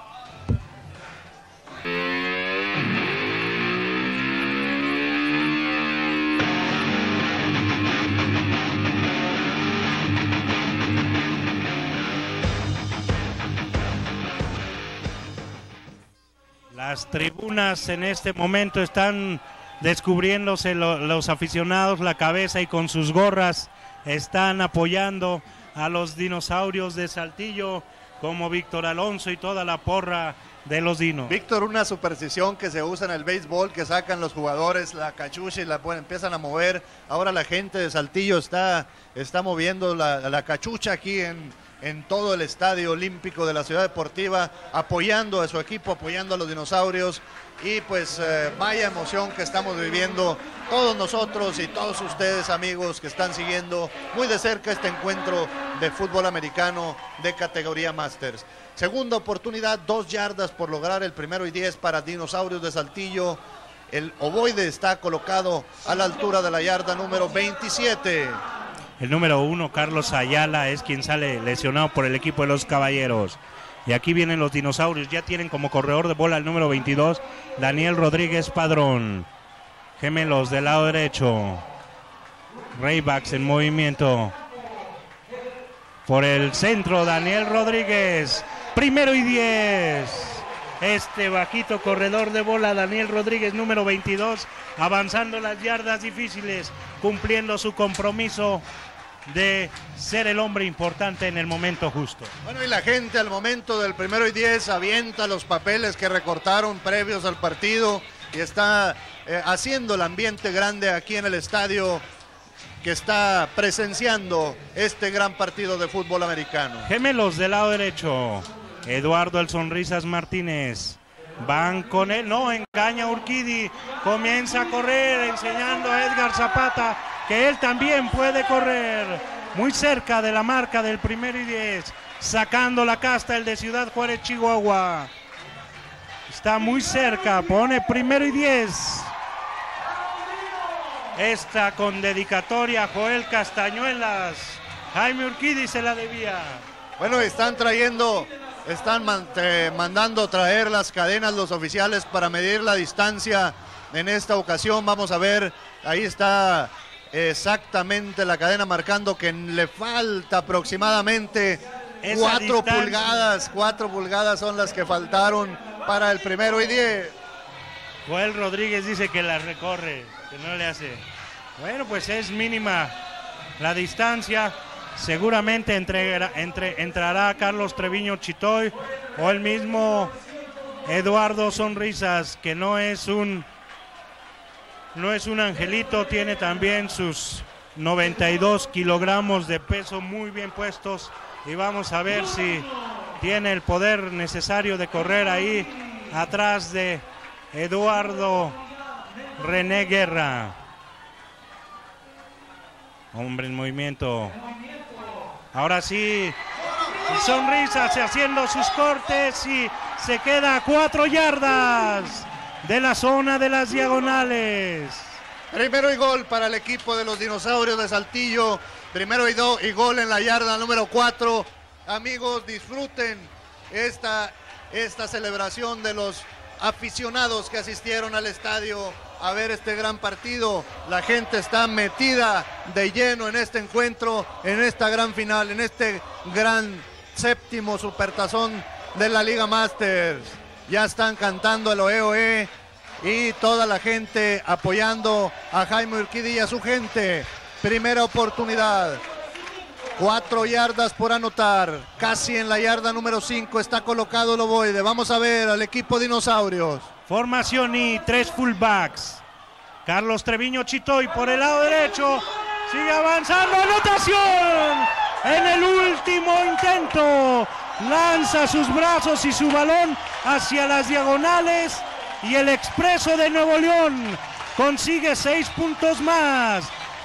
Speaker 1: Las tribunas en este momento están descubriéndose lo, los aficionados la cabeza y con sus gorras están apoyando a los Dinosaurios de Saltillo, como Víctor Alonso y toda la porra de los Dinos.
Speaker 2: Víctor, una superstición que se usa en el béisbol, que sacan los jugadores la cachucha y la pues, empiezan a mover. Ahora la gente de Saltillo está, está moviendo la, la cachucha aquí en, en todo el estadio olímpico de la Ciudad Deportiva, apoyando a su equipo, apoyando a los Dinosaurios. Y pues eh, vaya emoción que estamos viviendo todos nosotros y todos ustedes, amigos, que están siguiendo muy de cerca este encuentro de fútbol americano de categoría Masters. Segunda oportunidad, dos yardas por lograr el primero y diez para Dinosaurios de Saltillo. El ovoide está colocado a la altura de la yarda número veintisiete.
Speaker 1: El número uno, Carlos Ayala, es quien sale lesionado por el equipo de los Caballeros. Y aquí vienen los Dinosaurios, ya tienen como corredor de bola el número veintidós, Daniel Rodríguez Padrón. Gemelos del lado derecho, Raybacks en movimiento. Por el centro, Daniel Rodríguez, primero y diez. Este bajito corredor de bola, Daniel Rodríguez, número veintidós, avanzando las yardas difíciles, cumpliendo su compromiso de ser el hombre importante en el momento justo.
Speaker 2: Bueno, y la gente al momento del primero y diez avienta los papeles que recortaron previos al partido y está eh, haciendo el ambiente grande aquí en el estadio que está presenciando este gran partido de fútbol americano.
Speaker 1: Gemelos del lado derecho, Eduardo el Sonrisas Martínez, van con él, no, engaña a Urquidi, comienza a correr enseñando a Edgar Zapata que él también puede correr, muy cerca de la marca del primero y diez, sacando la casta el de Ciudad Juárez, Chihuahua. Está muy cerca, pone primero y diez. Esta con dedicatoria a Joel Castañuelas. Jaime Urquidi se la debía.
Speaker 2: Bueno, están trayendo, están man, eh, mandando traer las cadenas los oficiales para medir la distancia en esta ocasión. Vamos a ver, ahí está exactamente la cadena marcando que le falta aproximadamente esa cuatro distancia. pulgadas, cuatro pulgadas son las que faltaron para el primero y diez.
Speaker 1: Joel Rodríguez dice que la recorre, que no le hace. Bueno, pues es mínima la distancia. seguramente entre, entre, entrará Carlos Treviño Chitoy o el mismo Eduardo Sonrisas, que no es un no es un angelito, tiene también sus noventa y dos kilogramos de peso muy bien puestos, y vamos a ver si tiene el poder necesario de correr ahí atrás de Eduardo René Guerra. Hombre en movimiento. Ahora sí, Sonrisas haciendo sus cortes y se queda a cuatro yardas de la zona de las diagonales.
Speaker 2: Primero y gol para el equipo de los Dinosaurios de Saltillo. Primero y, do, y gol en la yarda número cuatro. Amigos, disfruten esta, esta celebración de los aficionados que asistieron al estadio a ver este gran partido. La gente está metida de lleno en este encuentro, en esta gran final, en este gran séptimo supertazón de la Liga Masters. Ya están cantando el oe oe y toda la gente apoyando a Jaime Urquidi y a su gente. Primera oportunidad, cuatro yardas por anotar, casi en la yarda número cinco está colocado el ovoide. Vamos a ver al equipo Dinosaurios.
Speaker 1: Formación y tres fullbacks. Carlos Treviño Chitoy por el lado derecho, sigue avanzando, anotación en el último intento. Lanza sus brazos y su balón hacia las diagonales y el Expreso de Nuevo León consigue seis puntos más.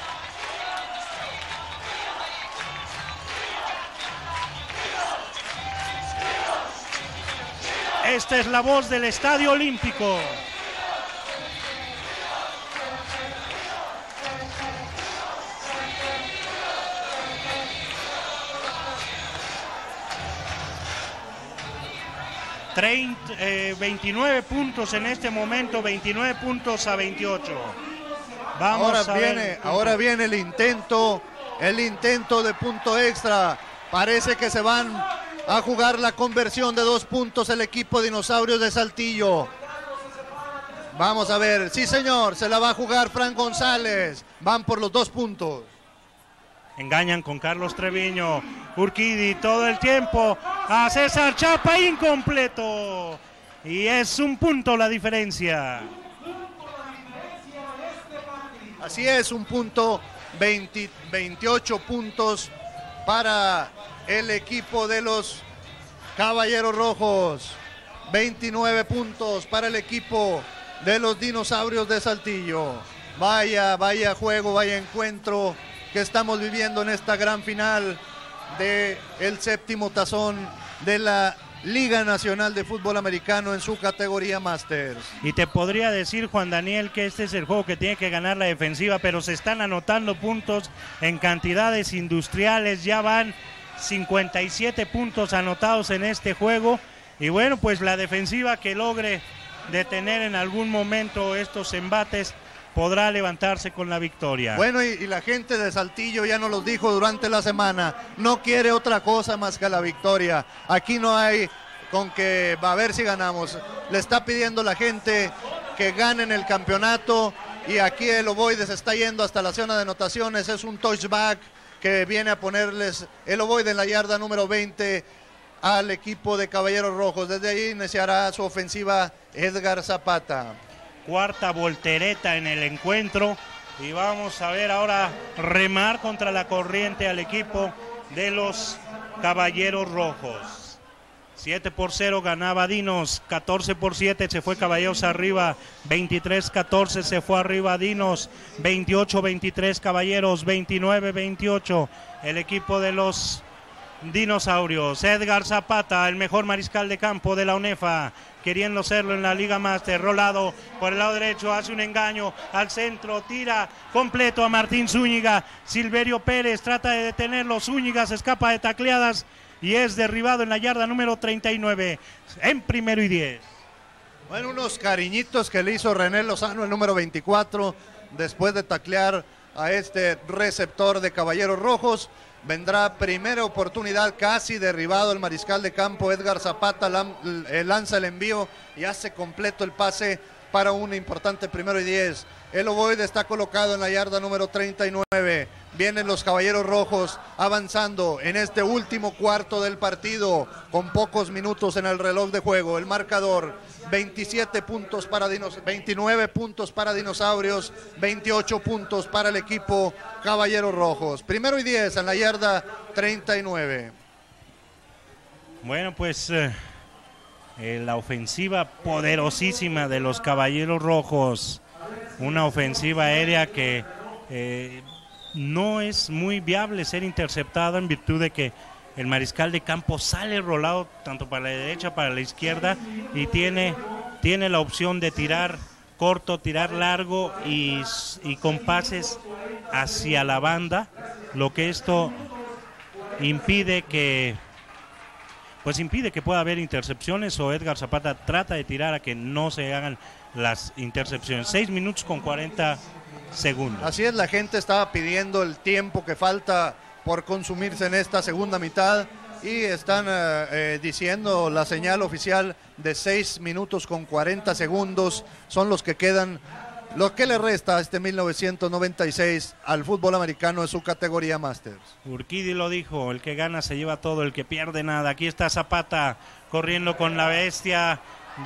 Speaker 1: Esta es la voz del Estadio Olímpico. treinta, eh, veintinueve puntos en este momento, veintinueve puntos a veintiocho. Vamos
Speaker 2: ahora
Speaker 1: a
Speaker 2: viene,
Speaker 1: ver.
Speaker 2: ahora viene el intento, el intento de punto extra. Parece que se van a jugar la conversión de dos puntos el equipo Dinosaurios de Saltillo. Vamos a ver, sí señor, se la va a jugar Fran González. Van por los dos puntos.
Speaker 1: Engañan con Carlos Treviño, Urquidi todo el tiempo a César Chapa, incompleto. Y es un punto la diferencia.
Speaker 2: Así es, un punto, veinte, veintiocho puntos para el equipo de los Caballeros Rojos. veintinueve puntos para el equipo de los Dinosaurios de Saltillo. Vaya, vaya juego, vaya encuentro que estamos viviendo en esta gran final de el séptimo tazón de la Liga Nacional de Fútbol Americano en su categoría Masters.
Speaker 1: Y te podría decir, Juan Daniel, que este es el juego que tiene que ganar la defensiva, pero se están anotando puntos en cantidades industriales. Ya van cincuenta y siete puntos anotados en este juego. Y bueno, pues la defensiva que logre detener en algún momento estos embates podrá levantarse con la victoria.
Speaker 2: Bueno, y, y la gente de Saltillo ya nos lo dijo durante la semana, no quiere otra cosa más que la victoria. Aquí no hay con que va a ver si ganamos. Le está pidiendo la gente que ganen el campeonato, y aquí el ovoide se está yendo hasta la zona de anotaciones. Es un touchback que viene a ponerles el ovoide en la yarda número veinte al equipo de Caballeros Rojos. Desde ahí iniciará su ofensiva Edgar Zapata.
Speaker 1: Cuarta voltereta en el encuentro, y vamos a ver ahora remar contra la corriente al equipo de los Caballeros Rojos. siete por cero ganaba Dinos, catorce por siete se fue Caballeros arriba, veintitrés catorce se fue arriba Dinos, veintiocho veintitrés Caballeros, veintinueve veintiocho el equipo de los Dinosaurios. Edgar Zapata, el mejor mariscal de campo de la UNEFA, queriendo serlo en la Liga Master. Rolado por el lado derecho, hace un engaño al centro, tira completo a Martín Zúñiga. Silverio Pérez trata de detenerlo, Zúñiga se escapa de tacleadas y es derribado en la yarda número treinta y nueve, en primero y diez.
Speaker 2: Bueno, unos cariñitos que le hizo René Lozano, el número veinticuatro, después de taclear a este receptor de Caballeros Rojos. Vendrá primera oportunidad, casi derribado el mariscal de campo Edgar Zapata, lanza el envío y hace completo el pase para un importante primero y diez. El ovoide está colocado en la yarda número treinta y nueve. Vienen los Caballeros Rojos avanzando en este último cuarto del partido con pocos minutos en el reloj de juego. El marcador veintisiete puntos para Dinos, veintinueve puntos para Dinosaurios, veintiocho puntos para el equipo Caballeros Rojos. Primero y diez en la yarda treinta y nueve.
Speaker 1: Bueno, pues eh, eh, la ofensiva poderosísima de los Caballeros Rojos. Una ofensiva aérea que eh, no es muy viable ser interceptada en virtud de que el mariscal de campo sale rolado tanto para la derecha, para la izquierda, y tiene, tiene la opción de tirar corto, tirar largo y, y con pases hacia la banda, lo que esto impide que pues impide que pueda haber intercepciones, o Edgar Zapata trata de tirar a que no se hagan las intercepciones. Seis minutos con cuarenta segundos.
Speaker 2: Así es, la gente estaba pidiendo el tiempo que falta por consumirse en esta segunda mitad y están eh, eh, diciendo la señal oficial de seis minutos con cuarenta segundos son los que quedan. Lo que le resta a este mil novecientos noventa y seis al fútbol americano en su categoría Masters.
Speaker 1: Urquidi lo dijo, el que gana se lleva todo, el que pierde nada. Aquí está Zapata corriendo con la bestia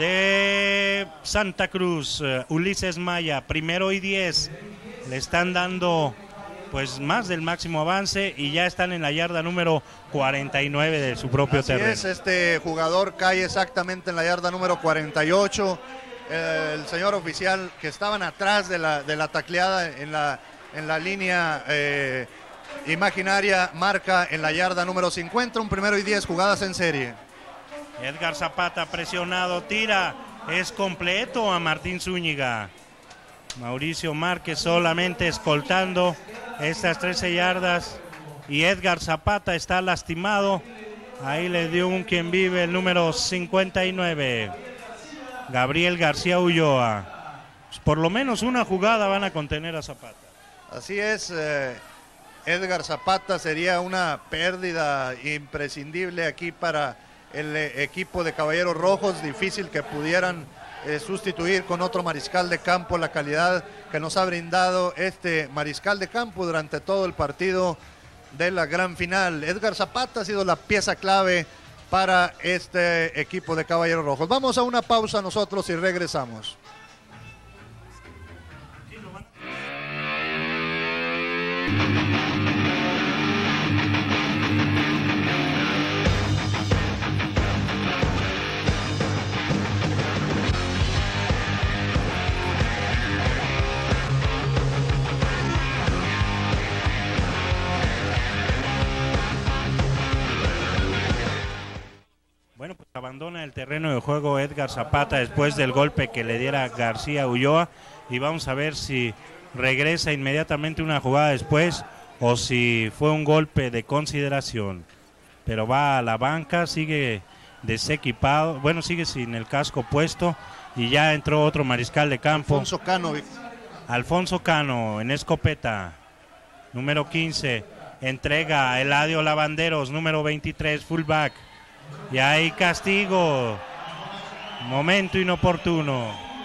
Speaker 1: de Santa Cruz, uh, Ulises Maya, primero y diez. Le están dando pues más del máximo avance y ya están en la yarda número cuarenta y nueve de su propio
Speaker 2: Así
Speaker 1: terreno.
Speaker 2: es, este jugador cae exactamente en la yarda número cuarenta y ocho. El señor oficial que estaban atrás de la, de la tacleada en la, en la línea eh, imaginaria marca en la yarda número cincuenta, un primero y diez, jugadas en serie.
Speaker 1: Edgar Zapata presionado, tira, es completo a Martín Zúñiga. Mauricio Márquez solamente escoltando estas trece yardas y Edgar Zapata está lastimado. Ahí le dio un quien vive el número cincuenta y nueve. Gabriel García Ulloa. Pues por lo menos una jugada van a contener a Zapata.
Speaker 2: Así es, eh, Edgar Zapata sería una pérdida imprescindible aquí para el eh, equipo de Caballeros Rojos. Difícil que pudieran eh, sustituir con otro mariscal de campo la calidad que nos ha brindado este mariscal de campo durante todo el partido de la gran final. Edgar Zapata ha sido la pieza clave para este equipo de Caballeros Rojos. Vamos a una pausa nosotros y regresamos.
Speaker 1: Bueno, pues abandona el terreno de juego Edgar Zapata después del golpe que le diera García Ulloa y vamos a ver si regresa inmediatamente una jugada después o si fue un golpe de consideración. Pero va a la banca, sigue desequipado, bueno, sigue sin el casco puesto y ya entró otro mariscal de campo.
Speaker 2: Alfonso Cano.
Speaker 1: Alfonso Cano en escopeta, número quince, entrega a Eladio Lavanderos, número veintitrés, fullback. Y hay castigo, momento inoportuno.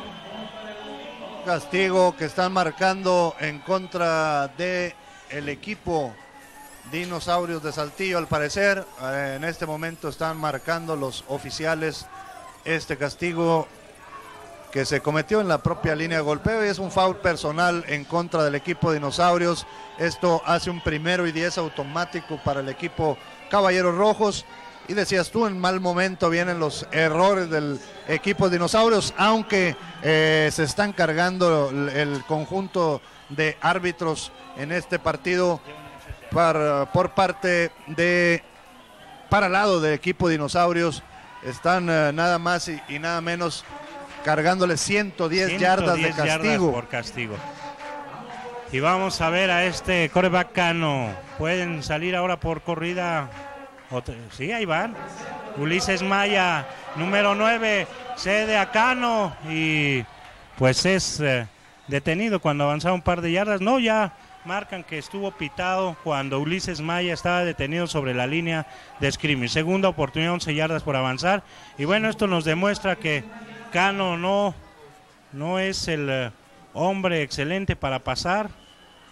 Speaker 2: Castigo que están marcando en contra de el equipo Dinosaurios de Saltillo, al parecer. En este momento están marcando los oficiales este castigo que se cometió en la propia línea de golpeo y es un foul personal en contra del equipo Dinosaurios. Esto hace un primero y diez automático para el equipo Caballeros Rojos. Y decías tú, en mal momento vienen los errores del equipo Dinosaurios, aunque eh, se están cargando el, el conjunto de árbitros en este partido para, por parte de, para el lado del equipo Dinosaurios. Están eh, nada más y, y nada menos cargándole ciento diez yardas de castigo.
Speaker 1: Yardas por castigo. Y vamos a ver a este quarterback Cano. Pueden salir ahora por corrida. Otra, sí, ahí van. Ulises Maya, número nueve, cede a Cano y pues es eh, detenido cuando avanzaba un par de yardas. No, ya marcan que estuvo pitado cuando Ulises Maya estaba detenido sobre la línea de scrimmage. Segunda oportunidad, once yardas por avanzar. Y bueno, esto nos demuestra que Cano no, no es el eh, hombre excelente para pasar.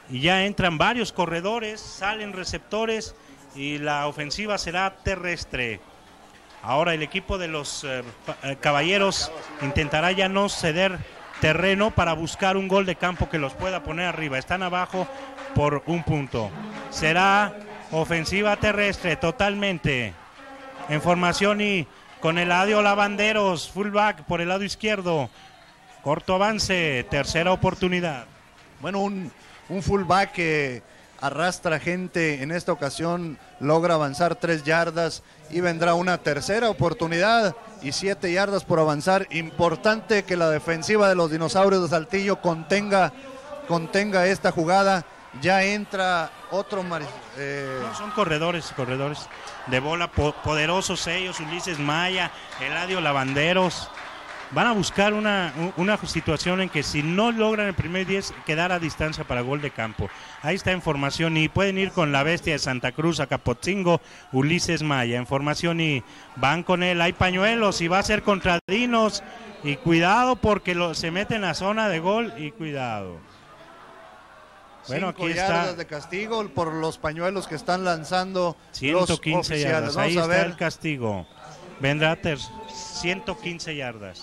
Speaker 1: y ya entran varios corredores, salen receptores y la ofensiva será terrestre. Ahora el equipo de los eh, Caballeros intentará ya no ceder terreno para buscar un gol de campo que los pueda poner arriba. Están abajo por un punto. Será ofensiva terrestre totalmente en formación y con Eladio Lavanderos, fullback por el lado izquierdo. Corto avance, tercera oportunidad.
Speaker 2: Bueno, un, un fullback que arrastra gente, en esta ocasión logra avanzar tres yardas y vendrá una tercera oportunidad y siete yardas por avanzar. Importante que la defensiva de los Dinosaurios de Saltillo contenga, contenga esta jugada. Ya entra otro... Eh...
Speaker 1: No, son corredores, corredores de bola, po poderosos ellos, Ulises Maya, Eladio Lavanderos. Van a buscar una, una situación en que si no logran el primer diez, quedar a distancia para gol de campo. Ahí está en formación y pueden ir con la bestia de Santa Cruz, Acapotzingo, Ulises Maya. En formación y van con él. Hay pañuelos y va a ser contra Dinos. Y cuidado porque lo, se mete en la zona de gol y cuidado.
Speaker 2: Bueno, aquí está de castigo por los pañuelos que están lanzando
Speaker 1: ciento quince
Speaker 2: los oficiales.
Speaker 1: yardas.
Speaker 2: Vamos
Speaker 1: Ahí
Speaker 2: a
Speaker 1: está
Speaker 2: ver
Speaker 1: el castigo. Vendrá ciento quince yardas.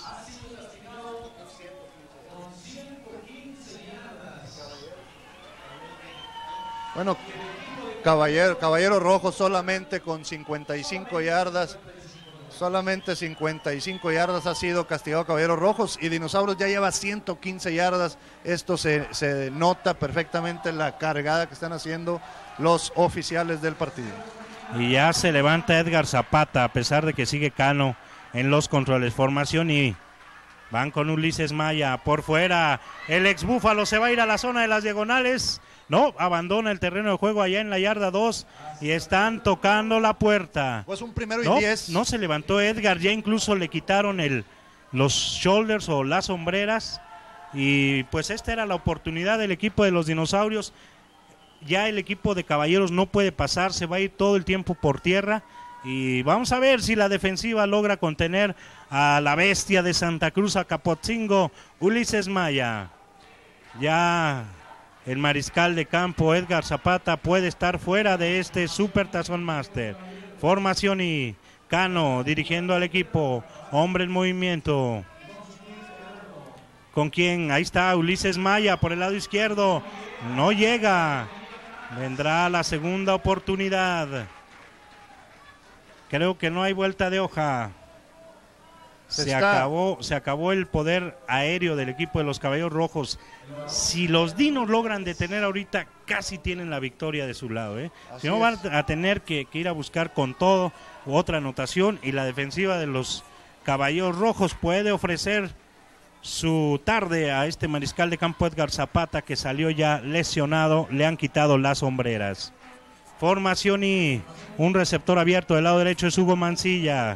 Speaker 2: Bueno, Caballero, Caballero Rojo solamente con cincuenta y cinco yardas. Solamente cincuenta y cinco yardas ha sido castigado Caballeros Rojos y Dinosaurios ya lleva ciento quince yardas. Esto se, se nota perfectamente la cargada que están haciendo los oficiales del partido.
Speaker 1: Y ya se levanta Edgar Zapata a pesar de que sigue Cano en los controles. Formación y van con Ulises Maya por fuera. El ex Búfalo se va a ir a la zona de las diagonales. No, abandona el terreno de juego allá en la yarda dos y están tocando la puerta.
Speaker 2: Pues un primero y
Speaker 1: no,
Speaker 2: diez.
Speaker 1: No se levantó Edgar, ya incluso le quitaron el, los shoulders o las sombreras y pues esta era la oportunidad del equipo de los Dinosaurios. Ya el equipo de Caballeros no puede pasar, se va a ir todo el tiempo por tierra y vamos a ver si la defensiva logra contener a la bestia de Santa Cruz, Acapotzingo, Ulises Maya. Ya el mariscal de campo Edgar Zapata puede estar fuera de este Super Tazón Master. Formación y Cano dirigiendo al equipo. Hombre en movimiento. ¿Con quién? Ahí está Ulises Maya por el lado izquierdo. No llega. Vendrá la segunda oportunidad. Creo que no hay vuelta de hoja. Se, se acabó, se acabó el poder aéreo del equipo de los Caballeros Rojos. Si los Dinos logran detener ahorita, casi tienen la victoria de su lado, ¿eh? Si no, van a tener que, que ir a buscar con todo otra anotación y la defensiva de los Caballeros Rojos puede ofrecer su tarde a este mariscal de campo Edgar Zapata que salió ya lesionado. Le han quitado las sombreras. Formación y un receptor abierto del lado derecho es Hugo Mancilla.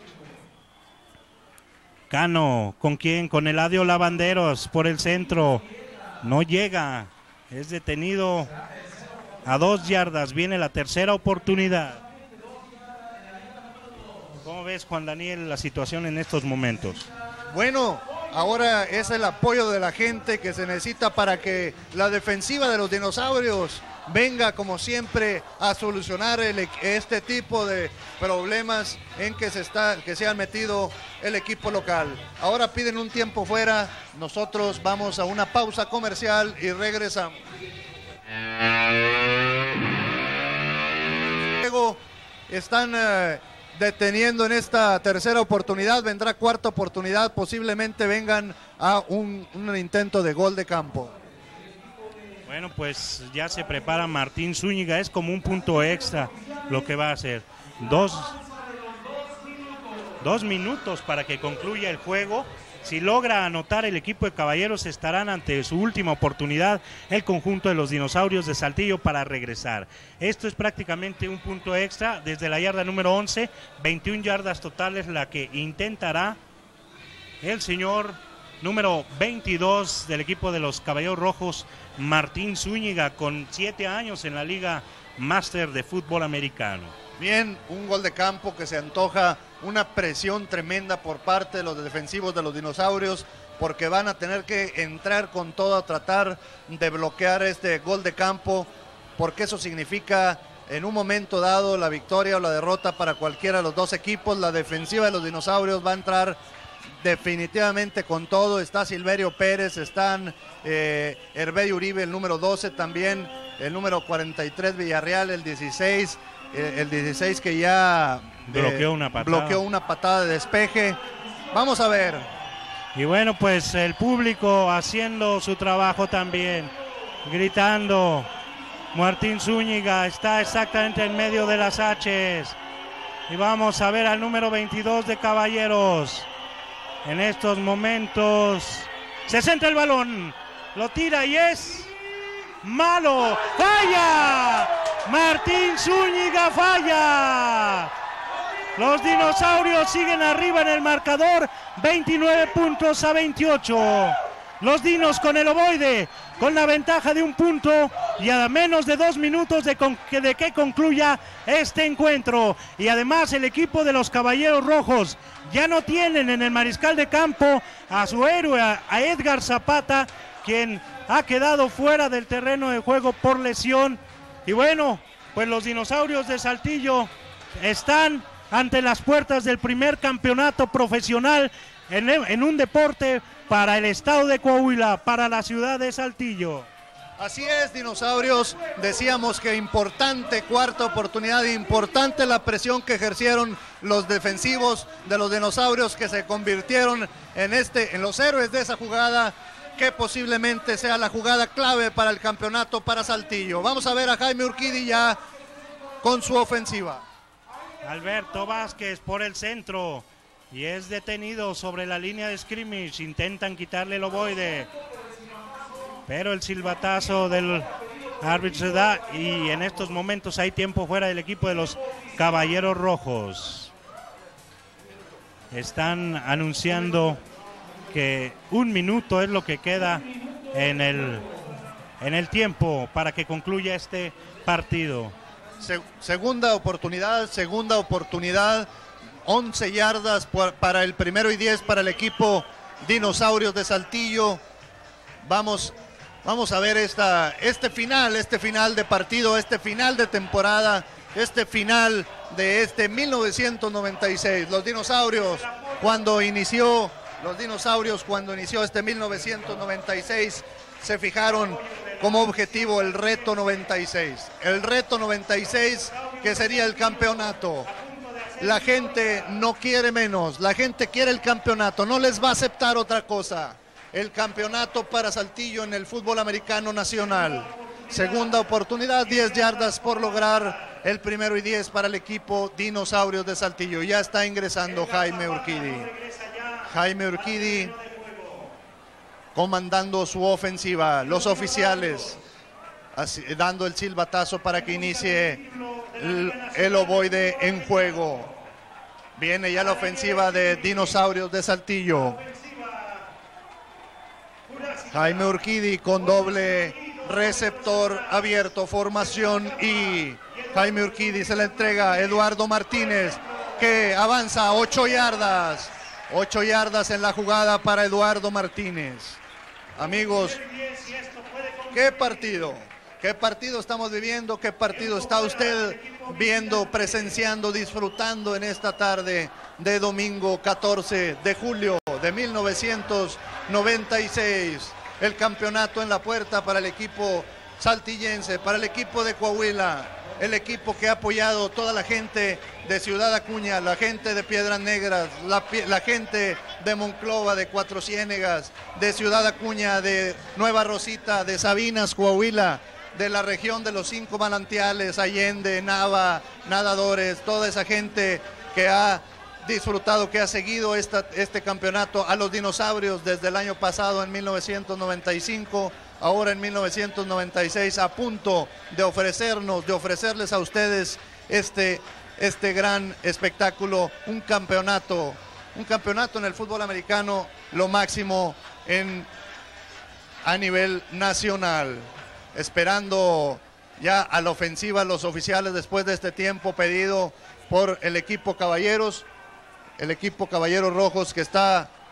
Speaker 1: Cano, ¿con quién? Con Eladio Lavanderos por el centro. No llega. Es detenido a dos yardas. Viene la tercera oportunidad. ¿Cómo ves, Juan Daniel, la situación en estos momentos?
Speaker 2: Bueno, ahora es el apoyo de la gente que se necesita para que la defensiva de los Dinosaurios venga como siempre a solucionar el, este tipo de problemas en que se está que se ha metido el equipo local. Ahora piden un tiempo fuera, nosotros vamos a una pausa comercial y regresamos. Luego están eh, deteniendo en esta tercera oportunidad, vendrá cuarta oportunidad, posiblemente vengan a un, un intento de gol de campo.
Speaker 1: Bueno, pues ya se prepara Martín Zúñiga, es como un punto extra lo que va a hacer. Dos, dos minutos para que concluya el juego. Si logra anotar el equipo de Caballeros, estarán ante su última oportunidad el conjunto de los Dinosaurios de Saltillo para regresar. Esto es prácticamente un punto extra desde la yarda número once, veintiuna yardas totales la que intentará el señor número veintidós del equipo de los Caballeros Rojos, Martín Zúñiga, con siete años en la Liga Máster de Fútbol Americano.
Speaker 2: Bien, un gol de campo que se antoja una presión tremenda por parte de los defensivos de los Dinosaurios porque van a tener que entrar con todo a tratar de bloquear este gol de campo, porque eso significa en un momento dado la victoria o la derrota para cualquiera de los dos equipos. La defensiva de los dinosaurios va a entrar definitivamente con todo. Está Silverio Pérez, están eh, Hervé Uribe, el número doce, también el número cuarenta y tres Villarreal, el dieciséis, eh, el dieciséis que ya eh,
Speaker 1: bloqueó una patada.
Speaker 2: bloqueó una patada de despeje. Vamos a ver.
Speaker 1: Y bueno, pues el público haciendo su trabajo también, gritando. Martín Zúñiga está exactamente en medio de las H's. Y vamos a ver al número veintidós de Caballeros. En estos momentos se centra el balón, lo tira y es malo. ¡Falla! Martín Zúñiga falla. Los dinosaurios siguen arriba en el marcador, veintinueve puntos a veintiocho. Los dinos con el ovoide, con la ventaja de un punto y a menos de dos minutos de, con, de que concluya este encuentro. Y además el equipo de los Caballeros Rojos ya no tienen en el mariscal de campo a su héroe, a Edgar Zapata, quien ha quedado fuera del terreno de juego por lesión. Y bueno, pues los dinosaurios de Saltillo están ante las puertas del primer campeonato profesional en, en un deporte para el estado de Coahuila, para la ciudad de Saltillo.
Speaker 2: Así es, dinosaurios, decíamos que importante cuarta oportunidad, importante la presión que ejercieron los defensivos de los dinosaurios, que se convirtieron en, este, en los héroes de esa jugada, que posiblemente sea la jugada clave para el campeonato para Saltillo. Vamos a ver a Jaime Urquidi ya con su ofensiva.
Speaker 1: Alberto Vázquez por el centro y es detenido sobre la línea de scrimmage. Intentan quitarle el ovoide, pero el silbatazo del árbitro se da y en estos momentos hay tiempo fuera del equipo de los Caballeros Rojos. Están anunciando que un minuto es lo que queda en el, en el tiempo para que concluya este partido.
Speaker 2: Se, segunda oportunidad, segunda oportunidad, once yardas por, para el primero y diez para el equipo Dinosaurios de Saltillo. Vamos, vamos a ver esta, este final, este final de partido, este final de temporada, este final de este mil novecientos noventa y seis. Los dinosaurios cuando inició, los dinosaurios cuando inició este mil novecientos noventa y seis se fijaron como objetivo el reto noventa y seis. El reto noventa y seis, que sería el campeonato. La gente no quiere menos, la gente quiere el campeonato, no les va a aceptar otra cosa. El campeonato para Saltillo en el fútbol americano nacional. Segunda oportunidad, diez yardas por lograr el primero y diez para el equipo Dinosaurios de Saltillo. Ya está ingresando Jaime Urquidi. Jaime Urquidi comandando su ofensiva. Los oficiales así, dando el silbatazo para que inicie el, el ovoide en juego. Viene ya la ofensiva de Dinosaurios de Saltillo. Jaime Urquidi con doble receptor abierto, formación, y Jaime Urquidi se la entrega a Eduardo Martínez, que avanza ocho yardas. ocho yardas en la jugada para Eduardo Martínez. Amigos, qué partido, qué partido estamos viviendo, qué partido está usted viendo, presenciando, disfrutando en esta tarde de domingo catorce de julio de mil novecientos noventa y seis. El campeonato en la puerta para el equipo saltillense, para el equipo de Coahuila, el equipo que ha apoyado toda la gente de Ciudad Acuña, la gente de Piedras Negras, la, la gente de Monclova, de Cuatro Ciénegas, de Ciudad Acuña, de Nueva Rosita, de Sabinas, Coahuila, de la región de los Cinco Manantiales, Allende, Nava, Nadadores, toda esa gente que ha disfrutado, que ha seguido esta, este campeonato, a los dinosaurios desde el año pasado en mil novecientos noventa y cinco, ahora en mil novecientos noventa y seis, a punto de ofrecernos, de ofrecerles a ustedes este, este gran espectáculo, un campeonato, un campeonato en el fútbol americano, lo máximo en, a nivel nacional. Esperando ya a la ofensiva los oficiales después de este tiempo pedido por el equipo Caballeros, el equipo Caballeros Rojos, que está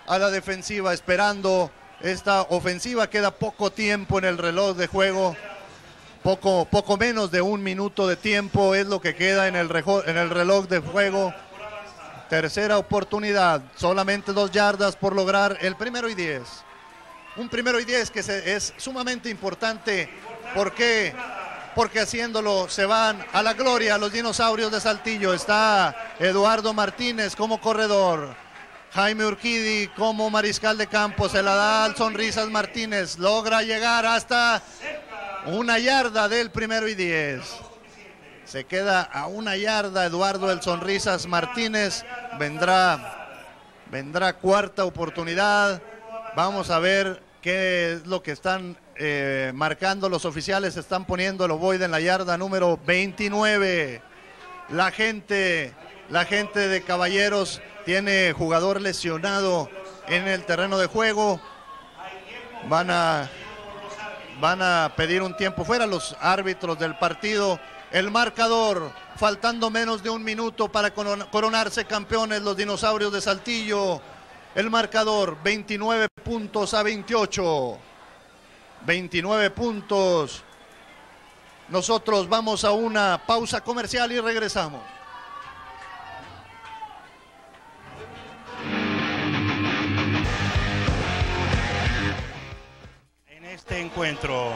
Speaker 2: a la defensiva, esperando esta ofensiva. Queda poco tiempo en el reloj de juego. Poco, poco menos de un minuto de tiempo es lo que queda en el, rejo, en el reloj de juego. Tercera oportunidad, solamente dos yardas por lograr el primero y diez. Un primero y diez que se, es sumamente importante. ¿Por qué? Porque haciéndolo se van a la gloria los dinosaurios de Saltillo. Está Eduardo Martínez como corredor. Jaime Urquidi como mariscal de campo. Se la da al Sonrisas Martínez. Logra llegar hasta una yarda del primero y diez. Se queda a una yarda Eduardo el Sonrisas Martínez. Vendrá, vendrá cuarta oportunidad. Vamos a ver qué es lo que están eh, marcando los oficiales. Están poniendo el ovoide en la yarda número veintinueve. La gente, la gente de Caballeros tiene jugador lesionado en el terreno de juego. Van a... Van a pedir un tiempo fuera los árbitros del partido. El marcador, faltando menos de un minuto para coronarse campeones los dinosaurios de Saltillo. El marcador, veintinueve puntos a veintiocho. veintinueve puntos. Nosotros vamos a una pausa comercial y regresamos.
Speaker 1: Este encuentro.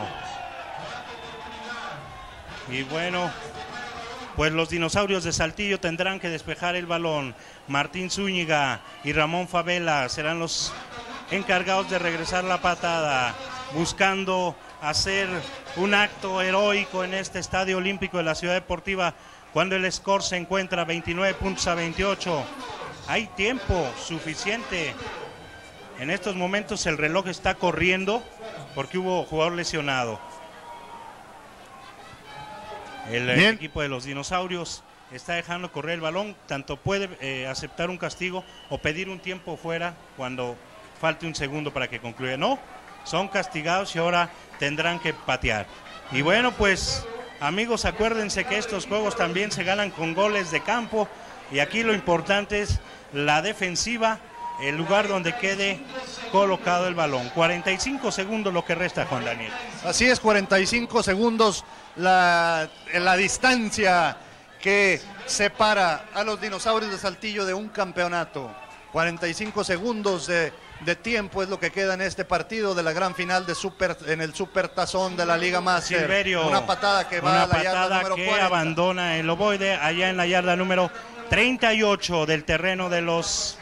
Speaker 1: Y bueno, pues los dinosaurios de Saltillo tendrán que despejar el balón. Martín Zúñiga y Ramón Favela serán los encargados de regresar la patada, buscando hacer un acto heroico en este Estadio Olímpico de la Ciudad Deportiva, cuando el score se encuentra veintinueve puntos a veintiocho. Hay tiempo suficiente. En estos momentos el reloj está corriendo porque hubo jugador lesionado. El, el equipo de los dinosaurios está dejando correr el balón. Tanto puede eh, aceptar un castigo o pedir un tiempo fuera cuando falte un segundo para que concluya. No, son castigados y ahora tendrán que patear. Y bueno, pues amigos, acuérdense que estos juegos también se ganan con goles de campo. Y aquí lo importante es la defensiva, el lugar donde quede colocado el balón. cuarenta y cinco segundos lo que resta, Juan Daniel.
Speaker 2: Así es, cuarenta y cinco segundos la, la distancia que separa a los dinosaurios de Saltillo de un campeonato. cuarenta y cinco segundos de, de tiempo es lo que queda en este partido de la gran final de super, en el Supertazón de la Liga Master.
Speaker 1: Silverio,
Speaker 2: una patada que va
Speaker 1: una
Speaker 2: a la yarda
Speaker 1: patada
Speaker 2: número
Speaker 1: que
Speaker 2: cuarenta.
Speaker 1: abandona el ovoide allá en la yarda número treinta y ocho del terreno de los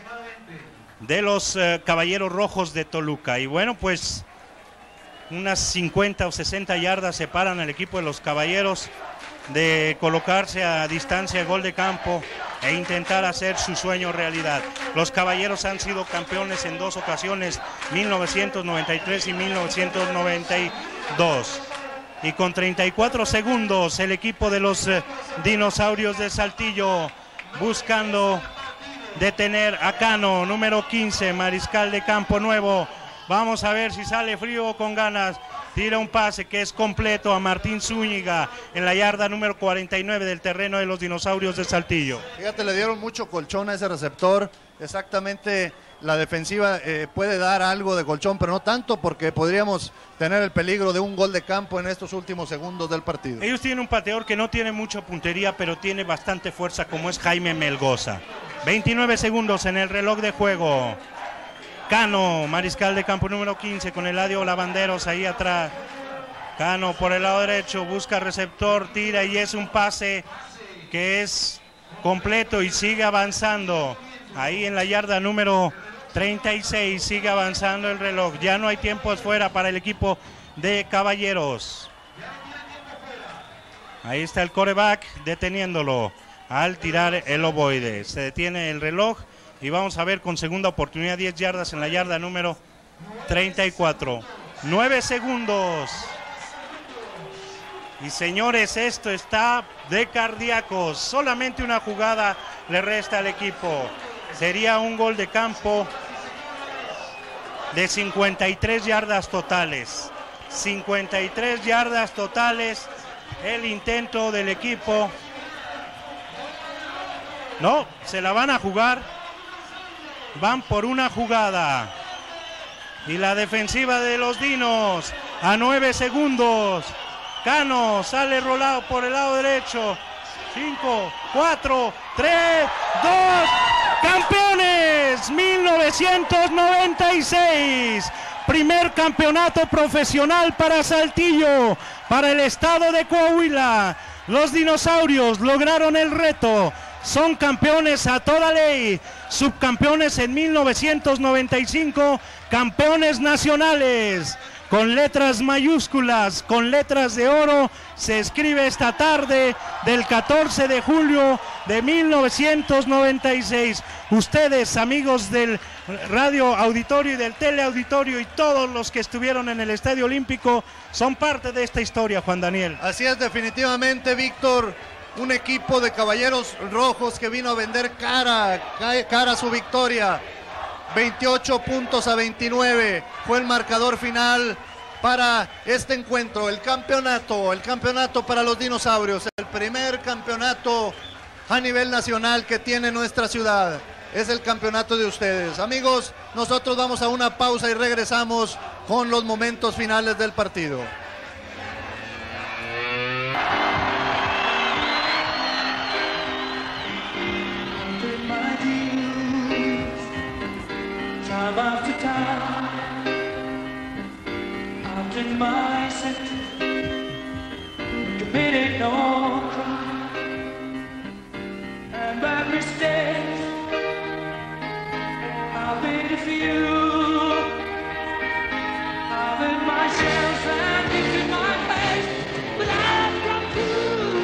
Speaker 1: de los uh, Caballeros Rojos de Toluca. Y bueno, pues unas cincuenta o sesenta yardas separan al equipo de los Caballeros de colocarse a distancia de gol de campo e intentar hacer su sueño realidad. Los Caballeros han sido campeones en dos ocasiones, mil novecientos noventa y tres y mil novecientos noventa y dos. Y con treinta y cuatro segundos el equipo de los uh, Dinosaurios de Saltillo buscando detener a Cano, número quince, mariscal de campo nuevo. Vamos a ver si sale frío o con ganas. Tira un pase que es completo a Martín Zúñiga en la yarda número cuarenta y nueve del terreno de los Dinosaurios de Saltillo.
Speaker 2: Fíjate, le dieron mucho colchón a ese receptor. Exactamente, la defensiva eh, puede dar algo de colchón, pero no tanto, porque podríamos tener el peligro de un gol de campo en estos últimos segundos del partido.
Speaker 1: Ellos tienen un pateador que no tiene mucha puntería, pero tiene bastante fuerza, como es Jaime Melgoza. veintinueve segundos en el reloj de juego. Cano, mariscal de campo número quince, con Eladio Lavanderos ahí atrás. Cano por el lado derecho, busca receptor, tira y es un pase que es completo y sigue avanzando. Ahí en la yarda número treinta y seis sigue avanzando el reloj. Ya no hay tiempos fuera para el equipo de Caballeros. Ahí está el quarterback deteniéndolo al tirar el ovoide. Se detiene el reloj y vamos a ver con segunda oportunidad, diez yardas en la yarda número treinta y cuatro. nueve segundos. Y señores, esto está de cardíacos. Solamente una jugada le resta al equipo. Sería un gol de campo de cincuenta y tres yardas totales. cincuenta y tres yardas totales. El intento del equipo. No, se la van a jugar. van por una jugada. Y la defensiva de los Dinos a nueve segundos. Cano sale rolado por el lado derecho. cinco, cuatro, tres, dos. ¡Campeones! mil novecientos noventa y seis. Primer campeonato profesional para Saltillo, para el estado de Coahuila. Los dinosaurios lograron el reto. Son campeones a toda ley, subcampeones en mil novecientos noventa y cinco, campeones nacionales. Con letras mayúsculas, con letras de oro, se escribe esta tarde del catorce de julio de mil novecientos noventa y seis. Ustedes, amigos del radio auditorio y del teleauditorio y todos los que estuvieron en el Estadio Olímpico, son parte de esta historia, Juan Daniel.
Speaker 2: Así es, definitivamente, Víctor. Un equipo de Caballeros Rojos que vino a vender cara, cara a su victoria. veintiocho puntos a veintinueve fue el marcador final para este encuentro. El campeonato, el campeonato para los dinosaurios, el primer campeonato a nivel nacional que tiene nuestra ciudad. Es el campeonato de ustedes. Amigos, nosotros vamos a una pausa y regresamos con los momentos finales del partido.
Speaker 7: Time after time, I've done my sin, committed no crime, and by mistake, I've made a few. I've hurt myself and lifted my face, but I've come through.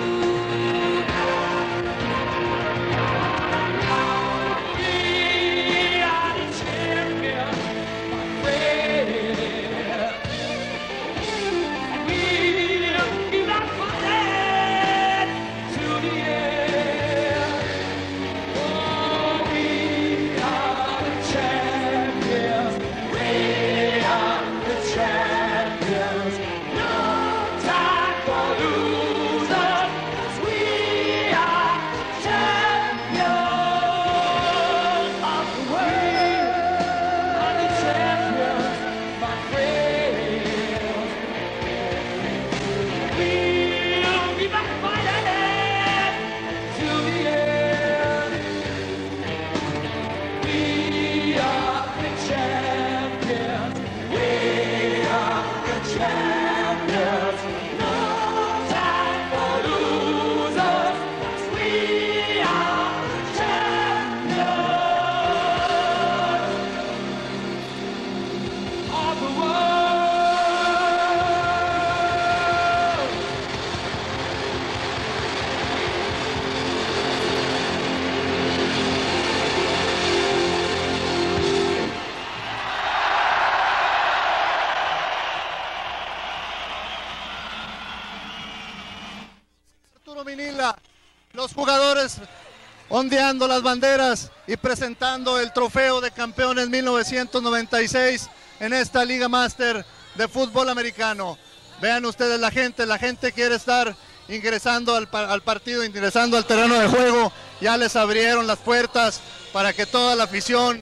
Speaker 2: Los jugadores ondeando las banderas y presentando el trofeo de campeones mil novecientos noventa y seis en esta Liga Máster de fútbol americano. Vean ustedes la gente, la gente quiere estar ingresando al, al partido, ingresando al terreno de juego. Ya les abrieron las puertas para que toda la afición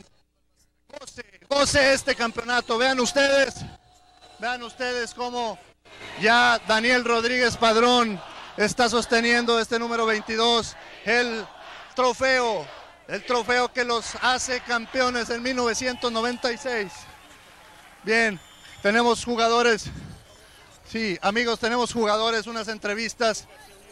Speaker 2: goce, goce este campeonato. Vean ustedes, vean ustedes cómo ya Daniel Rodríguez Padrón está sosteniendo este número veintidós, el trofeo, el trofeo que los hace campeones en mil novecientos noventa y seis. Bien, tenemos jugadores, sí, amigos, tenemos jugadores, unas entrevistas,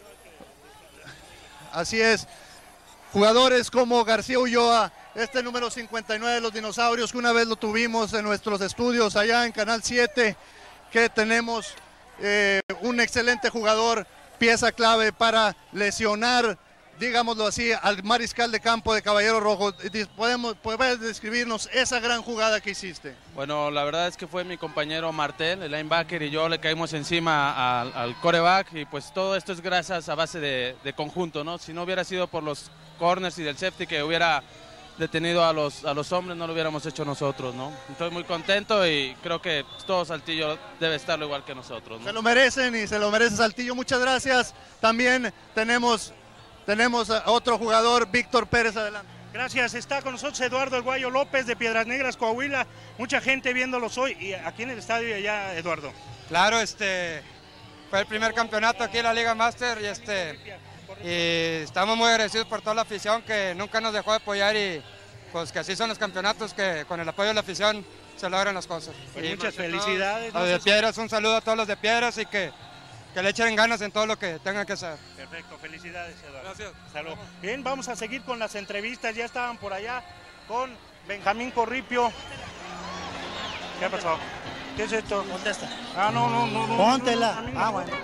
Speaker 2: así es, jugadores como García Ulloa, este número cincuenta y nueve de los dinosaurios, que una vez lo tuvimos en nuestros estudios allá en Canal siete, que tenemos eh, un excelente jugador, pieza clave para lesionar, digámoslo así, al mariscal de campo de Caballeros Rojos. ¿Podemos, ¿Puedes describirnos esa gran jugada que hiciste?
Speaker 8: Bueno, la verdad es que fue mi compañero Martel, el linebacker, y yo le caímos encima al, al quarterback, y pues todo esto es gracias a base de, de conjunto, ¿no? Si no hubiera sido por los corners y del safety que hubiera detenido a los, a los hombres, no lo hubiéramos hecho nosotros, ¿no? Estoy muy contento y creo que todo Saltillo debe estarlo igual que nosotros, ¿no?
Speaker 2: Se lo merecen y se lo merece Saltillo. Muchas gracias. También tenemos, tenemos a otro jugador, Víctor Pérez, adelante.
Speaker 1: Gracias, está con nosotros Eduardo El Guayo López de Piedras Negras, Coahuila. Mucha gente viéndolos hoy y aquí en el estadio allá, Eduardo.
Speaker 9: Claro, este fue el primer campeonato aquí en la Liga Master y este y estamos muy agradecidos por toda la afición que nunca nos dejó de apoyar y pues que así son los campeonatos, que con el apoyo de la afición se logran las cosas.
Speaker 1: Pues
Speaker 9: y
Speaker 1: muchas
Speaker 9: pues,
Speaker 1: felicidades.
Speaker 9: Los de Piedras, un saludo a todos los de Piedras y que, que le echen ganas en todo lo que tengan que hacer.
Speaker 1: Perfecto, felicidades, Eduardo.
Speaker 9: Gracias.
Speaker 1: Salud. Bien, vamos a seguir con las entrevistas, ya estaban por allá con Benjamín Corripio. ¿Qué ha pasado? ¿Qué es esto?
Speaker 10: Contesta.
Speaker 1: Ah, no, no, no. no
Speaker 10: Póntela.
Speaker 1: No, no,
Speaker 10: ah, bueno.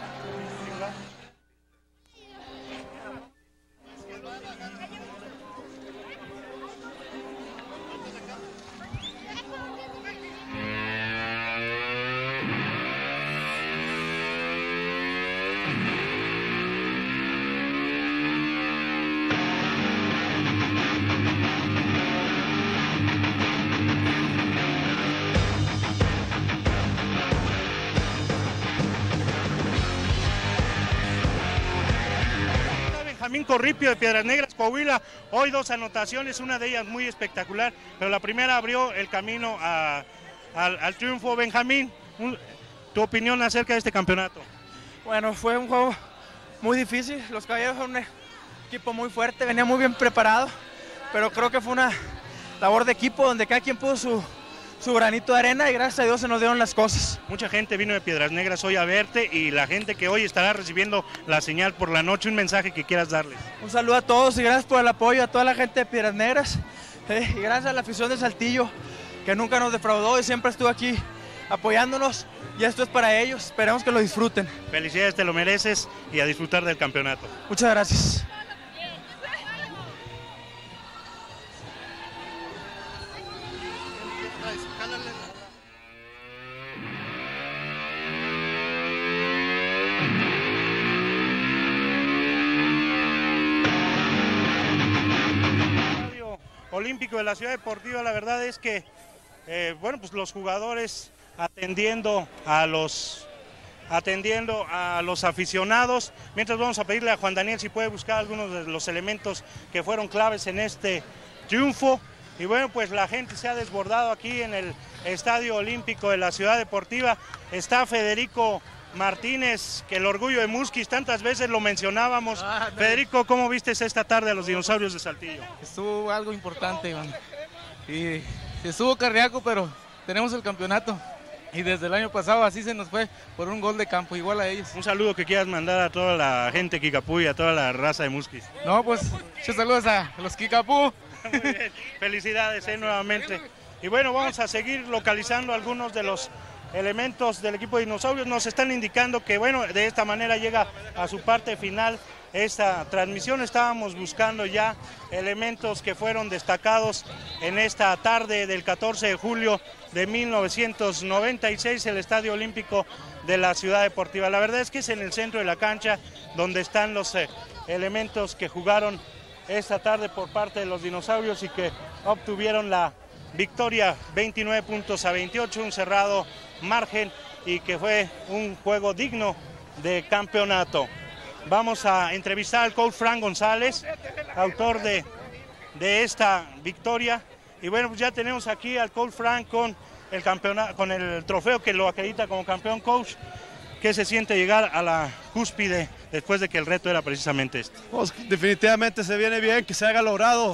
Speaker 1: Benjamín Corripio de Piedras Negras, Coahuila. Hoy dos anotaciones, una de ellas muy espectacular, pero la primera abrió el camino a, al, al triunfo. Benjamín, un, tu opinión acerca de este campeonato.
Speaker 11: Bueno, fue un juego muy difícil. Los Caballeros son un equipo muy fuerte, venía muy bien preparado, pero creo que fue una labor de equipo donde cada quien puso su, su granito de arena y gracias a Dios se nos dieron las cosas.
Speaker 1: Mucha gente vino de Piedras Negras hoy a verte y la gente que hoy estará recibiendo la señal por la noche, un mensaje que quieras darles.
Speaker 11: Un saludo a todos y gracias por el apoyo a toda la gente de Piedras Negras eh, y gracias a la afición de Saltillo que nunca nos defraudó y siempre estuvo aquí apoyándonos y esto es para ellos, esperemos que lo disfruten.
Speaker 1: Felicidades, te lo mereces y a disfrutar del campeonato.
Speaker 11: Muchas gracias.
Speaker 1: Olímpico de la Ciudad Deportiva, la verdad es que eh, bueno, pues los jugadores atendiendo a los atendiendo a los aficionados, mientras vamos a pedirle a Juan Daniel si puede buscar algunos de los elementos que fueron claves en este triunfo. Y bueno, pues la gente se ha desbordado aquí en el Estadio Olímpico de la Ciudad Deportiva. Está Federico Martínez, que el orgullo de Musquis, tantas veces lo mencionábamos. Ah, no. Federico, ¿cómo viste esta tarde a los dinosaurios de Saltillo?
Speaker 12: Estuvo algo importante, man. Y estuvo cardíaco, pero tenemos el campeonato. Y desde el año pasado así se nos fue por un gol de campo, igual a ellos.
Speaker 1: Un saludo que quieras mandar a toda la gente de Kikapú y a toda la raza de Musquis.
Speaker 12: No, pues muchos saludos a los Kikapú.
Speaker 1: Muy bien, felicidades eh, nuevamente. Y bueno, vamos a seguir localizando algunos de los elementos del equipo de dinosaurios. Nos están indicando que bueno, de esta manera llega a su parte final esta transmisión. Estábamos buscando ya elementos que fueron destacados en esta tarde del catorce de julio de mil novecientos noventa y seis, el Estadio Olímpico de la Ciudad Deportiva. La verdad es que es en el centro de la cancha donde están los eh, elementos que jugaron esta tarde por parte de los dinosaurios y que obtuvieron la victoria veintinueve puntos a veintiocho, un cerrado margen y que fue un juego digno de campeonato. Vamos a entrevistar al coach Frank González, autor de, de esta victoria. Y bueno, pues ya tenemos aquí al coach Frank con el, campeonato, con el trofeo que lo acredita como campeón. Coach, ¿qué se siente llegar a la cúspide después de que el reto era precisamente este?
Speaker 13: Pues definitivamente se viene bien que se haya logrado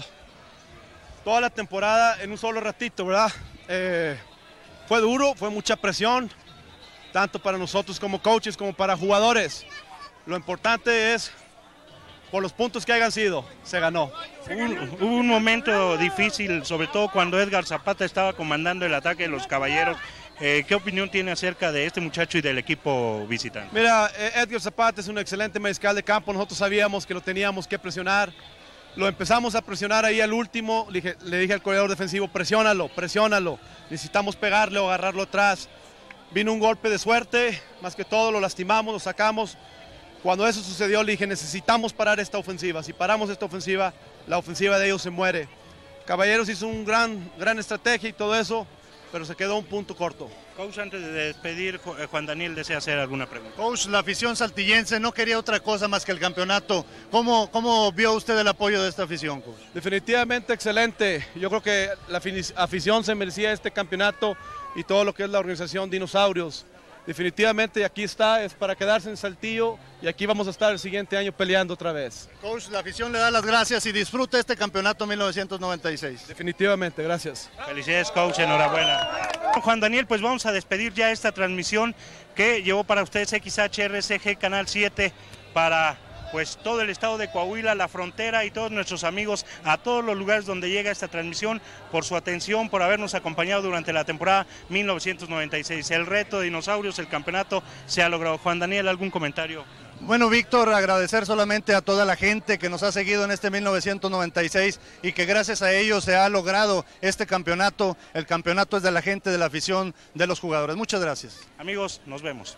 Speaker 13: toda la temporada en un solo ratito, ¿verdad? Eh, fue duro, fue mucha presión, tanto para nosotros como coaches como para jugadores. Lo importante es, por los puntos que hayan sido, se ganó.
Speaker 1: Hubo, hubo un momento difícil, sobre todo cuando Edgar Zapata estaba comandando el ataque de los Caballeros. Eh, ¿Qué opinión tiene acerca de este muchacho y del equipo visitante?
Speaker 13: Mira, Edgar Zapata es un excelente mariscal de campo, nosotros sabíamos que lo teníamos que presionar. Lo empezamos a presionar ahí al último, le dije, le dije al corredor defensivo, presiónalo, presiónalo, necesitamos pegarle o agarrarlo atrás. Vino un golpe de suerte, más que todo lo lastimamos, lo sacamos. Cuando eso sucedió le dije, necesitamos parar esta ofensiva, si paramos esta ofensiva, la ofensiva de ellos se muere. Caballeros hizo un gran, gran estrategia y todo eso, pero se quedó un punto corto.
Speaker 1: Coach, antes de despedir, Juan Daniel desea hacer alguna pregunta.
Speaker 2: Coach, la afición saltillense no quería otra cosa más que el campeonato. ¿Cómo, cómo vio usted el apoyo de esta afición, coach?
Speaker 13: Definitivamente excelente. Yo creo que la afición se merecía este campeonato y todo lo que es la organización Dinosaurios. Definitivamente aquí está, es para quedarse en Saltillo y aquí vamos a estar el siguiente año peleando otra vez.
Speaker 2: Coach, la afición le da las gracias y disfruta este campeonato mil novecientos noventa y seis.
Speaker 13: Definitivamente, gracias.
Speaker 1: Felicidades, coach, enhorabuena. Juan Daniel, pues vamos a despedir ya esta transmisión que llevó para ustedes X H R C G Canal siete para pues todo el estado de Coahuila, la frontera y todos nuestros amigos a todos los lugares donde llega esta transmisión, por su atención, por habernos acompañado durante la temporada mil novecientos noventa y seis. El reto de Dinosaurios, el campeonato se ha logrado. Juan Daniel, ¿algún comentario?
Speaker 2: Bueno, Víctor, agradecer solamente a toda la gente que nos ha seguido en este mil novecientos noventa y seis y que gracias a ellos se ha logrado este campeonato. El campeonato es de la gente, de la afición, de los jugadores. Muchas gracias.
Speaker 1: Amigos, nos vemos.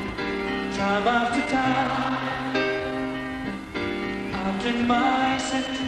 Speaker 7: Time after time, I've been my